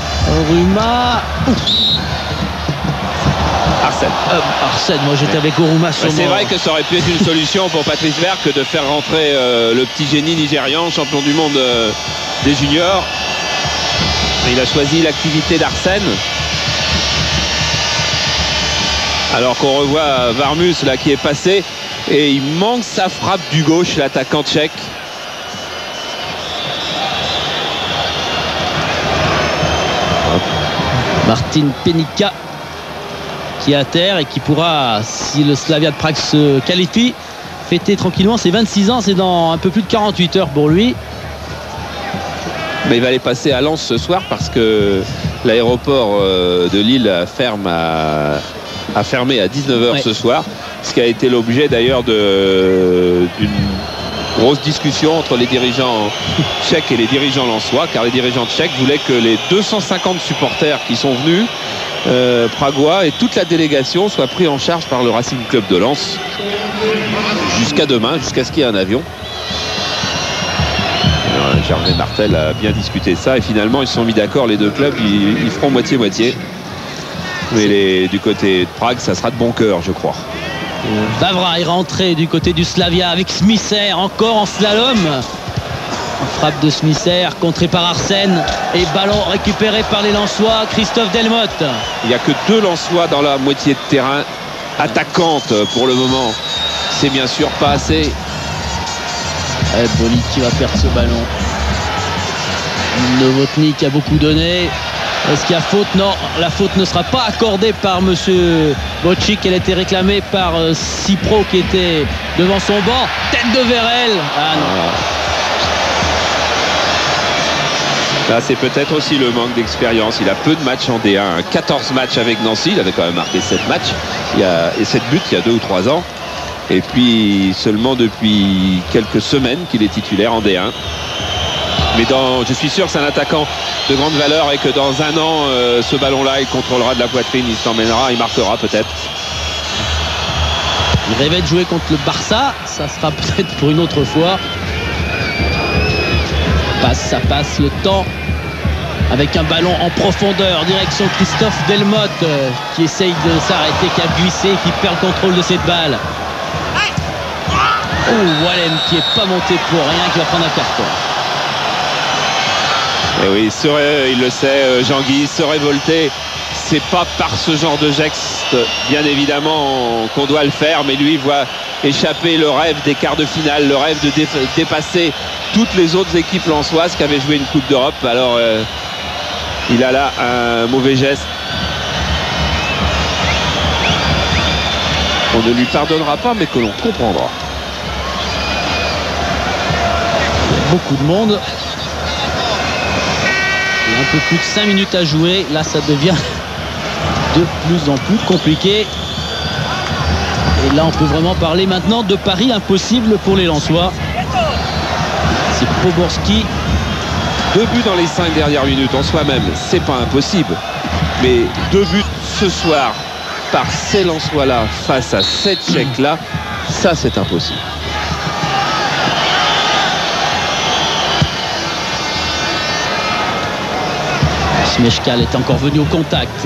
Arsène, moi j'étais avec Oruma sur moi. C'est vrai que ça aurait pu être une solution pour Patrice Vert que de faire rentrer le petit génie nigérian, champion du monde des juniors. Il a choisi l'activité d'Arsène. Alors qu'on revoit Varmus là qui est passé. Et il manque sa frappe du gauche, l'attaquant tchèque. Martin Penica qui est à terre et qui pourra, si le Slavia de Prague se qualifie, fêter tranquillement ses 26 ans. C'est dans un peu plus de 48 heures pour lui. Mais il va aller passer à Lens ce soir parce que l'aéroport de Lille ferme a fermé à 19h ce soir. Ce qui a été l'objet d'ailleurs d'une grosse discussion entre les dirigeants tchèques et les dirigeants lensois, car les dirigeants tchèques voulaient que les 250 supporters qui sont venus pragois et toute la délégation soient pris en charge par le Racing Club de Lens jusqu'à demain, jusqu'à ce qu'il y ait un avion. Gervais Martel a bien discuté ça et finalement ils se sont mis d'accord, les deux clubs, ils feront moitié-moitié. Mais du côté de Prague, ça sera de bon cœur, je crois. Vavra est rentré du côté du Slavia avec Smisser encore en slalom. Frappe de Smisser contrée par Arsène et ballon récupéré par les Lensois. Christophe Delmotte. Il n'y a que 2 Lensois dans la moitié de terrain attaquante pour le moment. C'est bien sûr pas assez. Bolli qui va perdre ce ballon. Novotny qui a beaucoup donné. Est-ce qu'il y a faute? Non, la faute ne sera pas accordée par monsieur Bocic. Elle a été réclamée par Cipro qui était devant son banc. Tête de Vérel. Ah non. Là, c'est peut-être aussi le manque d'expérience. Il a peu de matchs en D1. 14 matchs avec Nancy. Il avait quand même marqué 7 matchs. Et 7 buts il y a 2 ou 3 ans. Et puis seulement depuis quelques semaines qu'il est titulaire en D1. Mais je suis sûr que c'est un attaquant de grande valeur et que dans un an, ce ballon-là, il contrôlera de la poitrine, il s'emmènera, il marquera peut-être. Il rêvait de jouer contre le Barça, ça sera peut-être pour une autre fois. Ça passe le temps avec un ballon en profondeur, direction Christophe Delmotte qui essaye de s'arrêter, qui a glissé, qui perd le contrôle de cette balle. Oh, Wallem qui n'est pas monté pour rien, qui va prendre un carton. Et oui, il le sait, Jean-Guy, se révolter, c'est pas par ce genre de geste, bien évidemment, qu'on doit le faire, mais lui voit échapper le rêve des quarts de finale, le rêve de dépasser toutes les autres équipes lensoises qui avaient joué une Coupe d'Europe. Alors, il a là un mauvais geste. On ne lui pardonnera pas, mais que l'on comprendra. Beaucoup de monde. Un peu plus de 5 minutes à jouer. Là, ça devient de plus en plus compliqué. Et là, on peut vraiment parler maintenant de pari impossible pour les Lensois. C'est Poborski. 2 buts dans les 5 dernières minutes en soi-même, c'est pas impossible. Mais 2 buts ce soir par ces Lensois-là face à cette Tchèque-là, ça c'est impossible. Smejkal est encore venu au contact.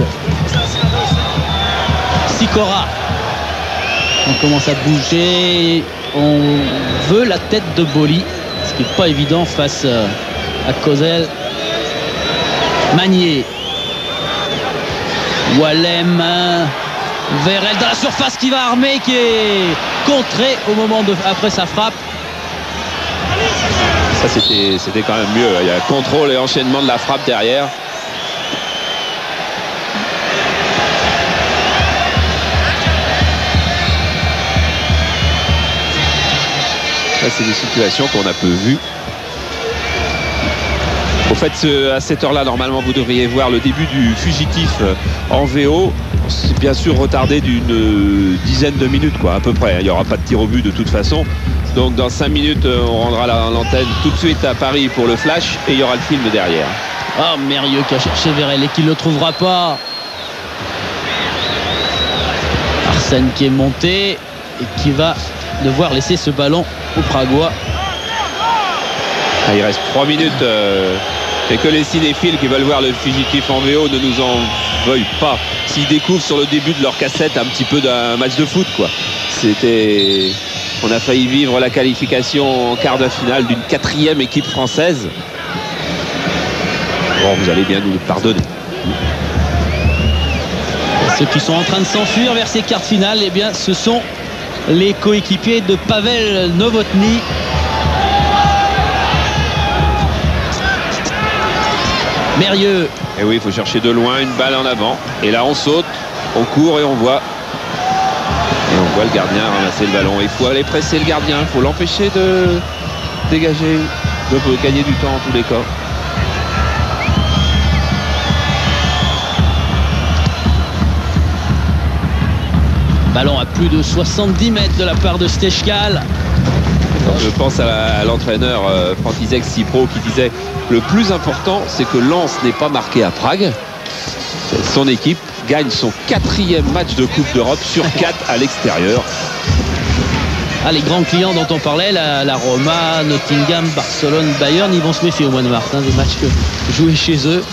Sikora. On commence à bouger. On veut la tête de Boli, ce qui n'est pas évident face à Kozel. Magnier. Wallem. Vérel dans la surface qui va armer, qui est contré au moment après sa frappe. Ça c'était quand même mieux. Il y a contrôle et enchaînement de la frappe derrière. Ça, c'est des situations qu'on a peu vues. Au fait, à cette heure-là, normalement, vous devriez voir le début du fugitif en VO. C'est bien sûr retardé d'une dizaine de minutes, quoi, à peu près. Il n'y aura pas de tir au but de toute façon. Donc, dans 5 minutes, on rendra l'antenne tout de suite à Paris pour le flash et il y aura le film derrière. Ah, Mérieux qui a cherché Vérel et qui ne le trouvera pas. Arsène qui est monté et qui va devoir laisser ce ballon au Pragois. Ah, il reste 3 minutes et que les cinéphiles qui veulent voir le fugitif en VO ne nous en veuillent pas s'ils découvrent sur le début de leur cassette un petit peu d'un match de foot, quoi. On a failli vivre la qualification en quart de finale d'une 4e équipe française. Bon, vous allez bien nous le pardonner. Ceux qui sont en train de s'enfuir vers ces quarts de finale, eh bien ce sont les coéquipiers de Pavel Novotny. Mérieux. Et oui, il faut chercher de loin une balle en avant. Et là, on saute, on court et on voit. Et on voit le gardien ramasser le ballon. Il faut aller presser le gardien. Il faut l'empêcher de dégager, de gagner du temps en tous les cas. Ballon à plus de 70 mètres de la part de Stejkal. Je pense à l'entraîneur František Sipro qui disait le plus important c'est que Lens n'ait pas marqué à Prague. Son équipe gagne son 4e match de Coupe d'Europe sur 4 à l'extérieur. Ah, les grands clients dont on parlait, la Roma, Nottingham, Barcelone, Bayern, ils vont se méfier au mois de mars, des matchs joués chez eux.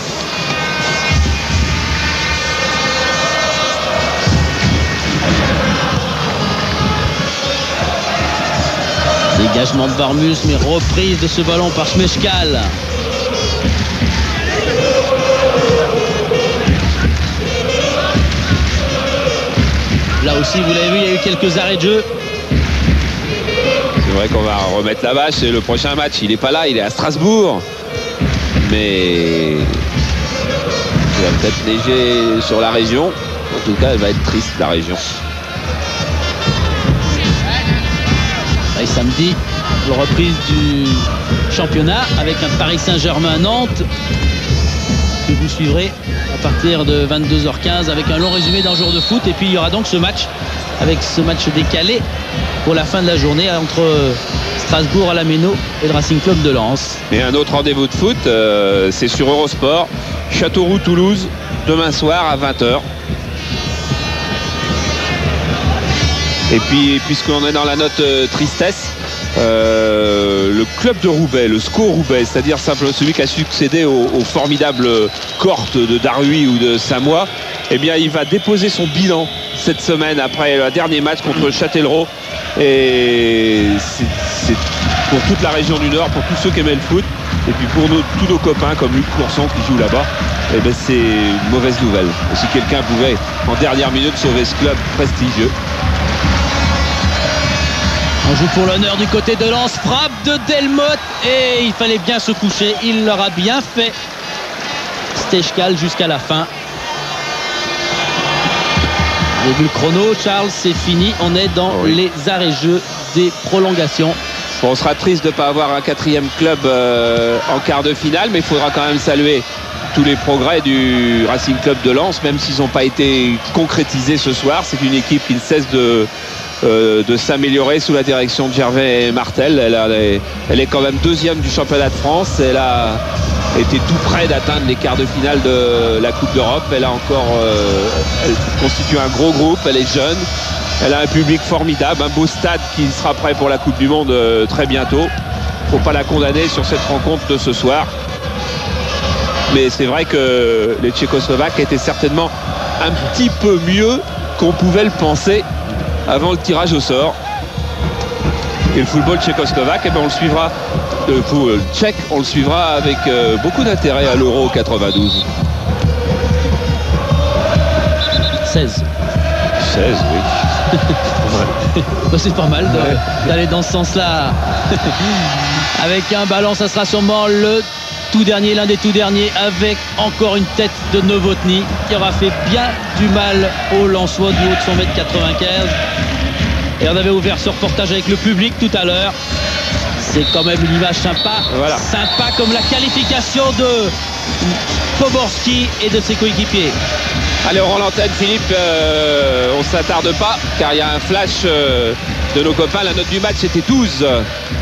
Dégagement de Barmus, mais reprise de ce ballon par Smejkal. Là aussi, vous l'avez vu, il y a eu quelques arrêts de jeu. C'est vrai qu'on va remettre la vache et le prochain match, il n'est pas là, il est à Strasbourg. Mais il va peut-être neiger sur la région. En tout cas, elle va être triste, la région. Et samedi, la reprise du championnat avec un Paris Saint-Germain-Nantes que vous suivrez à partir de 22h15 avec un long résumé d'un jour de foot. Et puis il y aura donc ce match avec ce match décalé pour la fin de la journée entre Strasbourg à la Méno et le Racing Club de Lens. Et un autre rendez-vous de foot, c'est sur Eurosport, Châteauroux-Toulouse, demain soir à 20h. Et puis, puisqu'on est dans la note tristesse, le club de Roubaix, le SCO Roubaix, c'est-à-dire simplement celui qui a succédé aux formidables Cortes de Darui ou de Samoa, eh bien, il va déposer son bilan cette semaine après le dernier match contre Châtellerault. Et c'est pour toute la région du Nord, pour tous ceux qui aimaient le foot, et puis pour tous nos copains comme Luc Courson qui joue là-bas, eh bien, c'est une mauvaise nouvelle. Et si quelqu'un pouvait en dernière minute sauver ce club prestigieux. On joue pour l'honneur du côté de Lens, frappe de Delmotte et il fallait bien se coucher, il l'aura bien fait. Stechkal jusqu'à la fin. Début le chrono, Charles, c'est fini, on est dans les arrêts-jeux des prolongations. Bon, on sera triste de ne pas avoir un 4e club en quart de finale, mais il faudra quand même saluer tous les progrès du Racing Club de Lens, même s'ils n'ont pas été concrétisés ce soir. C'est une équipe qui ne cesse de s'améliorer sous la direction de Gervais Martel. Elle est quand même 2e du championnat de France. Elle a été tout près d'atteindre les quarts de finale de la Coupe d'Europe. Elle constitue un gros groupe, elle est jeune, elle a un public formidable, un beau stade qui sera prêt pour la Coupe du Monde très bientôt. Il ne faut pas la condamner sur cette rencontre de ce soir. Mais c'est vrai que les Tchécoslovaques étaient certainement un petit peu mieux qu'on pouvait le penser avant le tirage au sort. Et le football tchécoslovaque, eh ben on le suivra, le tchèque, on le suivra avec beaucoup d'intérêt à l'Euro 92. 16. 16, oui. Bah, c'est pas mal d'aller dans ce sens-là. Avec un ballon, ça sera sûrement le tout dernier, l'un des tout derniers, avec encore une tête de Novotny qui aura fait bien du mal au Lensois du haut de son mètre 95. Et on avait ouvert ce reportage avec le public tout à l'heure. C'est quand même une image sympa. Voilà. Sympa comme la qualification de Poborski et de ses coéquipiers. Allez, on rend l'antenne, Philippe. On ne s'attarde pas car il y a un flash de nos copains. La note du match était 12.